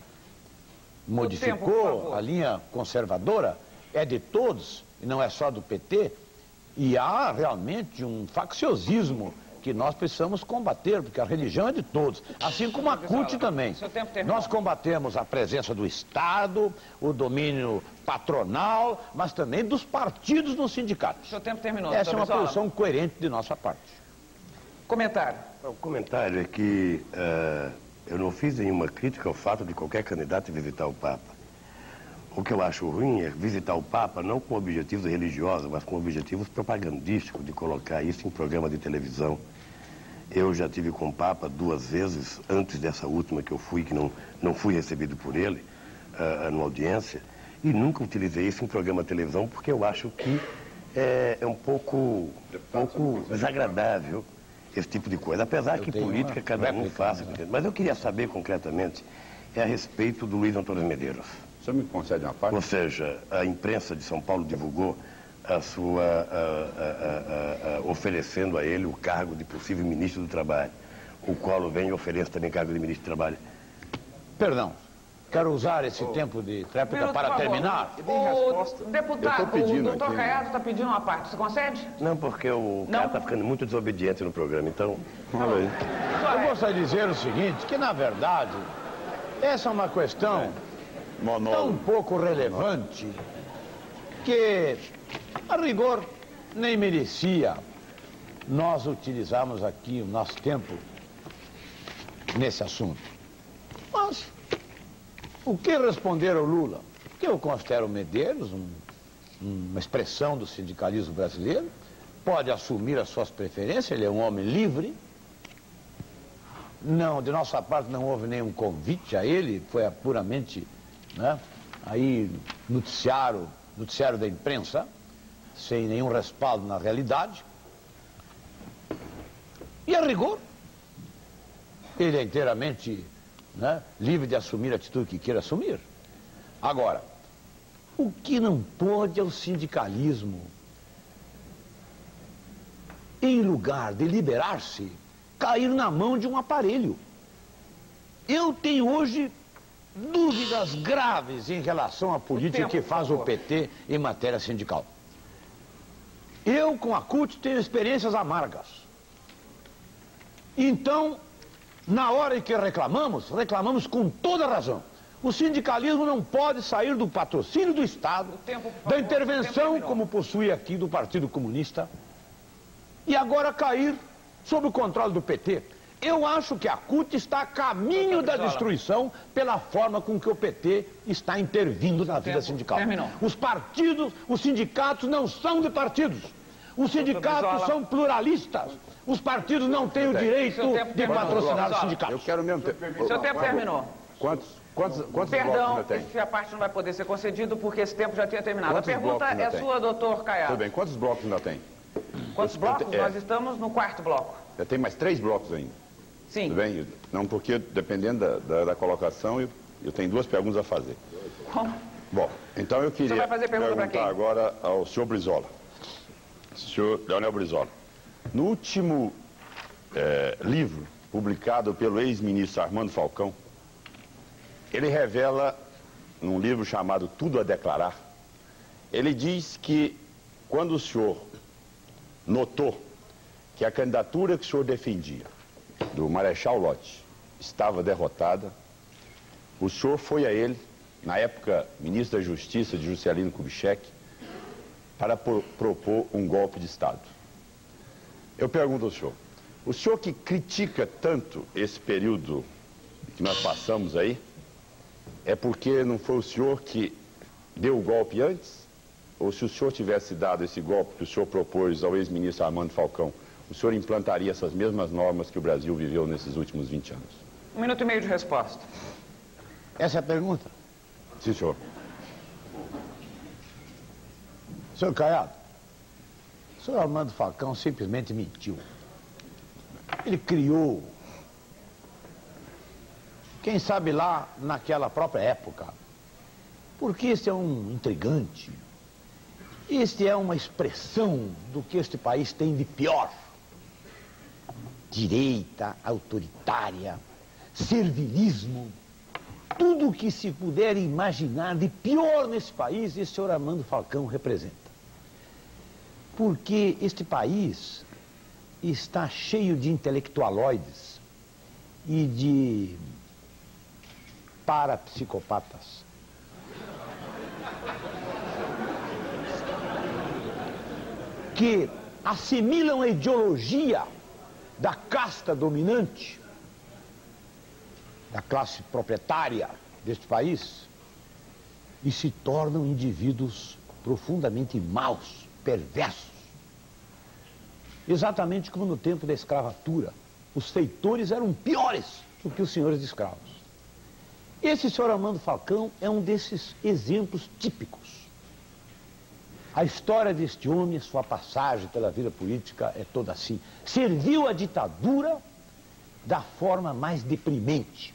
modificou a linha conservadora, é de todos e não é só do PT, e há realmente um facciosismo que nós precisamos combater, porque a religião é de todos, assim como a CUT também. Nós combatemos a presença do Estado, o domínio patronal, mas também dos partidos nos sindicatos. Seu tempo terminou. Essa é uma posição coerente de nossa parte. Comentário. O comentário é que eu não fiz nenhuma crítica ao fato de qualquer candidato visitar o Papa. O que eu acho ruim é visitar o Papa não com objetivos religiosos, mas com objetivos propagandísticos, de colocar isso em programa de televisão. Eu já tive com o Papa 2 vezes, antes dessa última que eu fui, que não fui recebido por ele, numa audiência, e nunca utilizei isso em programa de televisão, porque eu acho que é um pouco desagradável esse tipo de coisa. Apesar que política cada um faça, mas eu queria saber concretamente a respeito do Luiz Antônio Medeiros. O senhor me concede uma parte? Ou seja, a imprensa de São Paulo divulgou a sua oferecendo a ele o cargo de possível ministro do Trabalho. O Collor vem e oferece também cargo de ministro do Trabalho. Perdão, quero usar esse tempo de tréplica para terminar. O deputado, o doutor Caiado está pedindo uma parte, você concede? Não, porque o cara está ficando muito desobediente no programa, então... Fala aí. Eu gostaria de dizer o seguinte, que na verdade, essa é uma questão tão pouco relevante que, a rigor, nem merecia nós utilizarmos aqui o nosso tempo nesse assunto. Mas, o que responder ao Lula? Que eu considero o Medeiros uma expressão do sindicalismo brasileiro, pode assumir as suas preferências, ele é um homem livre. Não, de nossa parte não houve nenhum convite a ele, foi puramente... aí noticiário da imprensa, sem nenhum respaldo na realidade. E a rigor, ele é inteiramente livre de assumir a atitude que queira assumir. Agora, o que não pode é o sindicalismo, em lugar de liberar-se, cair na mão de um aparelho. Eu tenho hoje dúvidas graves em relação à política que faz o PT em matéria sindical. Eu, com a CUT, tenho experiências amargas. Então, na hora em que reclamamos com toda razão. O sindicalismo não pode sair do patrocínio do Estado, da intervenção, como possui aqui, do Partido Comunista, e agora cair sob o controle do PT. Eu acho que a CUT está a caminho da destruição pela forma com que o PT está intervindo na vida sindical. Os partidos, os sindicatos não são de partidos. Os sindicatos são pluralistas. Os partidos não têm o direito de patrocinar os sindicatos. Eu quero mesmo ter... Seu tempo terminou. Quantos? Quantos blocos Perdão, ainda tem? essa parte não vai poder ser concedido porque esse tempo já tinha terminado. Quantos a pergunta blocos ainda é tem? sua, doutor Caiado. Tudo bem, quantos blocos ainda tem? Quantos blocos? Nós estamos no 4º bloco. Já tem mais 3 blocos ainda. Sim. Tudo bem? Não, porque dependendo da colocação, eu tenho 2 perguntas a fazer. Como? Bom, então eu queria vai fazer pergunta pra perguntar quem? agora ao senhor Brizola. Senhor Leonel Brizola. No último livro publicado pelo ex-ministro Armando Falcão, ele revela, num livro chamado Tudo a Declarar, ele diz que quando o senhor notou que a candidatura que o senhor defendia, do Marechal Lott, estava derrotada, o senhor foi a ele, na época ministro da Justiça, de Juscelino Kubitschek, para propor um golpe de Estado. Eu pergunto ao senhor, o senhor que critica tanto esse período que nós passamos aí, é porque não foi o senhor que deu o golpe antes? Ou se o senhor tivesse dado esse golpe que o senhor propôs ao ex-ministro Armando Falcão, o senhor implantaria essas mesmas normas que o Brasil viveu nesses últimos 20 anos? 1 minuto e meio de resposta. Essa é a pergunta? Sim, senhor. Senhor Caiado, o senhor Armando Falcão simplesmente mentiu. Ele criou, quem sabe lá naquela própria época, porque este é um intrigante, este é uma expressão do que este país tem de pior. Direita, autoritária, servilismo, tudo o que se puder imaginar de pior nesse país, esse senhor Armando Falcão representa. Porque este país está cheio de intelectualoides e de parapsicopatas. Que assimilam a ideologia da casta dominante, da classe proprietária deste país, e se tornam indivíduos profundamente maus, perversos. Exatamente como no tempo da escravatura, os feitores eram piores do que os senhores de escravos. Esse senhor Armando Falcão é um desses exemplos típicos. A história deste homem, sua passagem pela vida política é toda assim. Serviu a ditadura da forma mais deprimente.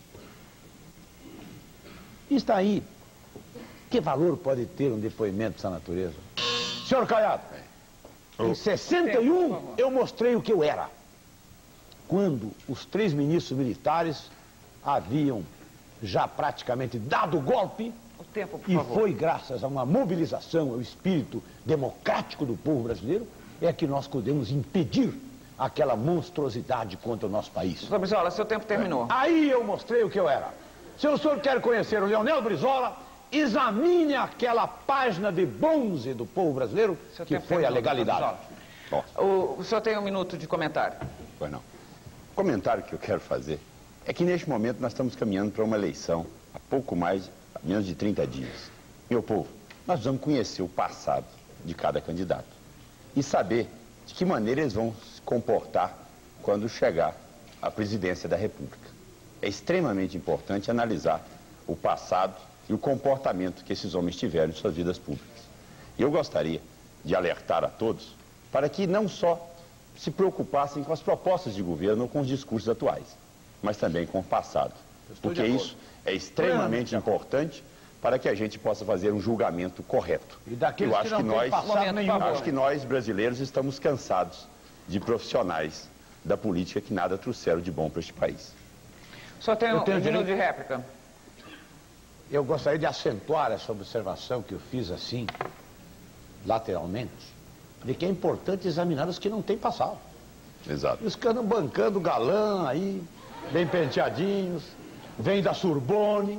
Está aí. Que valor pode ter um depoimento dessa natureza? Senhor Caiado, em 61 eu mostrei o que eu era. Quando os 3 ministros militares haviam já praticamente dado o golpe, e foi graças a uma mobilização, ao espírito democrático do povo brasileiro, é que nós podemos impedir aquela monstruosidade contra o nosso país. Doutor Brizola, seu tempo terminou. Aí eu mostrei o que eu era. Se o senhor quer conhecer o Leonel Brizola, examine aquela página de bronze do povo brasileiro, que foi a legalidade. Bom. O senhor tem 1 minuto de comentário. Pois não. O comentário que eu quero fazer é que neste momento nós estamos caminhando para uma eleição há pouco mais, menos de 30 dias. Meu povo, nós vamos conhecer o passado de cada candidato e saber de que maneira eles vão se comportar quando chegar à presidência da República. É extremamente importante analisar o passado e o comportamento que esses homens tiveram em suas vidas públicas. E eu gostaria de alertar a todos para que não só se preocupassem com as propostas de governo ou com os discursos atuais, mas também com o passado. Porque isso é extremamente importante para que a gente possa fazer um julgamento correto. E daqueles eu acho que não têm passado nenhum. Acho que nós, brasileiros, estamos cansados de profissionais da política que nada trouxeram de bom para este país. Só tem um minuto de réplica. Eu gostaria de acentuar essa observação que eu fiz assim, lateralmente, de que é importante examinar os que não têm passado. Exato. Os que andam bancando galã aí, bem penteadinhos, vêm da Sorbonne.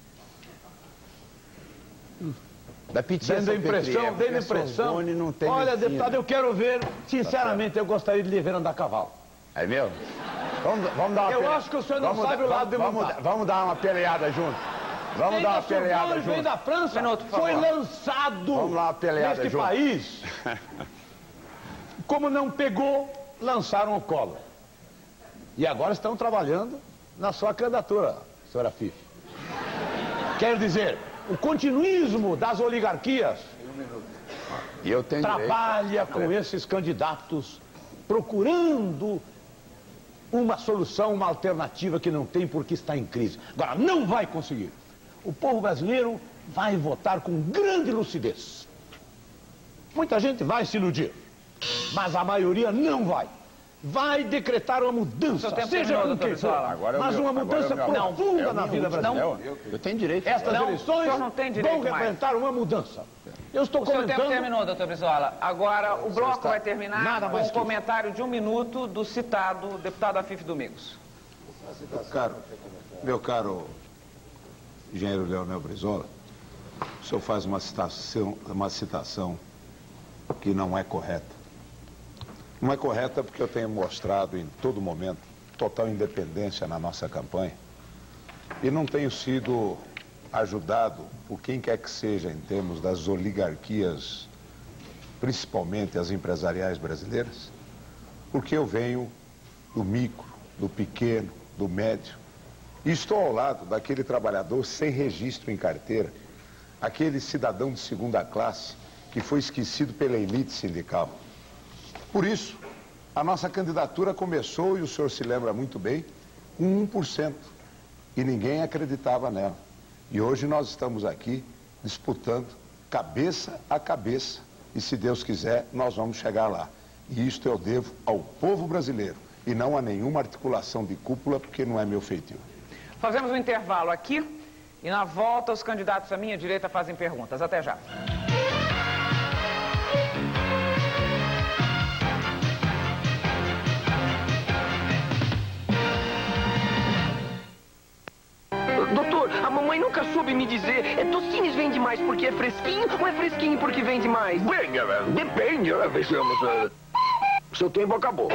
Dando a impressão, não tem olha, medicina. deputado, eu quero ver, sinceramente, eu gostaria de lhe ver andar a cavalo. É mesmo? Vamos dar uma Eu acho que o senhor não sabe o lado de montar. Vamos dar uma peleada junto. Vamos dar uma peleada junto. Vem da França, foi lançado neste país. Como não pegou, lançaram o Collor. E agora estão trabalhando na sua candidatura, senhora Fife. Quer dizer, o continuismo das oligarquias trabalha com esses candidatos procurando uma solução, uma alternativa que não tem porque está em crise. Agora, não vai conseguir. O povo brasileiro vai votar com grande lucidez. Muita gente vai se iludir, mas a maioria não vai. Vai decretar uma mudança, seja com quem for, mas uma mudança profunda na vida brasileira. Eu tenho direito. Estas eleições vão representar uma mudança. Eu estou comentando... O seu tempo terminou, doutor Brizola. Agora, o bloco vai terminar com um comentário de 1 minuto do citado deputado Afif Domingos. Meu caro engenheiro Leonel Brizola, o senhor faz uma citação que não é correta. Não é correta porque eu tenho mostrado em todo momento total independência na nossa campanha e não tenho sido ajudado por quem quer que seja em termos das oligarquias, principalmente as empresariais brasileiras, porque eu venho do micro, do pequeno, do médio e estou ao lado daquele trabalhador sem registro em carteira, aquele cidadão de segunda classe que foi esquecido pela elite sindical. Por isso, a nossa candidatura começou, e o senhor se lembra muito bem, com 1%. E ninguém acreditava nela. E hoje nós estamos aqui disputando cabeça a cabeça. E se Deus quiser, nós vamos chegar lá. E isto eu devo ao povo brasileiro e não a nenhuma articulação de cúpula, porque não é meu feitio. Fazemos um intervalo aqui e na volta os candidatos à minha direita fazem perguntas. Até já. Doutor, a mamãe nunca soube me dizer, Tostines vende mais porque é fresquinho ou é fresquinho porque vende mais? Bem, depende, vejamos. Seu tempo acabou.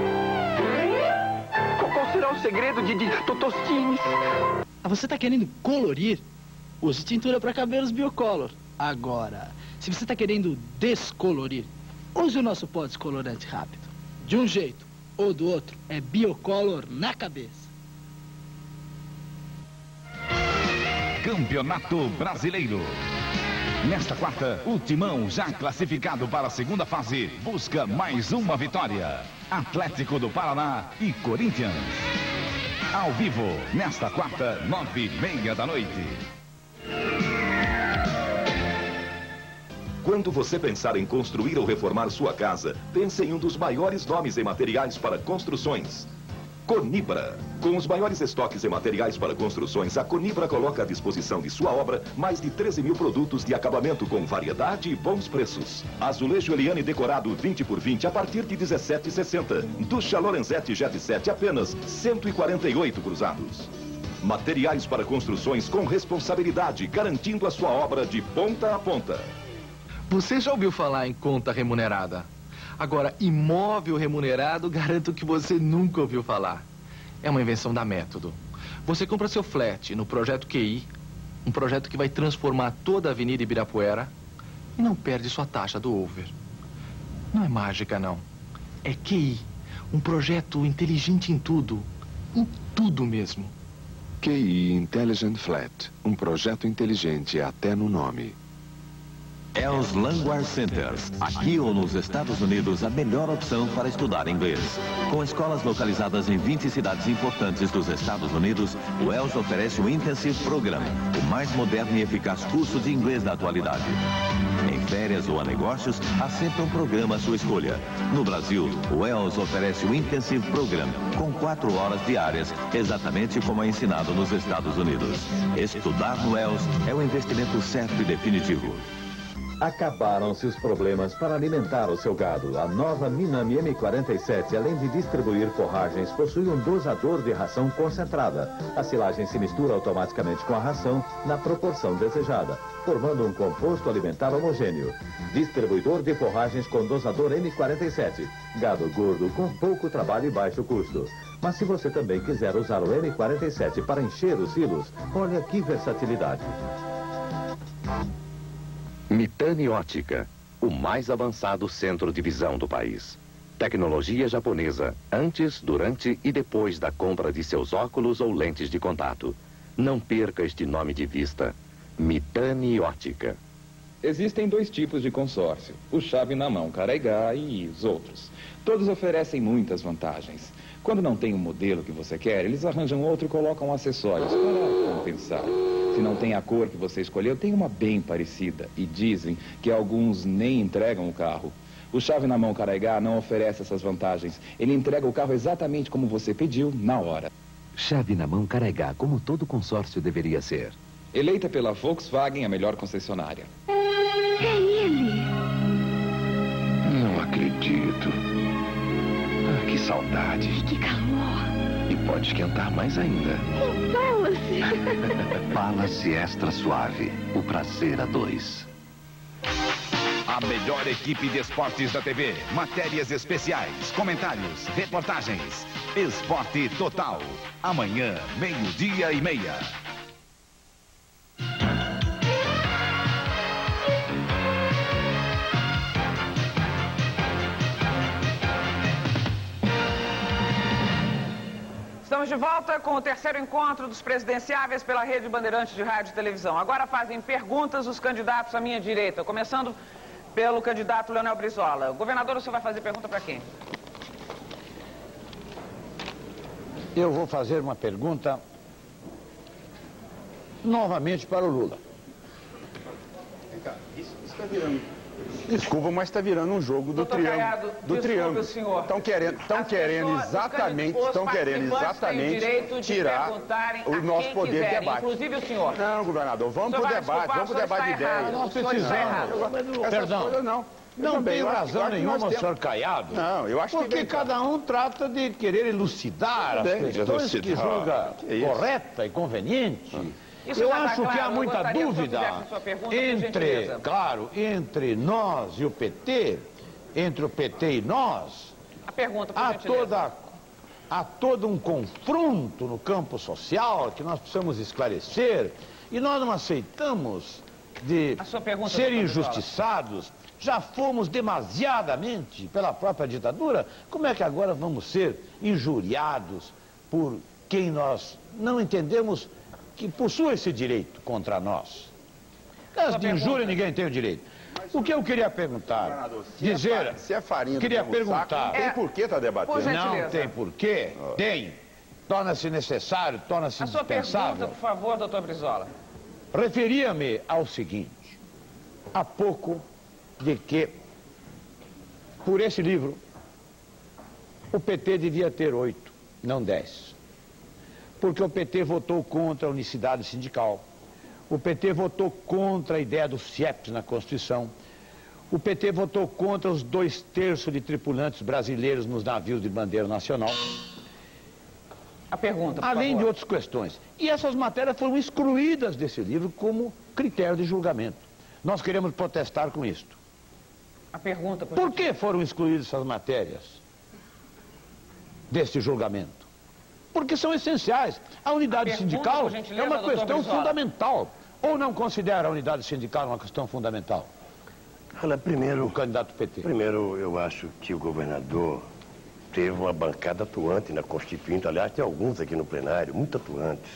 Qual será o segredo de Tostines? Você tá querendo colorir? Use tintura para cabelos Biocolor. Agora, se você tá querendo descolorir, use o nosso pó descolorante rápido. De um jeito ou do outro, é Biocolor na cabeça. Campeonato Brasileiro. Nesta quarta, o Timão, já classificado para a segunda fase, busca mais uma vitória. Atlético do Paraná e Corinthians. Ao vivo, nesta quarta, 9h30 da noite. Quando você pensar em construir ou reformar sua casa, pense em um dos maiores nomes em materiais para construções. Conibra. Com os maiores estoques em materiais para construções, a Conibra coloca à disposição de sua obra mais de 13 mil produtos de acabamento com variedade e bons preços. Azulejo Eliane decorado 20 por 20 a partir de R$ 17,60. Ducha Lorenzetti Jet 7 apenas R$ 148 cruzados. Materiais para construções com responsabilidade, garantindo a sua obra de ponta a ponta. Você já ouviu falar em conta remunerada? Agora, imóvel remunerado, garanto que você nunca ouviu falar. É uma invenção da Método. Você compra seu flat no projeto QI, um projeto que vai transformar toda a Avenida Ibirapuera e não perde sua taxa do over. Não é mágica, não. É QI, um projeto inteligente em tudo mesmo. QI Intelligent Flat, um projeto inteligente até no nome. Els Language Centers. Aqui ou nos Estados Unidos, a melhor opção para estudar inglês. Com escolas localizadas em 20 cidades importantes dos Estados Unidos, o Els oferece o Intensive Program, o mais moderno e eficaz curso de inglês da atualidade. Em férias ou a negócios, há sempre um programa à sua escolha. No Brasil, o Els oferece o Intensive Program, com 4 horas diárias, exatamente como é ensinado nos Estados Unidos. Estudar no Els é o investimento certo e definitivo. Acabaram-se os problemas para alimentar o seu gado. A nova Minami M47, além de distribuir forragens, possui um dosador de ração concentrada. A silagem se mistura automaticamente com a ração na proporção desejada, formando um composto alimentar homogêneo. Distribuidor de forragens com dosador M47. Gado gordo com pouco trabalho e baixo custo. Mas se você também quiser usar o M47 para encher os silos, olha que versatilidade. Mitani Ótica, o mais avançado centro de visão do país. Tecnologia japonesa, antes, durante e depois da compra de seus óculos ou lentes de contato. Não perca este nome de vista. Mitani Ótica. Existem dois tipos de consórcio, o chave na mão Caraigá e os outros. Todos oferecem muitas vantagens. Quando não tem o modelo que você quer, eles arranjam outro e colocam acessórios para compensar. Se não tem a cor que você escolheu, tem uma bem parecida. E dizem que alguns nem entregam o carro. O chave na mão Caraigá não oferece essas vantagens. Ele entrega o carro exatamente como você pediu, na hora. Chave na mão Caraigá, como todo consórcio deveria ser. Eleita pela Volkswagen, a melhor concessionária. É ele! Não acredito. Ah, que saudades. Que calor! E pode esquentar mais ainda. Um Palace! Palace Extra Suave, o prazer a dois. A melhor equipe de esportes da TV. Matérias especiais, comentários, reportagens. Esporte Total. Amanhã, 12:30. Estamos de volta com o terceiro encontro dos presidenciáveis pela Rede Bandeirantes de Rádio e Televisão. Agora fazem perguntas os candidatos à minha direita, começando pelo candidato Leonel Brizola. Governador, o senhor vai fazer pergunta para quem? Eu vou fazer uma pergunta novamente para o Lula. Isso está virando. Desculpa, mas está virando um jogo do triângulo. Estão querendo exatamente tirar o nosso poder de debate. Inclusive o senhor. Não, governador, vamos para o debate de ideias. Nós precisamos. Perdão. Não tem razão nenhuma, senhor Caiado. Não, eu acho que... Porque cada um trata de querer elucidar as questões que julga correta e conveniente. Eu acho que há muita dúvida entre nós e o PT, entre o PT e nós. A pergunta, por gentileza. Há todo um confronto no campo social que nós precisamos esclarecer e nós não aceitamos de ser injustiçados. Já fomos demasiadamente pela própria ditadura. Como é que agora vamos ser injuriados por quem nós não entendemos que possui esse direito contra nós? Caso de injúria, ninguém tem o direito. O que eu queria perguntar, se é farinha do mesmo saco, não tem por que estar debatendo. Não tem por quê? Tem. Torna-se necessário, torna-se indispensável. A sua pergunta, por favor, doutor Brizola. Referia-me ao seguinte: há pouco de que, por esse livro, o PT devia ter 8, não 10. Porque o PT votou contra a unicidade sindical, o PT votou contra a ideia do CIEPS na Constituição, o PT votou contra os 2/3 de tripulantes brasileiros nos navios de bandeira nacional. A pergunta, por além favor. de outras questões. E essas matérias foram excluídas desse livro como critério de julgamento. Nós queremos protestar com isto. A pergunta, por que foram excluídas essas matérias deste julgamento? Porque são essenciais. A unidade sindical é uma questão fundamental. Ou não considera a unidade sindical uma questão fundamental? Olha, primeiro... O candidato PT. Primeiro, eu acho que o governador teve uma bancada atuante na Constituinte. Aliás, tem alguns aqui no plenário, muito atuantes.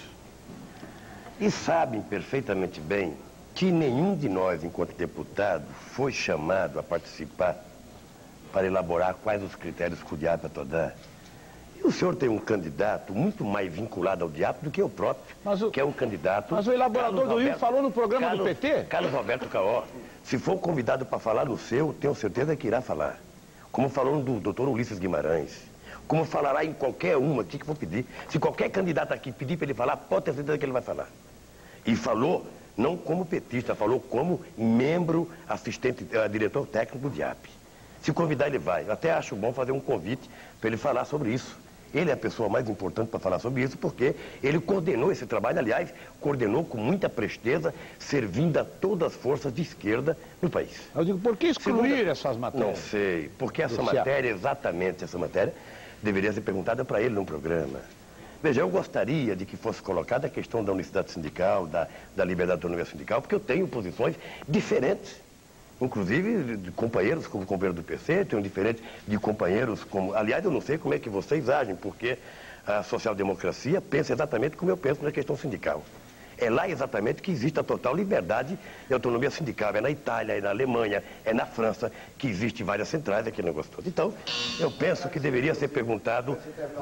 E sabem perfeitamente bem que nenhum de nós, enquanto deputado, foi chamado a participar para elaborar quais os critérios que o DIAP dar. E o senhor tem um candidato muito mais vinculado ao DIAP do que eu próprio, que é um candidato... Mas o elaborador do livro falou no programa do PT? Carlos Roberto Caó. Se for convidado para falar no seu, tenho certeza que irá falar. Como falou do doutor Ulisses Guimarães. Como falará em qualquer uma aqui que for pedir. Se qualquer candidato aqui pedir para ele falar, pode ter certeza que ele vai falar. E falou não como petista, falou como membro, assistente, diretor técnico do DIAP. Se convidar, ele vai. Eu até acho bom fazer um convite para ele falar sobre isso. Ele é a pessoa mais importante para falar sobre isso, porque ele coordenou esse trabalho, aliás, coordenou com muita presteza, servindo a todas as forças de esquerda no país. Eu digo, por que excluir essas matérias? Não sei, porque essa matéria, exatamente essa matéria, deveria ser perguntada para ele no programa. Veja, eu gostaria de que fosse colocada a questão da unicidade sindical, da liberdade de autonomia sindical, porque eu tenho posições diferentes. Inclusive de companheiros como companheiro do PC, tenho diferente de companheiros como... Aliás, eu não sei como é que vocês agem, porque a social-democracia pensa exatamente como eu penso na questão sindical. É lá exatamente que existe a total liberdade e autonomia sindical. É na Itália, é na Alemanha, é na França, que existe várias centrais, aquele negócio todo. Então, eu penso que deveria ser perguntado,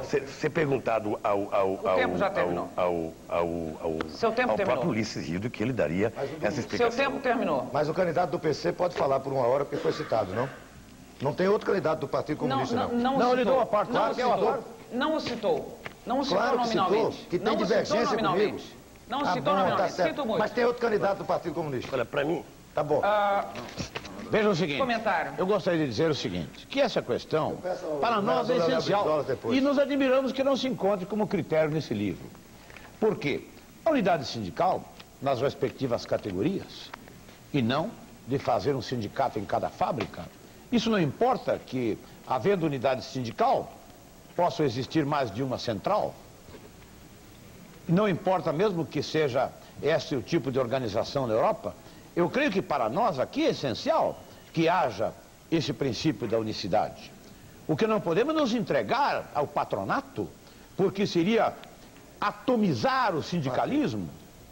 ao próprio Ulisses Rildo que ele daria essa explicação. Seu tempo terminou. Mas o candidato do PC pode falar por 1 hora porque foi citado, não? Não tem outro candidato do Partido Comunista, não. Não, ele deu uma parte, claro que é uma parte. Não o citou. Não o citou claro que nominalmente. Citou, que tem divergência comigo. Não citou nominalmente, tá sinto muito. Mas tem outro candidato do Partido Comunista. Olha, para mim... Tá bom. Veja o seguinte, comentário. Eu gostaria de dizer o seguinte, que essa questão, para nós, é essencial. E nos admiramos que não se encontre como critério nesse livro. Por quê? A unidade sindical, nas respectivas categorias, e não de fazer um sindicato em cada fábrica, isso não importa que, havendo unidade sindical, possa existir mais de uma central. Não importa mesmo que seja esse o tipo de organização na Europa. Eu creio que para nós aqui é essencial que haja esse princípio da unicidade. O que não podemos nos entregar ao patronato, porque seria atomizar o sindicalismo.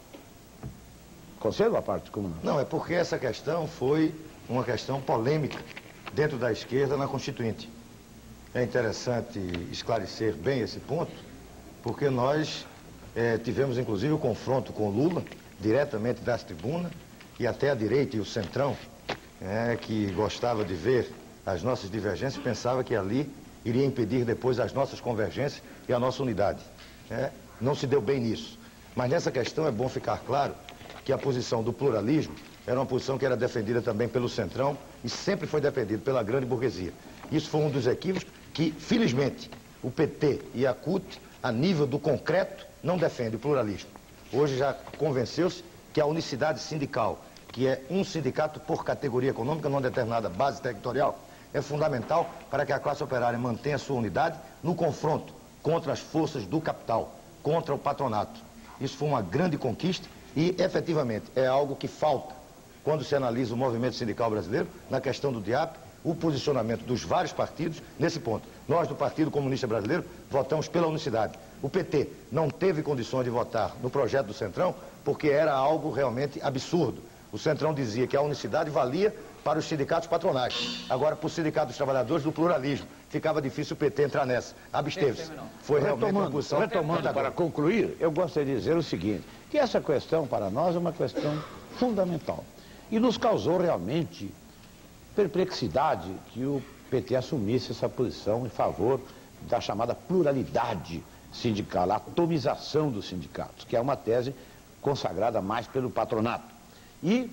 Concedo a parte comunal. Não, é porque essa questão foi uma questão polêmica dentro da esquerda na Constituinte. É interessante esclarecer bem esse ponto, porque nós tivemos inclusive o confronto com Lula, diretamente dessa tribuna, e até a direita e o centrão, que gostava de ver as nossas divergências, pensava que ali iria impedir depois as nossas convergências e a nossa unidade. Não se deu bem nisso. Mas nessa questão é bom ficar claro que a posição do pluralismo era uma posição que era defendida também pelo centrão e sempre foi defendida pela grande burguesia. Isso foi um dos equívocos que, felizmente, o PT e a CUT, a nível do concreto, não defendem o pluralismo. Hoje já convenceu-se que a unicidade sindical, que é um sindicato por categoria econômica numa determinada base territorial, é fundamental para que a classe operária mantenha a sua unidade no confronto contra as forças do capital, contra o patronato. Isso foi uma grande conquista e, efetivamente, é algo que falta quando se analisa o movimento sindical brasileiro na questão do DIAP, o posicionamento dos vários partidos nesse ponto. Nós, do Partido Comunista Brasileiro, votamos pela unicidade. O PT não teve condições de votar no projeto do Centrão porque era algo realmente absurdo. O Centrão dizia que a unicidade valia para os sindicatos patronais. Agora, para o Sindicato dos Trabalhadores, do pluralismo. Ficava difícil o PT entrar nessa. Absteve-se. Foi realmente uma posição... Retomando, para concluir, eu gostaria de dizer o seguinte, que essa questão, para nós, é uma questão fundamental. E nos causou realmente perplexidade que o PT assumisse essa posição em favor da chamada pluralidade sindical, a atomização dos sindicatos, que é uma tese consagrada mais pelo patronato. E,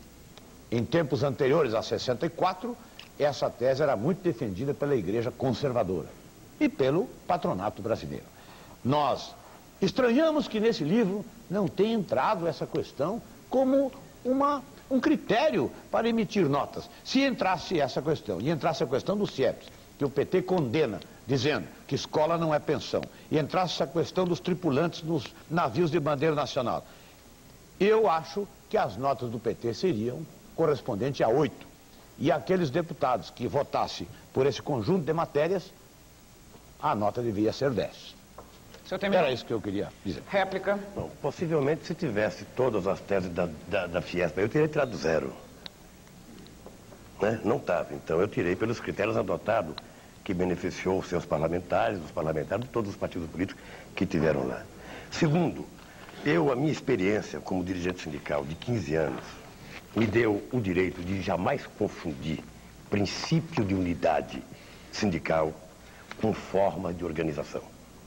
em tempos anteriores a 64, essa tese era muito defendida pela Igreja conservadora e pelo patronato brasileiro. Nós estranhamos que nesse livro não tenha entrado essa questão como um critério para emitir notas. Se entrasse essa questão, e entrasse a questão do CIEPS, que o PT condena, dizendo que escola não é pensão, e entrasse essa questão dos tripulantes nos navios de bandeira nacional, eu acho que as notas do PT seriam correspondentes a 8. E aqueles deputados que votassem por esse conjunto de matérias, a nota devia ser 10. Era isso que eu queria dizer. Réplica? Bom, possivelmente, se tivesse todas as teses da Fiesp, eu teria tirado 0. Né? Não estava. Então, eu tirei pelos critérios adotados, que beneficiou os seus parlamentares, os parlamentares de todos os partidos políticos que tiveram lá. Segundo, a minha experiência como dirigente sindical de 15 anos me deu o direito de jamais confundir princípio de unidade sindical com forma de organização.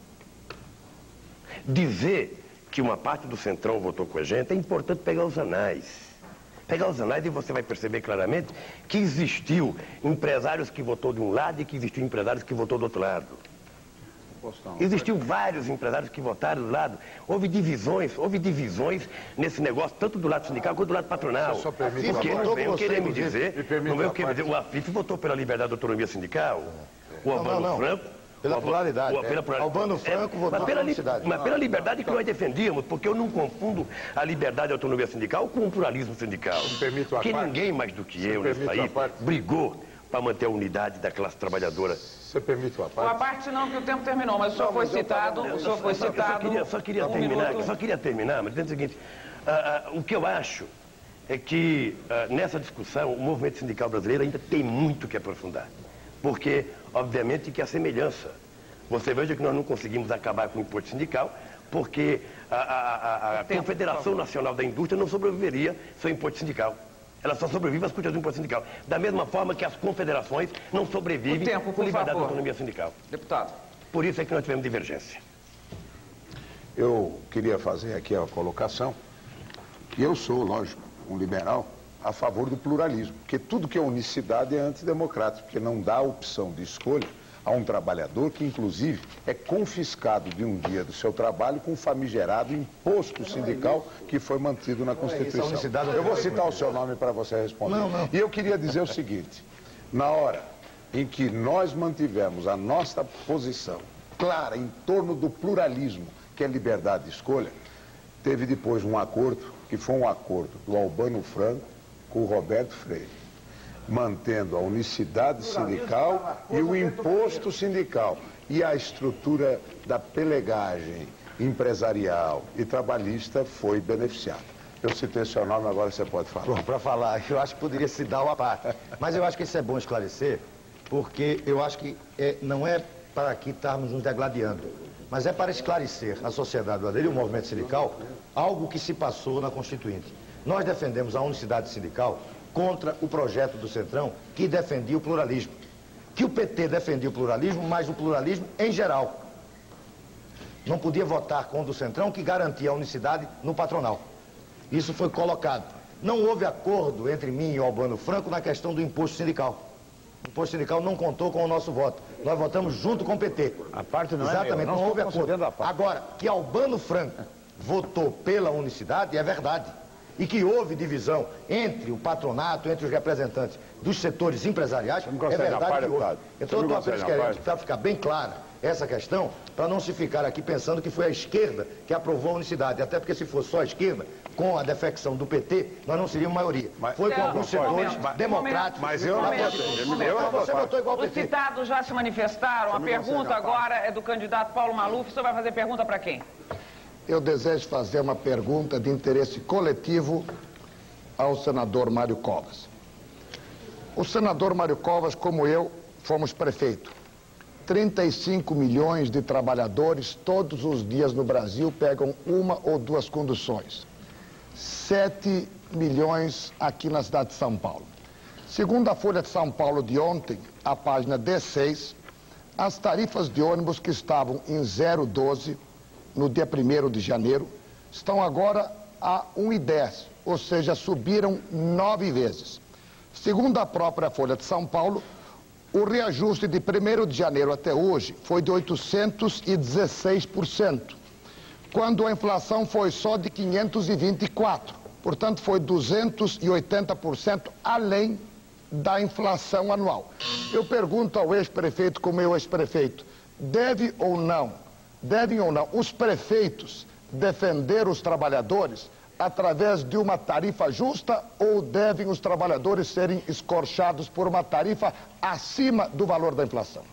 Dizer que uma parte do Centrão votou com a gente é importante pegar os anais. Pegar os anais e você vai perceber claramente que existiu empresários que votou de um lado e que existiu empresários que votou do outro lado. Existiu vários empresários que votaram do lado. Houve divisões nesse negócio, tanto do lado sindical quanto do lado patronal. Porque não venham querer me dizer, o AFIP votou pela liberdade da autonomia sindical, o Albano Franco. Pela pluralidade. Albano Franco votou pela unicidade. Mas pela liberdade que nós defendíamos, porque eu não confundo a liberdade e a autonomia sindical com o pluralismo sindical. Porque ninguém mais do que eu nesse país brigou para manter a unidade da classe trabalhadora. Você permite uma parte? Uma parte não, que o tempo terminou, mas o senhor foi citado. O senhor foi citado. Eu só queria terminar, mas dizendo o seguinte: o que eu acho é que nessa discussão o movimento sindical brasileiro ainda tem muito que aprofundar. Porque, obviamente, que a semelhança. Você veja que nós não conseguimos acabar com o imposto sindical, porque a Confederação Nacional da Indústria não sobreviveria sem imposto sindical. Ela só sobrevive às custas do imposto sindical. Da mesma forma que as confederações não sobrevivem com liberdade de autonomia sindical. Deputado. Por isso é que nós tivemos divergência. Eu queria fazer aqui a colocação. Eu sou, lógico, um liberal a favor do pluralismo, porque tudo que é unicidade é antidemocrático, porque não dá opção de escolha a um trabalhador que, inclusive, é confiscado de um dia do seu trabalho com o famigerado imposto sindical que foi mantido na Constituição. Eu vou citar o seu nome para você responder. E eu queria dizer o seguinte: na hora em que nós mantivemos a nossa posição clara em torno do pluralismo, que é liberdade de escolha, teve depois um acordo, que foi um acordo do Albano Franco com o Roberto Freire, mantendo a unicidade sindical e o imposto sindical e a estrutura da pelegagem empresarial e trabalhista foi beneficiada. Eu citei seu nome, agora você pode falar. Bom, para falar, eu acho que poderia se dar uma parte, mas eu acho que isso é bom esclarecer, porque eu acho que não é para aqui estarmos nos degladiando, mas é para esclarecer a sociedade brasileira e o movimento sindical algo que se passou na Constituinte. Nós defendemos a unicidade sindical contra o projeto do Centrão, que defendia o pluralismo. Que o PT defendia o pluralismo, mas o pluralismo em geral. Não podia votar contra o Centrão, que garantia a unicidade no patronal. Isso foi colocado. Não houve acordo entre mim e o Albano Franco na questão do imposto sindical. O imposto sindical não contou com o nosso voto. Nós votamos junto com o PT. A parte não Exatamente, não houve acordo. Agora, que Albano Franco votou pela unicidade, é verdade. E que houve divisão entre o patronato, entre os representantes dos setores empresariais, é verdade que houve. Então eu estou apenas querendo, para ficar bem clara essa questão, para não se ficar aqui pensando que foi a esquerda que aprovou a unicidade. Até porque se fosse só a esquerda, com a defecção do PT, nós não seríamos maioria. Foi com alguns setores democráticos. Mas eu não você votou igual ao PT. Os citados já se manifestaram. A pergunta agora é do candidato Paulo Maluf. O senhor vai fazer pergunta para quem? Eu desejo fazer uma pergunta de interesse coletivo ao senador Mário Covas. O senador Mário Covas, como eu, fomos prefeito. 35 milhões de trabalhadores todos os dias no Brasil pegam uma ou duas conduções. 7 milhões aqui na cidade de São Paulo. Segundo a Folha de São Paulo de ontem, a página 16, as tarifas de ônibus que estavam em 0,12 no dia 1º de janeiro, estão agora a 1,10, ou seja, subiram 9 vezes. Segundo a própria Folha de São Paulo, o reajuste de 1º de janeiro até hoje foi de 816%, quando a inflação foi só de 524%, portanto foi 280% além da inflação anual. Eu pergunto ao ex-prefeito, como eu ex-prefeito, devem ou não os prefeitos defender os trabalhadores através de uma tarifa justa ou devem os trabalhadores serem escorchados por uma tarifa acima do valor da inflação?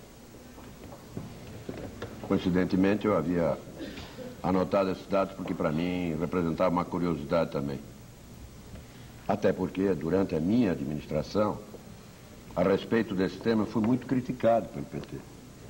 Coincidentemente, eu havia anotado esses dados porque para mim representava uma curiosidade também. Até porque durante a minha administração, a respeito desse tema, eu fui muito criticado pelo PT.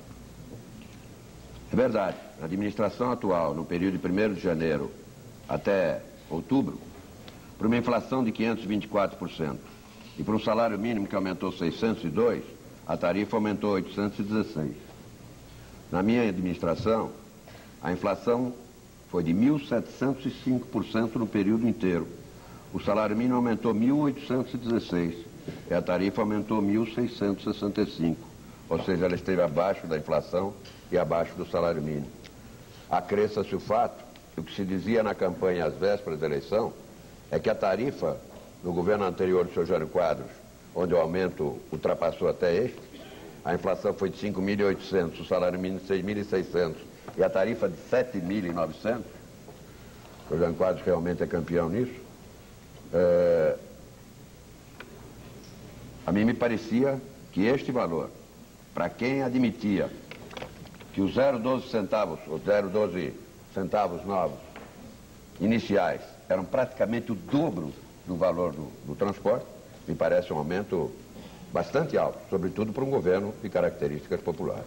É verdade, a administração atual, no período de 1º de janeiro até outubro, para uma inflação de 524% e para um salário mínimo que aumentou 602, a tarifa aumentou 816. Na minha administração, a inflação foi de 1.705% no período inteiro. O salário mínimo aumentou 1.816 e a tarifa aumentou 1.665. Ou seja, ela esteve abaixo da inflação e abaixo do salário mínimo. Acresça-se o fato, o que se dizia na campanha às vésperas da eleição, é que a tarifa no governo anterior do Sr. Jânio Quadros, onde o aumento ultrapassou até este, a inflação foi de 5.800, o salário mínimo de 6.600 e a tarifa de 7.900, o Sr. Jânio Quadros realmente é campeão nisso, A mim me parecia que este valor, para quem admitia que os 0,12 centavos, ou 0,12 centavos novos, iniciais, eram praticamente o dobro do valor do transporte, me parece um aumento bastante alto, sobretudo para um governo de características populares.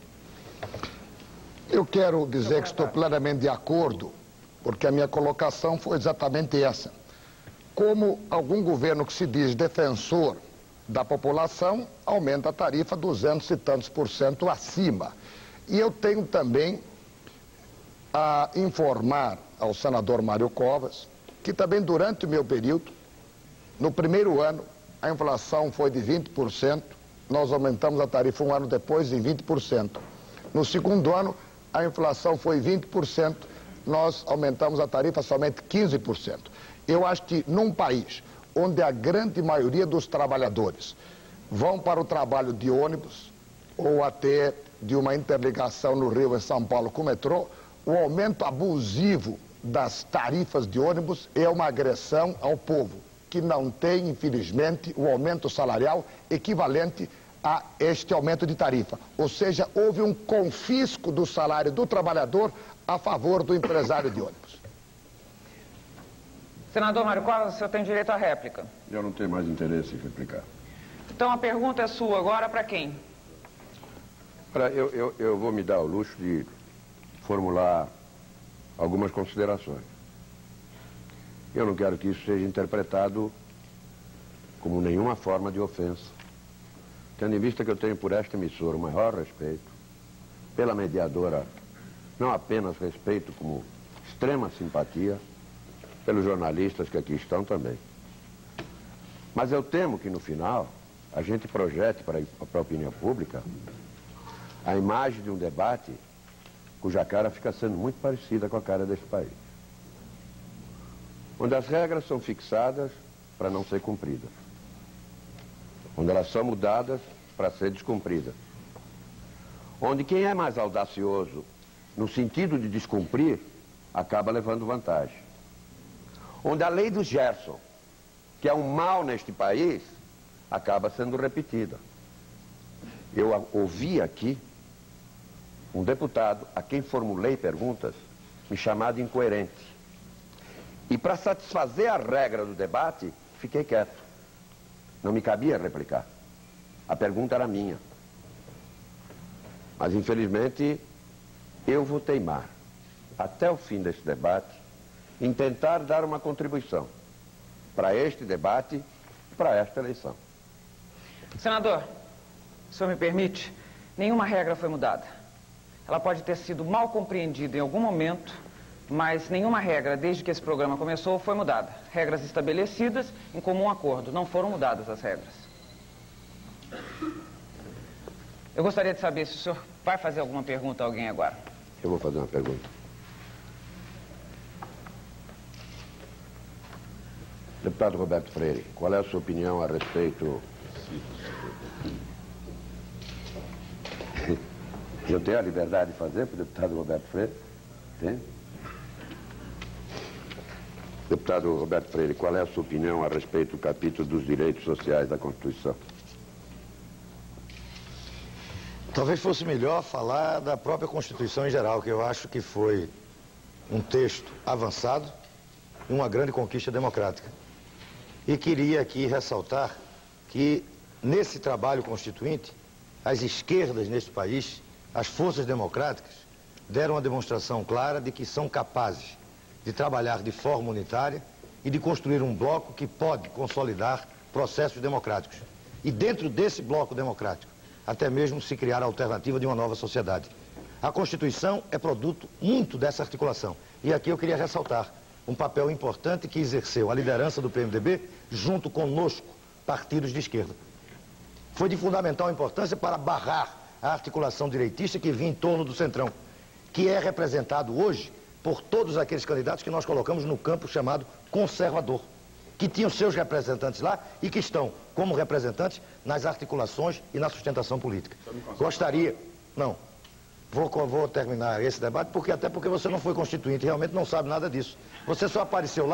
Eu quero dizer que estou plenamente de acordo, porque a minha colocação foi exatamente essa. Como algum governo que se diz defensor da população aumenta a tarifa 200 e tantos % acima. E eu tenho também a informar ao senador Mário Covas que também durante o meu período, no primeiro ano, a inflação foi de 20%, nós aumentamos a tarifa um ano depois em 20%. No segundo ano, a inflação foi 20%, nós aumentamos a tarifa somente 15%. Eu acho que num país onde a grande maioria dos trabalhadores vão para o trabalho de ônibus ou até de uma interligação no Rio e São Paulo com o metrô, o aumento abusivo das tarifas de ônibus é uma agressão ao povo, que não tem, infelizmente, o aumento salarial equivalente a este aumento de tarifa. Ou seja, houve um confisco do salário do trabalhador a favor do empresário de ônibus. Senador Mário Covas, o senhor tem direito à réplica. Eu não tenho mais interesse em replicar. Então a pergunta é sua agora para quem? Eu vou me dar o luxo de formular algumas considerações. Eu não quero que isso seja interpretado como nenhuma forma de ofensa, tendo em vista que eu tenho por esta emissora o maior respeito, pela mediadora, não apenas respeito, como extrema simpatia, pelos jornalistas que aqui estão também. Mas eu temo que no final a gente projete para a opinião pública a imagem de um debate cuja cara fica sendo muito parecida com a cara deste país, onde as regras são fixadas para não ser cumpridas, onde elas são mudadas para ser descumpridas, onde quem é mais audacioso no sentido de descumprir acaba levando vantagem, onde a lei do Gerson, que é um mal neste país, acaba sendo repetida. Eu ouvi aqui um deputado a quem formulei perguntas me chamar de incoerente. E para satisfazer a regra do debate, fiquei quieto. Não me cabia replicar. A pergunta era minha. Mas, infelizmente, eu vou teimar, até o fim deste debate, em tentar dar uma contribuição para este debate, para esta eleição. Senador, o senhor me permite? Nenhuma regra foi mudada. Ela pode ter sido mal compreendida em algum momento, mas nenhuma regra, desde que esse programa começou, foi mudada. Regras estabelecidas em comum acordo, não foram mudadas as regras. Eu gostaria de saber se o senhor vai fazer alguma pergunta a alguém agora. Eu vou fazer uma pergunta. Deputado Roberto Freire, qual é a sua opinião a respeito... Eu tenho a liberdade de fazer para o deputado Roberto Freire? Tem? Deputado Roberto Freire, qual é a sua opinião a respeito do capítulo dos direitos sociais da Constituição? Talvez fosse melhor falar da própria Constituição em geral, que eu acho que foi um texto avançado e uma grande conquista democrática. E queria aqui ressaltar que, nesse trabalho constituinte, as esquerdas neste país, as forças democráticas, deram uma demonstração clara de que são capazes de trabalhar de forma unitária e de construir um bloco que pode consolidar processos democráticos. E dentro desse bloco democrático, até mesmo se criar a alternativa de uma nova sociedade. A Constituição é produto muito dessa articulação. E aqui eu queria ressaltar um papel importante que exerceu a liderança do PMDB junto conosco, partidos de esquerda. Foi de fundamental importância para barrar a articulação direitista que vinha em torno do Centrão, que é representado hoje por todos aqueles candidatos que nós colocamos no campo chamado conservador, que tinham seus representantes lá e que estão como representantes nas articulações e na sustentação política. Gostaria... Não. Vou terminar esse debate, até porque você não foi constituinte, realmente não sabe nada disso. Você só apareceu lá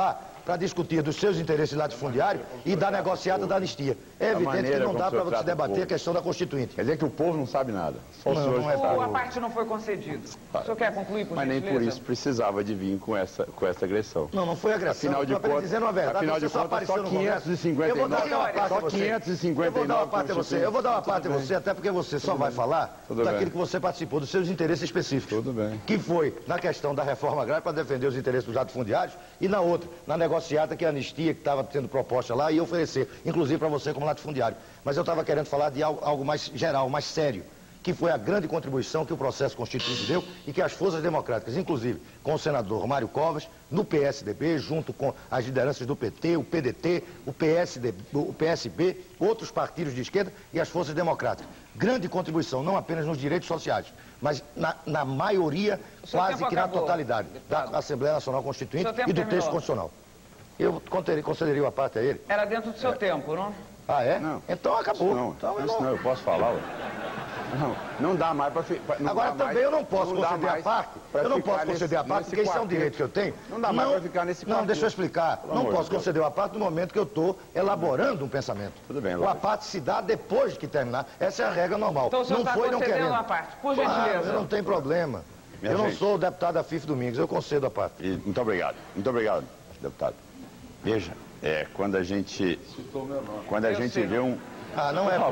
para discutir dos seus interesses latifundiários e da negociata da anistia. É evidente que não dá para você debater a questão da Constituinte. Quer dizer que o povo não sabe nada. Só o senhor A parte não foi concedida. O senhor quer concluir, por gentileza? Mas nem por isso precisava de vir com essa agressão. Não foi agressão. Afinal de contas, dizendo a verdade, afinal de contas, só 559. Eu vou dar uma parte a você. Eu vou dar uma parte a você, até porque você só vai falar daquilo que você participou, dos seus interesses específicos. Tudo bem. Que foi na questão da reforma agrária para defender os interesses dos latifundiários e na outra, na negociata, que é a anistia que estava sendo proposta lá e oferecer, inclusive para você como latifundiário. Mas eu estava querendo falar de algo mais geral, mais sério, que foi a grande contribuição que o processo constituinte deu e que as forças democráticas, inclusive com o senador Mário Covas, no PSDB, junto com as lideranças do PT, o PDT, o PSB, outros partidos de esquerda e as forças democráticas. Grande contribuição, não apenas nos direitos sociais, mas na maioria, quase que na totalidade, da Assembleia Nacional Constituinte e do texto constitucional. Eu concederia uma parte a ele. Era dentro do seu tempo, não? Ah, é? Não. Então acabou. Não, eu posso falar, ué. Não dá mais para... Agora também eu não posso conceder a parte. Eu não posso conceder a parte, porque isso é um direito que eu tenho. Não dá mais para ficar nesse quarto. Não, deixa eu explicar. Não posso conceder a parte no momento que eu estou elaborando um pensamento. Tudo bem, a parte se dá depois de que terminar. Essa é a regra normal. Então o senhor está concedendo a parte, por gentileza. Não tem problema. Eu não sou o deputado Afif Domingos, eu concedo a parte. Muito obrigado, deputado. Veja, quando a gente vê um... Ah, não é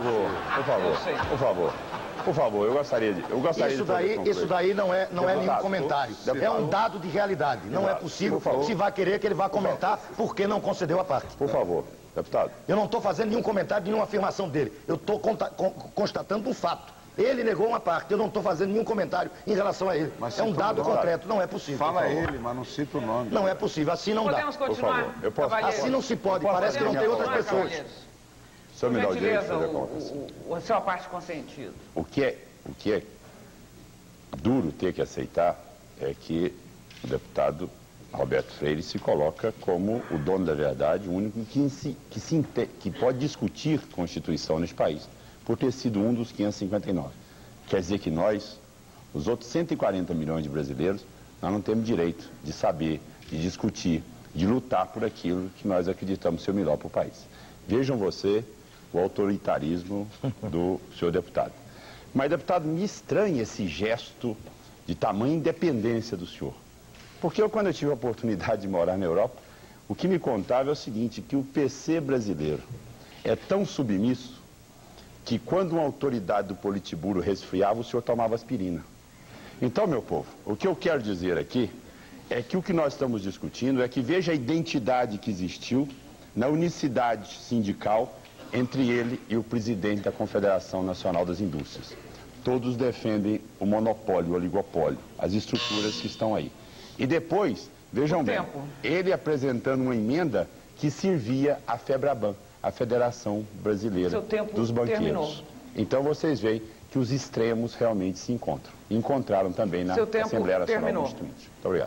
Por favor, eu gostaria de Isso daí não é nenhum comentário. É um dado de realidade. Não é possível, se vai querer que ele vá comentar porque não concedeu a parte. Por favor, deputado. Eu não estou fazendo nenhum comentário, nenhuma afirmação dele. Eu estou constatando um fato. Ele negou uma parte, eu não estou fazendo nenhum comentário em relação a ele. Mas é um dado concreto, não é possível. Fala ele, mas não cita o nome. Não é possível, assim não dá. Podemos continuar? Eu posso. Assim não se pode, parece que não tem outras pessoas. O senhor me dá o direito de fazer a colocação. A sua parte consentida. O que é duro ter que aceitar é que o deputado Roberto Freire se coloca como o dono da verdade, o único que pode discutir Constituição neste país, por ter sido um dos 559. Quer dizer que nós, os outros 140 milhões de brasileiros, nós não temos direito de saber, de discutir, de lutar por aquilo que nós acreditamos ser o melhor para o país. Vejam você o autoritarismo do senhor deputado. Mas, deputado, me estranha esse gesto de tamanha independência do senhor. Porque quando eu tive a oportunidade de morar na Europa, o que me contava é o seguinte, que o PC brasileiro é tão submisso que quando uma autoridade do Politburo resfriava, o senhor tomava aspirina. Então, meu povo, o que eu quero dizer aqui é que o que nós estamos discutindo é que veja a identidade que existiu na unicidade sindical entre ele e o presidente da Confederação Nacional das Indústrias. Todos defendem o monopólio, o oligopólio, as estruturas que estão aí. E depois, vejam bem, ele apresentando uma emenda que servia à FEBRABAN, a Federação Brasileira dos Banqueiros. Então vocês veem que os extremos realmente se encontram. Encontraram também na Assembleia Nacional Constituinte. Muito obrigado.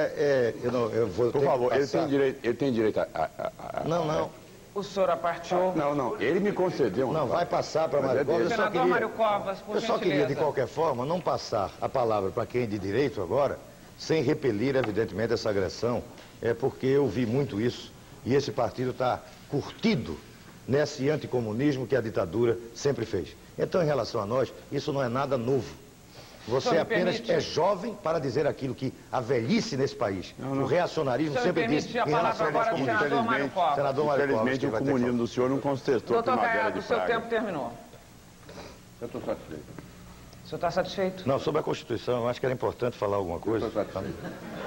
Eu vou por favor, ele tem direito a... Não. O senhor apartou... Não, ele me concedeu... Não, vai passar para Mário Covas. Senador Mário Covas, por gentileza. Eu só queria, de qualquer forma, não passar a palavra para quem é de direito agora, sem repelir, evidentemente, essa agressão, porque eu vi muito isso, e esse partido está curtido nesse anticomunismo que a ditadura sempre fez. Então, em relação a nós, isso não é nada novo. Você apenas é jovem para dizer aquilo que a velhice nesse país, o reacionarismo sempre disse em relação a nós comunistas. Infelizmente, o comunismo do senhor não contestou a primavera de Praga. O seu tempo terminou. Eu estou satisfeito. O senhor está satisfeito? Não, sobre a Constituição, eu acho que era importante falar alguma coisa. Estou satisfeito.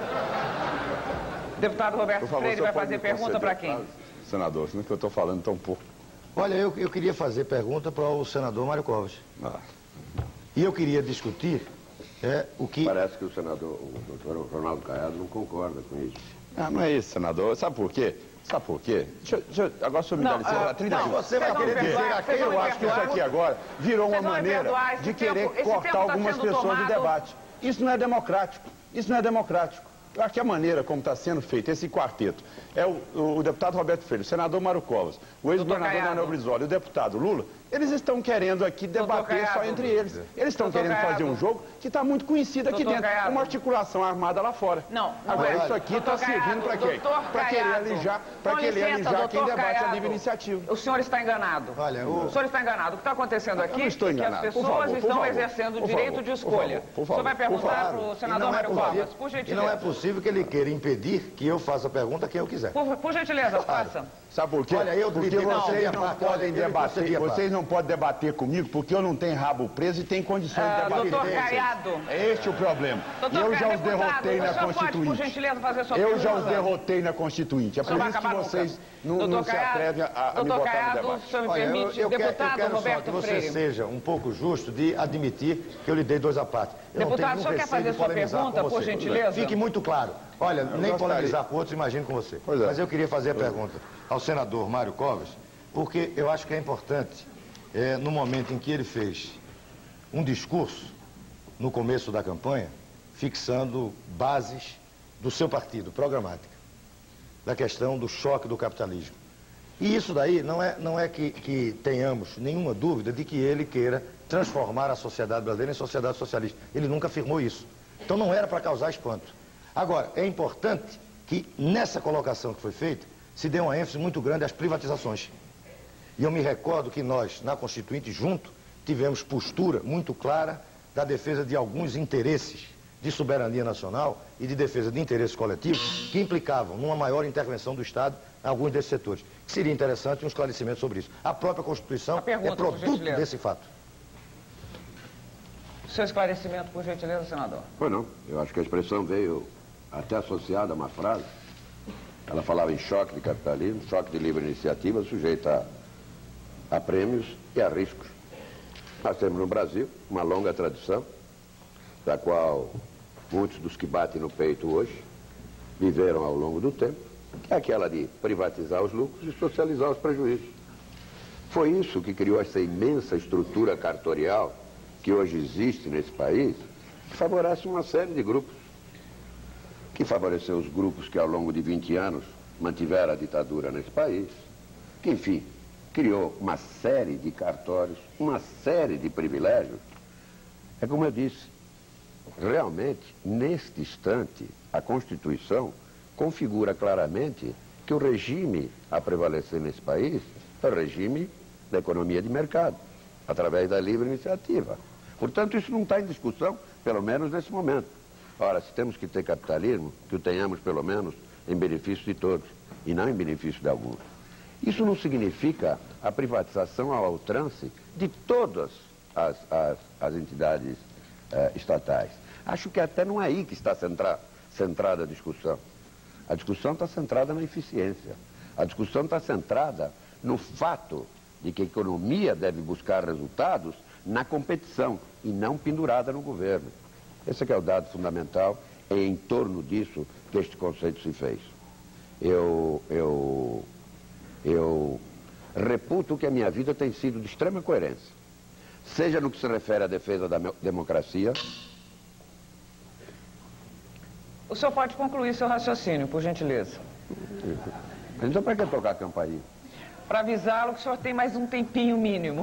Deputado Roberto Freire vai fazer pergunta para quem? Senador, senão que eu estou falando tão pouco. Olha, eu queria fazer pergunta para o senador Mário Covas. E eu queria discutir o que... Parece que o senador, o doutor Ronaldo Caiado, não concorda com isso. Não é isso, senador. Sabe por quê? Agora o senhor me dá licença. Você vai querer dizer aqui, eu acho que isso aqui agora virou uma maneira de querer cortar algumas pessoas do debate. Isso não é democrático. Eu acho que a maneira como está sendo feito esse quarteto é o deputado Roberto Freire, o senador Mário Covas, o ex-governador Leonel Brizola e o deputado Lula, eles estão querendo aqui debater só entre eles. Eles estão querendo fazer um jogo que está muito conhecido aqui dentro, uma articulação armada lá fora. Não, agora isso aqui está servindo para quê? Para querer alijar, quem debate a livre iniciativa. O senhor está enganado. Olha, o senhor está enganado. O que está acontecendo aqui é que as pessoas estão exercendo o direito de escolha. O senhor vai perguntar para o senador Mário Covas, por gentileza. E não é possível que ele queira impedir que eu faça a pergunta a quem eu quiser. Por gentileza, faça. Sabe por quê? Olha, porque vocês não podem debater, vocês não podem debater comigo porque eu não tenho rabo preso e tenho condições de debater. Doutor Caiado. É este o problema. Eu já os derrotei na Constituinte. Por gentileza, fazer sua eu já os derrotei na Constituinte. É por isso que vocês não se atrevem a me botar no debate. O senhor me permite, deputado Roberto que você seja um pouco justo de admitir que eu lhe dei 2 à parte. Deputado, o senhor quer fazer sua pergunta, por gentileza? Fique muito claro. Olha, nem polemizar com outros, imagino com você. Mas eu queria fazer a pergunta ao senador Mário Covas, porque eu acho que é importante, no momento em que ele fez um discurso, no começo da campanha, fixando bases do seu partido, programática, da questão do choque do capitalismo. E isso daí não é que tenhamos nenhuma dúvida de que ele queira transformar a sociedade brasileira em sociedade socialista. Ele nunca afirmou isso. Então não era para causar espanto. Agora, é importante que nessa colocação que foi feita, se dê uma ênfase muito grande às privatizações. E eu me recordo que nós, na Constituinte, junto, tivemos postura muito clara da defesa de alguns interesses de soberania nacional e de defesa de interesses coletivos que implicavam numa maior intervenção do Estado em alguns desses setores. Seria interessante um esclarecimento sobre isso. A própria Constituição é produto desse fato. Seu esclarecimento, por gentileza, senador. Pois não. Eu acho que a expressão veio até associada a uma frase. Ela falava em choque de capitalismo, choque de livre iniciativa, sujeito a prêmios e a riscos. Nós temos no Brasil uma longa tradição, da qual muitos dos que batem no peito hoje viveram ao longo do tempo, que é aquela de privatizar os lucros e socializar os prejuízos. Foi isso que criou essa imensa estrutura cartorial que hoje existe nesse país, que favorece uma série de grupos, que favoreceu os grupos que ao longo de 20 anos mantiveram a ditadura nesse país, que, enfim, criou uma série de cartórios, uma série de privilégios. É como eu disse, realmente, neste instante, a Constituição configura claramente que o regime a prevalecer nesse país é o regime da economia de mercado, através da livre iniciativa. Portanto, isso não está em discussão, pelo menos nesse momento. Ora, se temos que ter capitalismo, que o tenhamos pelo menos em benefício de todos, e não em benefício de alguns. Isso não significa a privatização ao alcance de todas as entidades estatais. Acho que até não é aí que está centrada a discussão. A discussão está centrada na eficiência. A discussão está centrada no fato de que a economia deve buscar resultados na competição e não pendurada no governo. Esse é que é o dado fundamental, é em torno disso que este conceito se fez. Eu reputo que a minha vida tem sido de extrema coerência, seja no que se refere à defesa da democracia. O senhor pode concluir seu raciocínio, por gentileza. Então para que tocar a campainha? Para avisá-lo que o senhor tem mais um tempinho mínimo.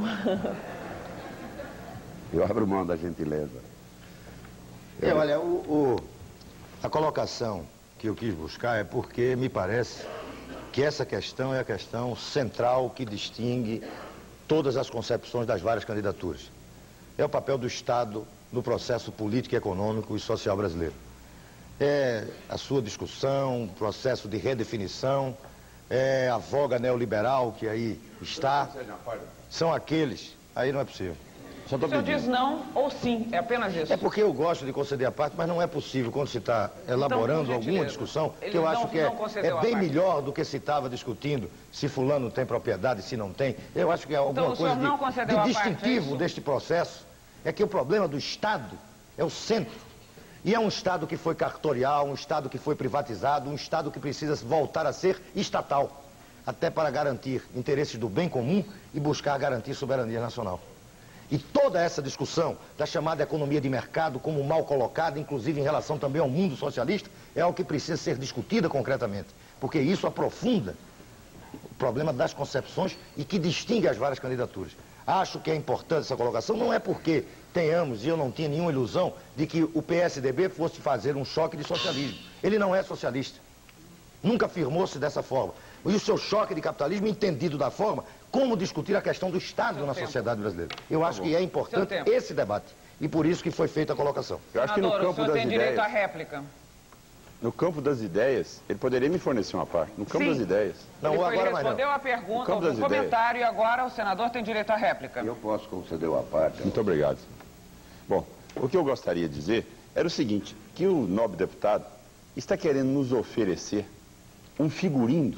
Eu abro mão da gentileza. Olha, a colocação que eu quis buscar é porque me parece que essa questão é a questão central que distingue todas as concepções das várias candidaturas. É o papel do Estado no processo político, econômico e social brasileiro. É a sua discussão, processo de redefinição, é a voga neoliberal que aí está. São aqueles... Aí não é possível. O senhor diz não ou sim, é apenas isso. É porque eu gosto de conceder a parte, mas não é possível quando se está elaborando alguma discussão, que eu acho que é bem melhor do que se estava discutindo se fulano tem propriedade, se não tem. Eu acho que é alguma coisa de distintivo deste processo, é que o problema do Estado é o centro. E é um Estado que foi cartorial, um Estado que foi privatizado, um Estado que precisa voltar a ser estatal, até para garantir interesses do bem comum e buscar garantir soberania nacional. E toda essa discussão da chamada economia de mercado como mal colocada, inclusive em relação também ao mundo socialista, é algo que precisa ser discutida concretamente, porque isso aprofunda o problema das concepções e que distingue as várias candidaturas. Acho que é importante essa colocação, não é porque tenhamos, e eu não tinha nenhuma ilusão, de que o PSDB fosse fazer um choque de socialismo. Ele não é socialista. Nunca afirmou-se dessa forma. E o seu choque de capitalismo entendido da forma como discutir a questão do Estado na sociedade brasileira. Eu acho que é importante esse debate. E por isso que foi feita a colocação. Eu acho que no campo das tem direito à ideias, réplica. no campo das ideias, ele poderia me fornecer uma parte. No campo das ideias. Ele respondeu a pergunta, o comentário, e agora o senador tem direito à réplica. Eu posso conceder uma parte. Muito obrigado. Bom, o que eu gostaria de dizer era o seguinte, que o nobre deputado está querendo nos oferecer um figurino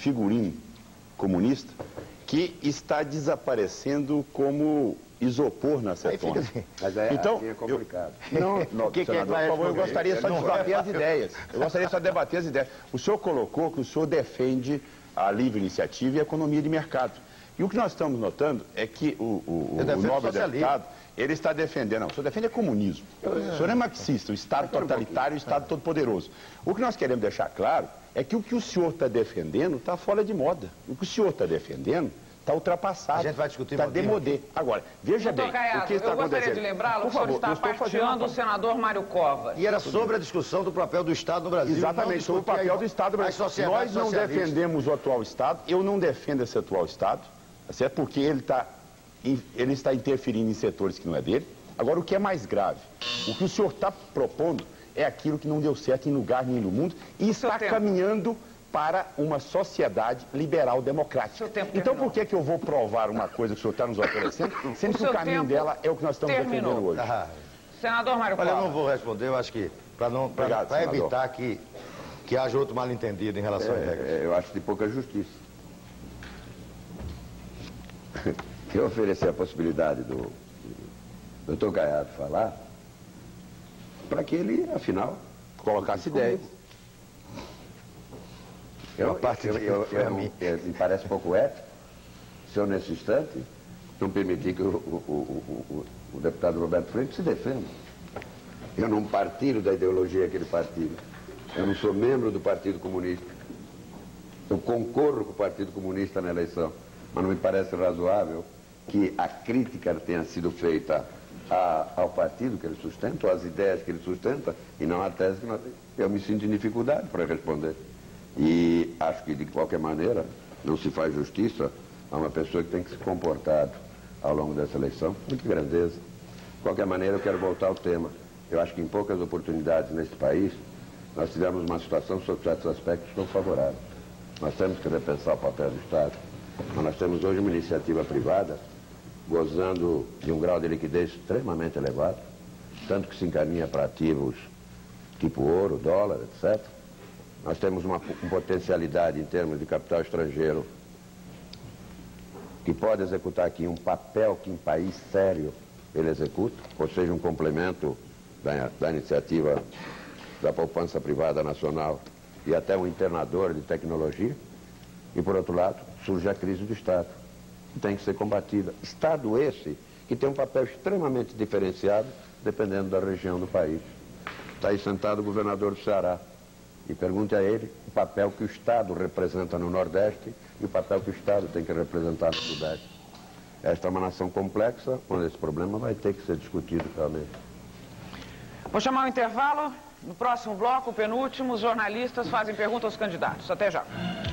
comunista que está desaparecendo como isopor na acetona. Mas aí, então, assim é complicado. Não, senador, por favor, eu gostaria só de debater as ideias. Eu gostaria só de debater as ideias. O senhor colocou que o senhor defende a livre iniciativa e a economia de mercado. E o que nós estamos notando é que o nobre deputado, ele está defendendo, não, o senhor defende comunismo. O senhor é marxista, o Estado totalitário e o Estado todo-poderoso. O que nós queremos deixar claro é que o que o senhor está defendendo está fora de moda. O que o senhor está defendendo está ultrapassado. A gente vai discutir está demodé. Agora, veja bem, Caiado, o que está acontecendo. Eu gostaria de lembrá-lo que o senhor está parteando o senador Mário Covas. E era sobre a discussão do papel do Estado no Brasil. Exatamente, sobre o papel do Estado no Brasil. Nós não defendemos o atual Estado, eu não defendo esse atual Estado, certo? Porque ele está interferindo em setores que não é dele. Agora, o que é mais grave, o que o senhor está propondo é aquilo que não deu certo em lugar nenhum do mundo e está caminhando para uma sociedade liberal democrática. Então, por que eu vou provar uma coisa que o senhor está nos oferecendo, sendo que o caminho dela é o que nós estamos defendendo hoje? Senador Mário Covas. Olha, eu não vou responder, eu acho que para evitar que haja outro mal-entendido em relação às regras. Eu acho de pouca justiça. Eu oferecer a possibilidade do doutor Caiado falar para que ele, afinal, colocasse ideias. Me parece pouco ético se eu, nesse instante, não permitir que o deputado Roberto Freire se defenda. Eu não partilho da ideologia que ele partilha. Eu não sou membro do Partido Comunista. Eu concorro com o Partido Comunista na eleição. Mas não me parece razoável que a crítica tenha sido feita ao partido que ele sustenta, ou às ideias que ele sustenta, e não à tese que nós temos. Eu me sinto em dificuldade para responder. E acho que, de qualquer maneira, não se faz justiça a uma pessoa que tem que se comportar ao longo dessa eleição. Muita grandeza. De qualquer maneira, eu quero voltar ao tema. Eu acho que em poucas oportunidades neste país, nós tivemos uma situação sob certos aspectos não favorável. Nós temos que repensar o papel do Estado. Mas nós temos hoje uma iniciativa privada gozando de um grau de liquidez extremamente elevado, tanto que se encaminha para ativos tipo ouro, dólar, etc. Nós temos uma potencialidade em termos de capital estrangeiro que pode executar aqui um papel que em país sério ele executa, ou seja, um complemento da iniciativa da poupança privada nacional e até um internador de tecnologia. E, por outro lado, surge a crise do Estado, que tem que ser combatida. Estado esse que tem um papel extremamente diferenciado, dependendo da região do país. Está aí sentado o governador do Ceará. E pergunte a ele o papel que o Estado representa no Nordeste e o papel que o Estado tem que representar no Sudeste. Esta é uma nação complexa, onde esse problema vai ter que ser discutido realmente. Vou chamar o intervalo. No próximo bloco, o penúltimo, os jornalistas fazem perguntas aos candidatos. Até já.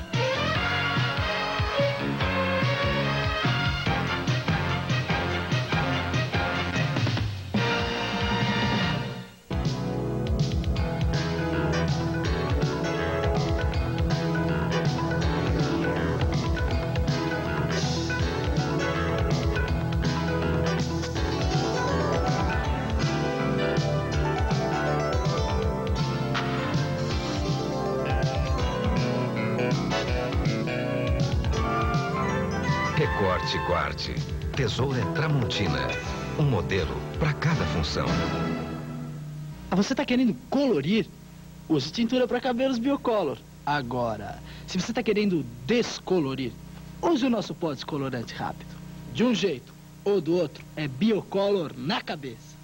Recorte Guarde. Tesoura Tramontina. Um modelo para cada função. Você está querendo colorir? Use tintura para cabelos Biocolor. Agora, se você está querendo descolorir, use o nosso pó descolorante rápido. De um jeito, ou do outro, é Biocolor na cabeça.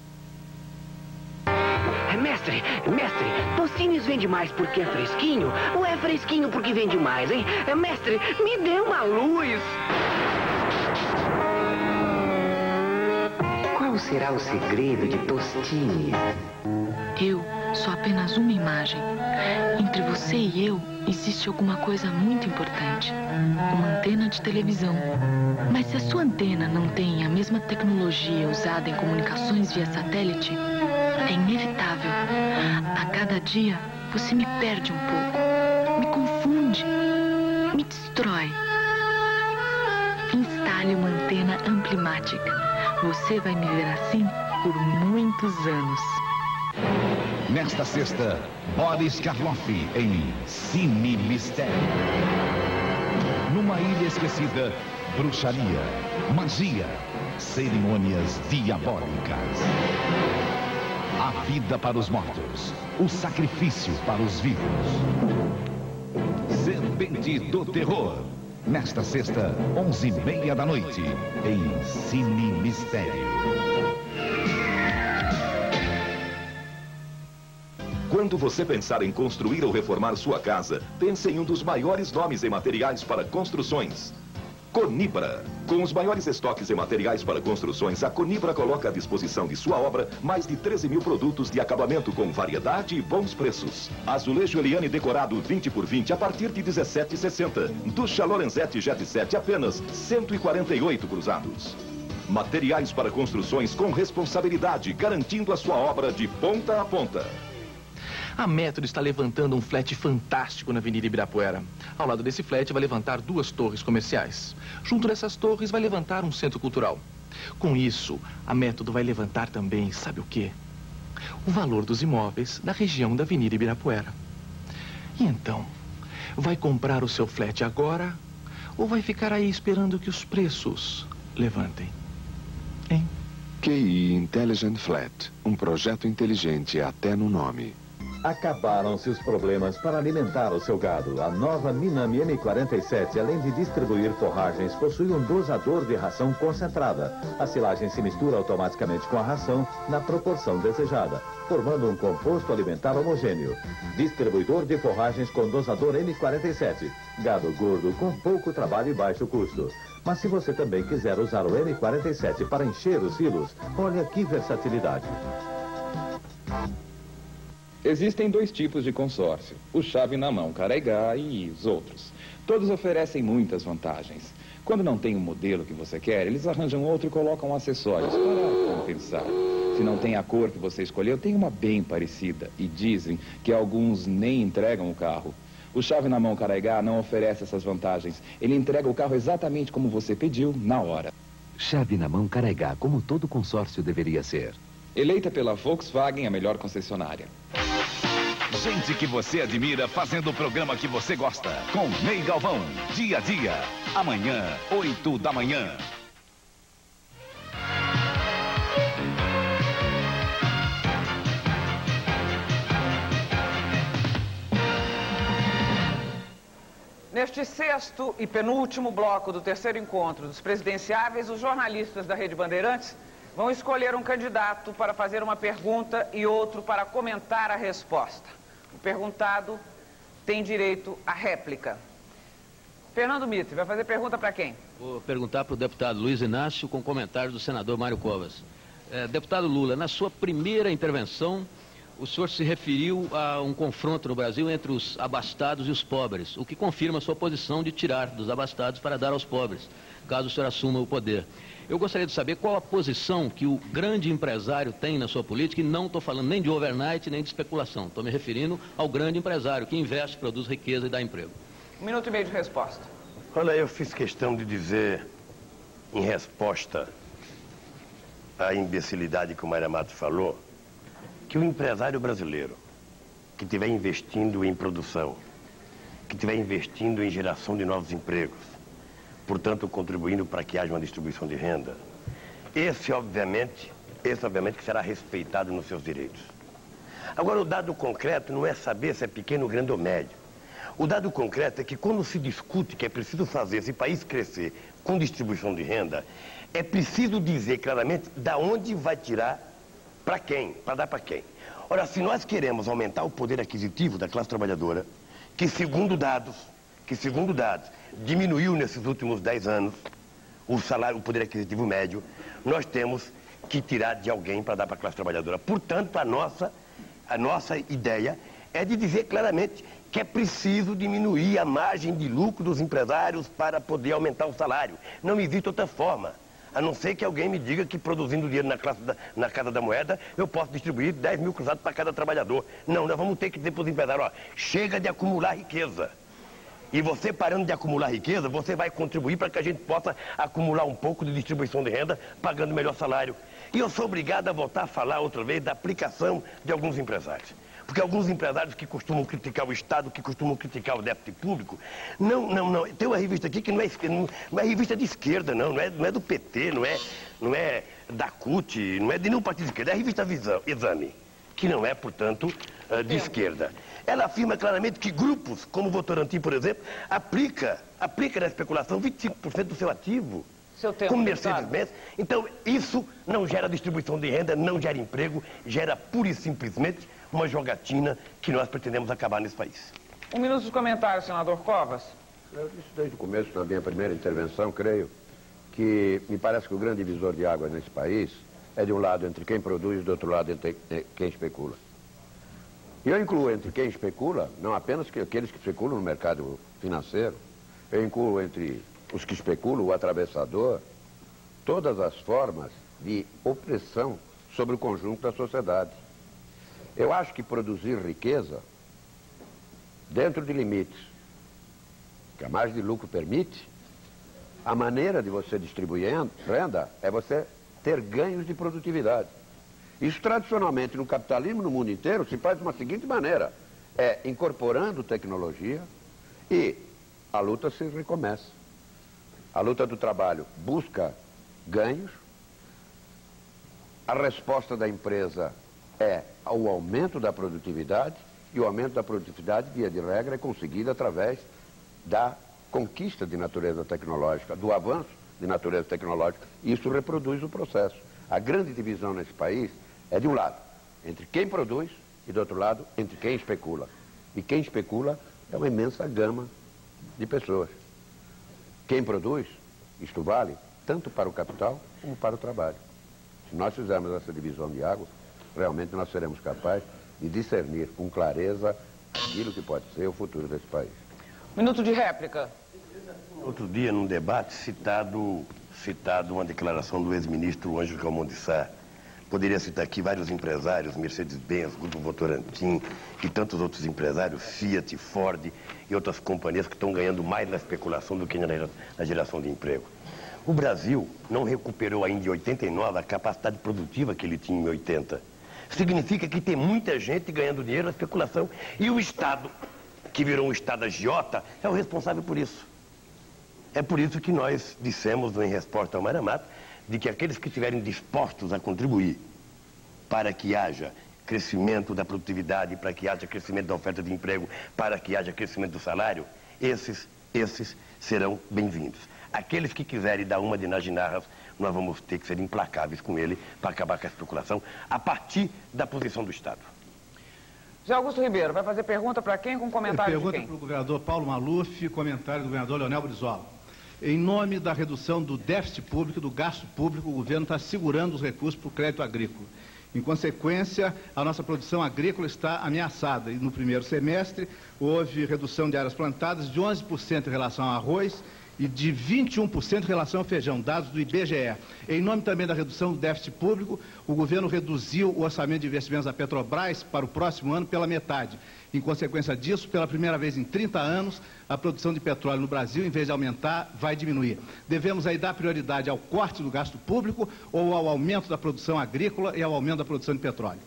Mestre, Tostines vende mais porque é fresquinho ou é fresquinho porque vende mais, hein? Mestre, me dê uma luz. Qual será o segredo de Tostines? Eu sou apenas uma imagem. Entre você e eu, existe alguma coisa muito importante. Uma antena de televisão. Mas se a sua antena não tem a mesma tecnologia usada em comunicações via satélite, é inevitável. A cada dia, você me perde um pouco. Me confunde. Me destrói. Instale uma antena amplimática. Você vai me ver assim por muitos anos. Nesta sexta, Boris Karloff em Cine Mistério. Numa ilha esquecida, bruxaria, magia, cerimônias diabólicas. A vida para os mortos, o sacrifício para os vivos. Serpente do Terror. Nesta sexta, 11h30 da noite, em Cine Mistério. Quando você pensar em construir ou reformar sua casa, pense em um dos maiores nomes em materiais para construções. Conibra. Com os maiores estoques em materiais para construções, a Conibra coloca à disposição de sua obra mais de 13 mil produtos de acabamento com variedade e bons preços. Azulejo Eliane decorado 20 por 20 a partir de R$ 17,60. Ducha Lorenzetti Jet 7 apenas R$ 148 cruzados. Materiais para construções com responsabilidade, garantindo a sua obra de ponta a ponta. A Método está levantando um flat fantástico na Avenida Ibirapuera. Ao lado desse flat vai levantar 2 torres comerciais. Junto dessas torres vai levantar um centro cultural. Com isso, a Método vai levantar também, sabe o quê? O valor dos imóveis da região da Avenida Ibirapuera. E então, vai comprar o seu flat agora ou vai ficar aí esperando que os preços levantem? Hein? QI Intelligent Flat, um projeto inteligente até no nome. Acabaram-se os problemas para alimentar o seu gado. A nova Minami M47, além de distribuir forragens, possui um dosador de ração concentrada. A silagem se mistura automaticamente com a ração na proporção desejada, formando um composto alimentar homogêneo. Distribuidor de forragens com dosador M47. Gado gordo com pouco trabalho e baixo custo. Mas se você também quiser usar o M47 para encher os silos, olha que versatilidade. Existem 2 tipos de consórcio, o chave na mão Caraigá e os outros. Todos oferecem muitas vantagens. Quando não tem o modelo que você quer, eles arranjam outro e colocam acessórios para compensar. Se não tem a cor que você escolheu, tem uma bem parecida. E dizem que alguns nem entregam o carro. O chave na mão Caraigá não oferece essas vantagens. Ele entrega o carro exatamente como você pediu, na hora. Chave na mão Caraigá, como todo consórcio deveria ser. Eleita pela Volkswagen, a melhor concessionária. Gente que você admira fazendo o programa que você gosta. Com Ney Galvão, dia a dia. Amanhã, 8 da manhã. Neste sexto e penúltimo bloco do terceiro encontro dos presidenciáveis, os jornalistas da Rede Bandeirantes vão escolher um candidato para fazer uma pergunta e outro para comentar a resposta. O perguntado tem direito à réplica. Fernando Mitre, vai fazer pergunta para quem? Vou perguntar para o deputado Luiz Inácio com comentário do senador Mário Covas. Deputado Lula, na sua primeira intervenção, o senhor se referiu a um confronto no Brasil entre os abastados e os pobres, o que confirma a sua posição de tirar dos abastados para dar aos pobres, caso o senhor assuma o poder. Eu gostaria de saber qual a posição que o grande empresário tem na sua política, e não estou falando nem de overnight, nem de especulação. Estou me referindo ao grande empresário que investe, produz riqueza e dá emprego. 1 minuto e meio de resposta. Olha, eu fiz questão de dizer, em resposta à imbecilidade que o Mayra Matos falou, que o empresário brasileiro que estiver investindo em produção, que estiver investindo em geração de novos empregos, portanto, contribuindo para que haja uma distribuição de renda, esse obviamente que será respeitado nos seus direitos. Agora, o dado concreto não é saber se é pequeno, grande ou médio. O dado concreto é que quando se discute que é preciso fazer esse país crescer com distribuição de renda, é preciso dizer claramente da onde vai tirar para quem, para dar para quem. Ora, se nós queremos aumentar o poder aquisitivo da classe trabalhadora, que segundo dados, diminuiu nesses últimos 10 anos o salário, o poder aquisitivo médio, nós temos que tirar de alguém para dar para a classe trabalhadora. Portanto, a nossa ideia é de dizer claramente que é preciso diminuir a margem de lucro dos empresários para poder aumentar o salário. Não existe outra forma, a não ser que alguém me diga que produzindo dinheiro na Casa da Moeda, eu posso distribuir 10 mil cruzados para cada trabalhador. Não, nós vamos ter que dizer para os empresários, ó, chega de acumular riqueza. E você parando de acumular riqueza, você vai contribuir para que a gente possa acumular um pouco de distribuição de renda, pagando melhor salário. E eu sou obrigado a voltar a falar outra vez da aplicação de alguns empresários. Porque alguns empresários que costumam criticar o Estado, que costumam criticar o déficit público, não. Tem uma revista aqui que não é revista de esquerda, não é do PT, não é da CUT, não é de nenhum partido de esquerda, é a revista Exame, que não é, portanto, de esquerda. Ela afirma claramente que grupos, como o Votorantim, por exemplo, aplica na especulação 25% do seu ativo. Com Mercedes-Benz. Então, isso não gera distribuição de renda, não gera emprego, gera pura e simplesmente uma jogatina que nós pretendemos acabar nesse país. Um minuto de comentário, senador Covas. Eu disse desde o começo, na minha primeira intervenção, creio, que me parece que o grande divisor de águas nesse país é de um lado entre quem produz e do outro lado entre quem especula. E eu incluo entre quem especula, não apenas aqueles que especulam no mercado financeiro, eu incluo entre os que especulam, o atravessador, todas as formas de opressão sobre o conjunto da sociedade. Eu acho que produzir riqueza, dentro de limites que a margem de lucro permite, a maneira de você distribuir renda é você ter ganhos de produtividade. Isso tradicionalmente no capitalismo no mundo inteiro se faz de uma seguinte maneira, é incorporando tecnologia e a luta se recomeça. A luta do trabalho busca ganhos, a resposta da empresa é o aumento da produtividade, e o aumento da produtividade, via de regra, é conseguido através da conquista de natureza tecnológica, do avanço de natureza tecnológica. Isso reproduz o processo. A grande divisão nesse país é, de um lado, entre quem produz e, do outro lado, entre quem especula. E quem especula é uma imensa gama de pessoas. Quem produz, isto vale tanto para o capital como para o trabalho. Se nós fizermos essa divisão de água, realmente nós seremos capazes de discernir com clareza aquilo que pode ser o futuro desse país. Minuto de réplica. Outro dia, num debate, citado uma declaração do ex-ministro Ângelo Calmon de Sá. Poderia citar aqui vários empresários, Mercedes-Benz, Grupo Votorantim e tantos outros empresários, Fiat, Ford e outras companhias que estão ganhando mais na especulação do que na geração de emprego. O Brasil não recuperou ainda em 89 a capacidade produtiva que ele tinha em 80. Significa que tem muita gente ganhando dinheiro na especulação e o Estado, que virou um Estado agiota, é o responsável por isso. É por isso que nós dissemos, em resposta ao Mário Amato, de que aqueles que estiverem dispostos a contribuir para que haja crescimento da produtividade, para que haja crescimento da oferta de emprego, para que haja crescimento do salário, esses serão bem-vindos. Aqueles que quiserem dar uma de naginarras, nós vamos ter que ser implacáveis com ele para acabar com a especulação a partir da posição do Estado. José Augusto Ribeiro, vai fazer pergunta para quem com comentário de quem? Pergunta para o governador Paulo Maluf, comentário do governador Leonel Brizola. Em nome da redução do déficit público e do gasto público, o governo está segurando os recursos para o crédito agrícola. Em consequência, a nossa produção agrícola está ameaçada. E no primeiro semestre, houve redução de áreas plantadas de 11% em relação ao arroz e de 21% em relação ao feijão, dados do IBGE. Em nome também da redução do déficit público, o governo reduziu o orçamento de investimentos da Petrobras para o próximo ano pela metade. Em consequência disso, pela primeira vez em 30 anos, a produção de petróleo no Brasil, em vez de aumentar, vai diminuir. Devemos aí dar prioridade ao corte do gasto público ou ao aumento da produção agrícola e ao aumento da produção de petróleo?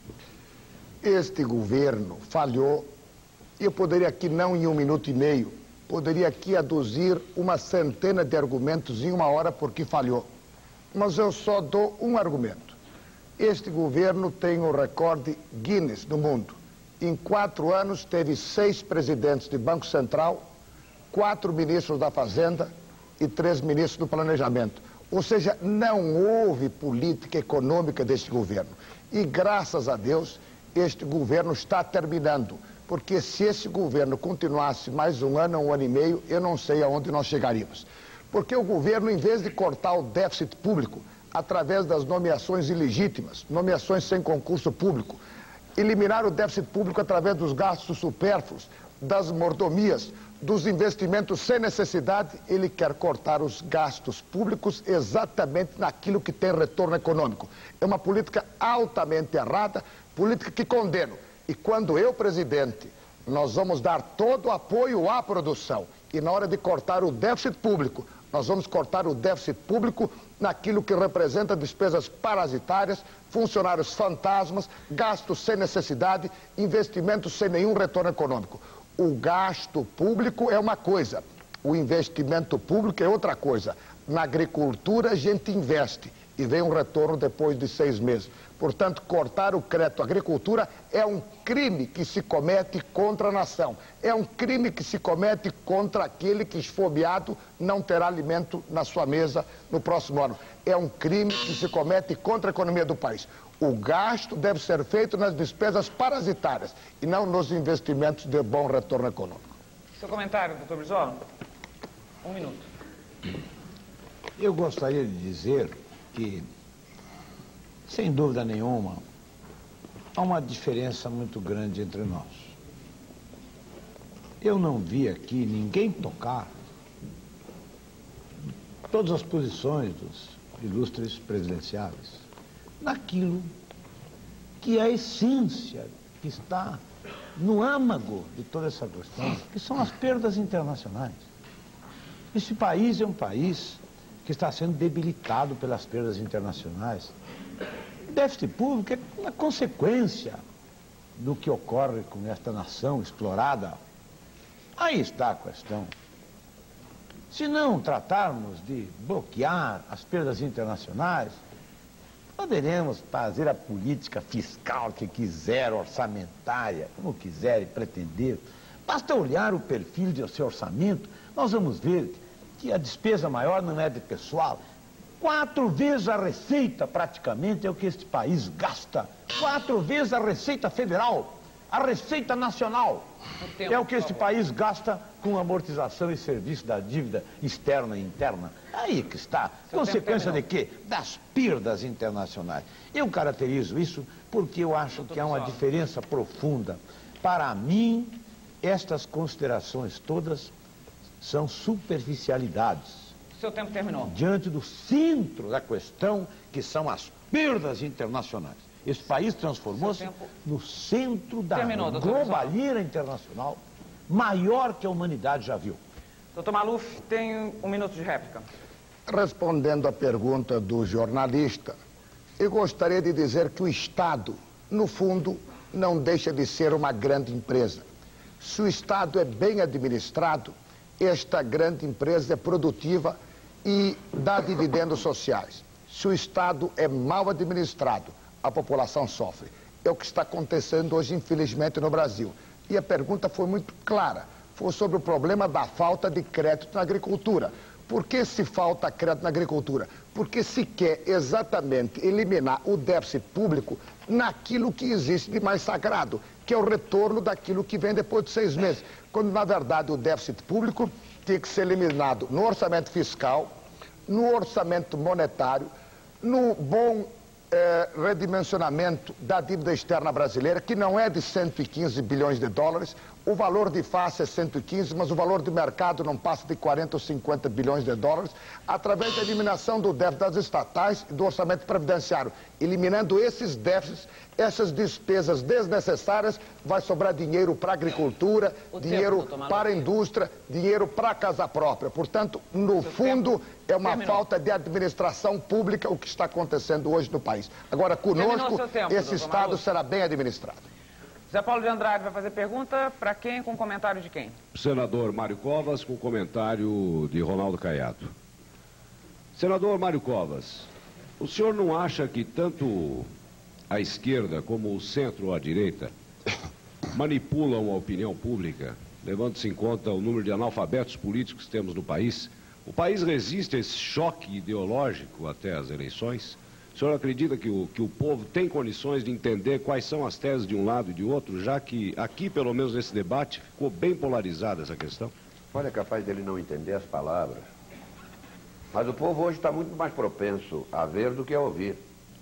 Este governo falhou. Eu poderia aqui, não em 1 minuto e meio, poderia aqui aduzir uma centena de argumentos em 1 hora porque falhou. Mas eu só dou um argumento. Este governo tem um recorde Guinness no mundo. Em 4 anos, teve 6 presidentes de Banco Central, 4 ministros da Fazenda e 3 ministros do Planejamento. Ou seja, não houve política econômica deste governo. E, graças a Deus, este governo está terminando. Porque se esse governo continuasse mais 1 ano, 1 ano e meio, eu não sei aonde nós chegaríamos. Porque o governo, em vez de cortar o déficit público através das nomeações ilegítimas, nomeações sem concurso público, eliminar o déficit público através dos gastos supérfluos, das mordomias, dos investimentos sem necessidade, ele quer cortar os gastos públicos exatamente naquilo que tem retorno econômico. É uma política altamente errada, política que condeno. E quando eu, presidente, nós vamos dar todo o apoio à produção. E na hora de cortar o déficit público, nós vamos cortar o déficit público naquilo que representa despesas parasitárias, funcionários fantasmas, gastos sem necessidade, investimentos sem nenhum retorno econômico. O gasto público é uma coisa, o investimento público é outra coisa. Na agricultura a gente investe e vem um retorno depois de 6 meses. Portanto, cortar o crédito à agricultura é um crime que se comete contra a nação. É um crime que se comete contra aquele que, esfomeado, não terá alimento na sua mesa no próximo ano. É um crime que se comete contra a economia do país. O gasto deve ser feito nas despesas parasitárias e não nos investimentos de bom retorno econômico. Seu comentário, doutor Brizola? 1 minuto. Eu gostaria de dizer que, sem dúvida nenhuma, há uma diferença muito grande entre nós. Eu não vi aqui ninguém tocar todas as posições dos ilustres presidenciáveis naquilo que é a essência que está no âmago de toda essa questão, que são as perdas internacionais. Esse país é um país que está sendo debilitado pelas perdas internacionais. O déficit público é uma consequência do que ocorre com esta nação explorada. Aí está a questão. Se não tratarmos de bloquear as perdas internacionais, poderemos fazer a política fiscal que quiser, orçamentária, como quiserem pretender. Basta olhar o perfil do seu orçamento, nós vamos ver que a despesa maior não é de pessoal. 4 vezes a receita, praticamente, é o que este país gasta. 4 vezes a receita federal, a receita nacional. É o que este país gasta com amortização e serviço da dívida externa e interna. Aí que está. Consequência de quê? Das perdas internacionais. Eu caracterizo isso porque eu acho que há uma diferença profunda. Para mim, estas considerações todas são superficialidades. Seu tempo terminou. Diante do centro da questão, que são as perdas internacionais. Esse país transformou-se no centro da globalheira internacional maior que a humanidade já viu. Doutor Maluf, tem 1 minuto de réplica. Respondendo à pergunta do jornalista, eu gostaria de dizer que o Estado, no fundo, não deixa de ser uma grande empresa. Se o Estado é bem administrado, esta grande empresa é produtiva e dá dividendos sociais. Se o Estado é mal administrado, a população sofre. É o que está acontecendo hoje, infelizmente, no Brasil. E a pergunta foi muito clara. Foi sobre o problema da falta de crédito na agricultura. Por que se falta crédito na agricultura? Porque se quer exatamente eliminar o déficit público naquilo que existe de mais sagrado, que é o retorno daquilo que vem depois de 6 meses. Quando, na verdade, o déficit público tem que ser eliminado no orçamento fiscal, no orçamento monetário, no bom redimensionamento da dívida externa brasileira, que não é de 115 bilhões de dólares. O valor de face é 115, mas o valor de mercado não passa de 40 ou 50 bilhões de dólares, através da eliminação do déficit das estatais e do orçamento previdenciário. Eliminando esses déficits, essas despesas desnecessárias, vai sobrar dinheiro para a agricultura, dinheiro para a indústria, dinheiro para a casa própria. Portanto, no fundo, é uma falta de administração pública o que está acontecendo hoje no país. Agora, conosco, esse Estado será bem administrado. Zé Paulo de Andrade vai fazer pergunta para quem, com comentário de quem? Senador Mário Covas, com comentário de Ronaldo Caiado. Senador Mário Covas, o senhor não acha que tanto a esquerda como o centro ou a direita manipulam a opinião pública, levando-se em conta o número de analfabetos políticos que temos no país. O país resiste a esse choque ideológico até as eleições? O senhor acredita que o povo tem condições de entender quais são as teses de um lado e de outro, já que aqui, pelo menos nesse debate, ficou bem polarizada essa questão? Olha, é capaz dele não entender as palavras. Mas o povo hoje está muito mais propenso a ver do que a ouvir.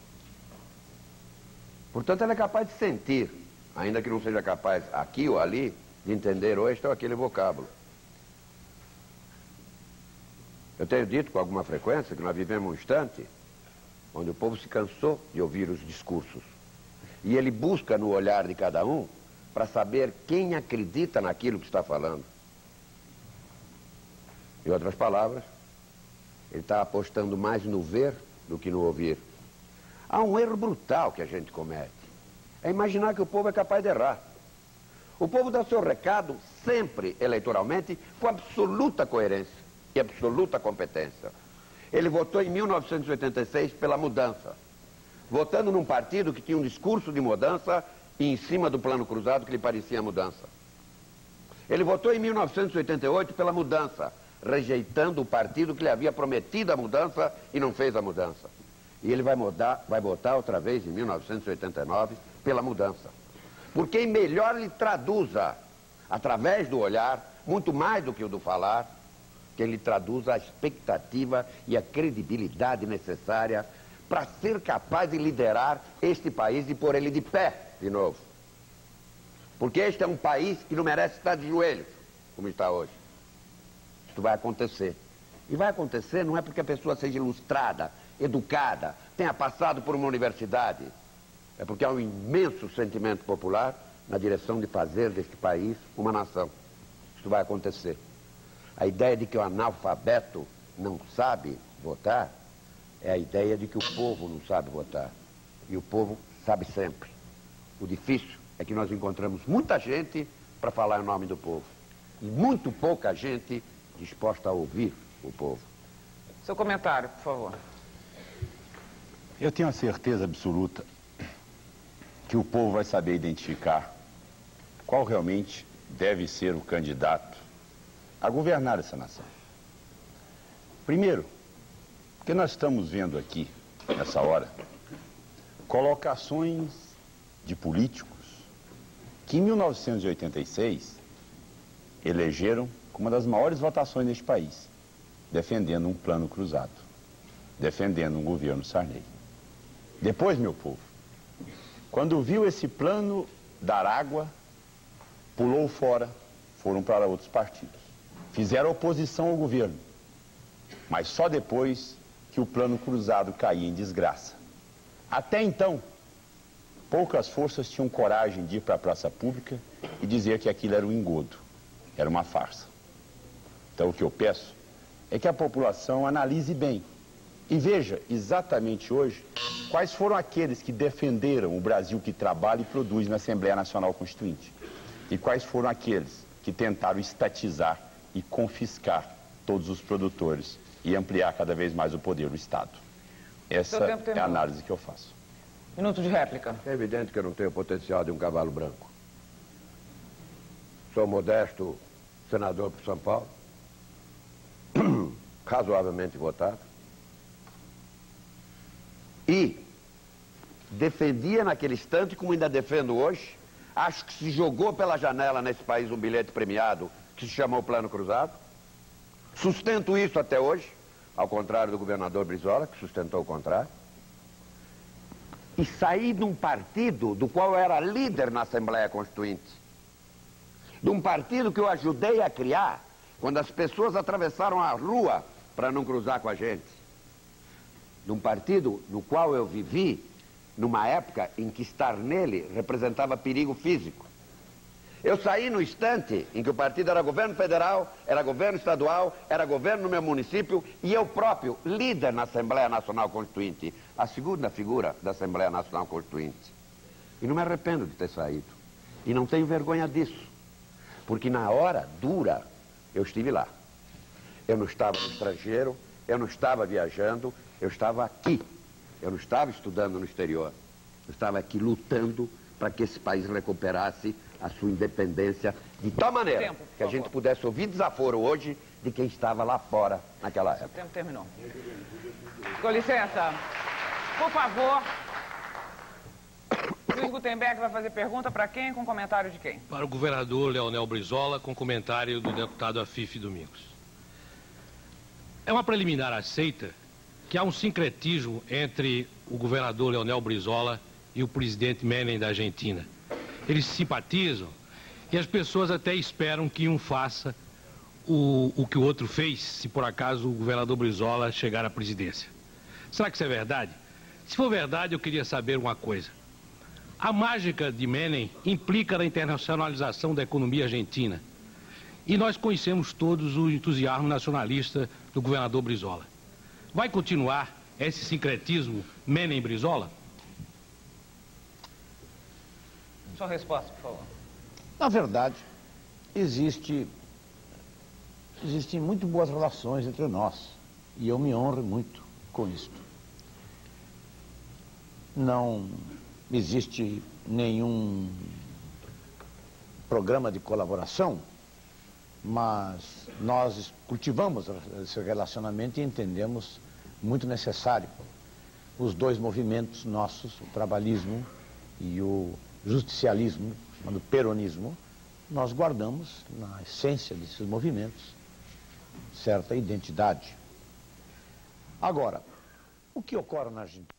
Portanto, ele é capaz de sentir, ainda que não seja capaz, aqui ou ali, de entender este ou aquele vocábulo. Eu tenho dito com alguma frequência que nós vivemos um instante onde o povo se cansou de ouvir os discursos. E ele busca no olhar de cada um para saber quem acredita naquilo que está falando. Em outras palavras, ele está apostando mais no ver do que no ouvir. Há um erro brutal que a gente comete. É imaginar que o povo é capaz de errar. O povo dá seu recado sempre eleitoralmente com absoluta coerência e absoluta competência. Ele votou em 1986 pela mudança, votando num partido que tinha um discurso de mudança e em cima do plano cruzado que lhe parecia mudança. Ele votou em 1988 pela mudança, rejeitando o partido que lhe havia prometido a mudança e não fez a mudança. E ele vai votar outra vez em 1989 pela mudança. Por quem melhor lhe traduza, através do olhar, muito mais do que o do falar, que ele traduza a expectativa e a credibilidade necessária para ser capaz de liderar este país e pôr ele de pé de novo. Porque este é um país que não merece estar de joelhos, como está hoje. Isso vai acontecer. E vai acontecer não é porque a pessoa seja ilustrada, educada, tenha passado por uma universidade. É porque há um imenso sentimento popular na direção de fazer deste país uma nação. Isso vai acontecer. A ideia de que o analfabeto não sabe votar é a ideia de que o povo não sabe votar. E o povo sabe sempre. O difícil é que nós encontramos muita gente para falar em nome do povo. E muito pouca gente disposta a ouvir o povo. Seu comentário, por favor. Eu tenho a certeza absoluta que o povo vai saber identificar qual realmente deve ser o candidato a governar essa nação. Primeiro, porque nós estamos vendo aqui, nessa hora, colocações de políticos que em 1986 elegeram com uma das maiores votações neste país, defendendo um plano cruzado, defendendo um governo Sarney. Depois, meu povo, quando viu esse plano dar água, pulou fora, foram para outros partidos. Fizeram oposição ao governo, mas só depois que o plano cruzado caía em desgraça. Até então, poucas forças tinham coragem de ir para a praça pública e dizer que aquilo era um engodo, era uma farsa. Então o que eu peço é que a população analise bem e veja exatamente hoje quais foram aqueles que defenderam o Brasil que trabalha e produz na Assembleia Nacional Constituinte e quais foram aqueles que tentaram estatizar e confiscar todos os produtores e ampliar cada vez mais o poder do Estado. Essa é a análise que eu faço. Minuto de réplica. É evidente que eu não tenho o potencial de um cavalo branco. Sou modesto senador por São Paulo, razoavelmente votado, e defendia naquele instante, como ainda defendo hoje, acho que se jogou pela janela nesse país um bilhete premiado que se chamou Plano Cruzado. Sustento isso até hoje, ao contrário do governador Brizola, que sustentou o contrário. E saí de um partido do qual eu era líder na Assembleia Constituinte. De um partido que eu ajudei a criar quando as pessoas atravessaram a rua para não cruzar com a gente. De um partido no qual eu vivi numa época em que estar nele representava perigo físico. Eu saí no instante em que o partido era governo federal, era governo estadual, era governo no meu município e eu próprio, líder na Assembleia Nacional Constituinte, a segunda figura da Assembleia Nacional Constituinte. E não me arrependo de ter saído. E não tenho vergonha disso. Porque na hora dura, eu estive lá. Eu não estava no estrangeiro, eu não estava viajando, eu estava aqui. Eu não estava estudando no exterior. Eu estava aqui lutando para que esse país recuperasse a sua independência de tal maneira Tempo, que a gente pudesse ouvir desaforo hoje de quem estava lá fora naquela época. O tempo terminou. Com licença. Por favor. Luiz Gutenberg vai fazer pergunta para quem, com comentário de quem? Para o governador Leonel Brizola, com comentário do deputado Afife Domingos. É uma preliminar aceita que há um sincretismo entre o governador Leonel Brizola e o presidente Menem da Argentina. Eles se simpatizam e as pessoas até esperam que um faça o que o outro fez, se por acaso o governador Brizola chegar à presidência. Será que isso é verdade? Se for verdade, eu queria saber uma coisa. A mágica de Menem implica na internacionalização da economia argentina. E nós conhecemos todos o entusiasmo nacionalista do governador Brizola. Vai continuar esse sincretismo Menem-Brizola? Sua resposta, por favor. Na verdade, existem muito boas relações entre nós. E eu me honro muito com isto. Não existe nenhum programa de colaboração, mas nós cultivamos esse relacionamento e entendemos muito necessário os dois movimentos nossos, o trabalhismo e o justicialismo, o peronismo. Nós guardamos na essência desses movimentos certa identidade. Agora, o que ocorre na Argentina?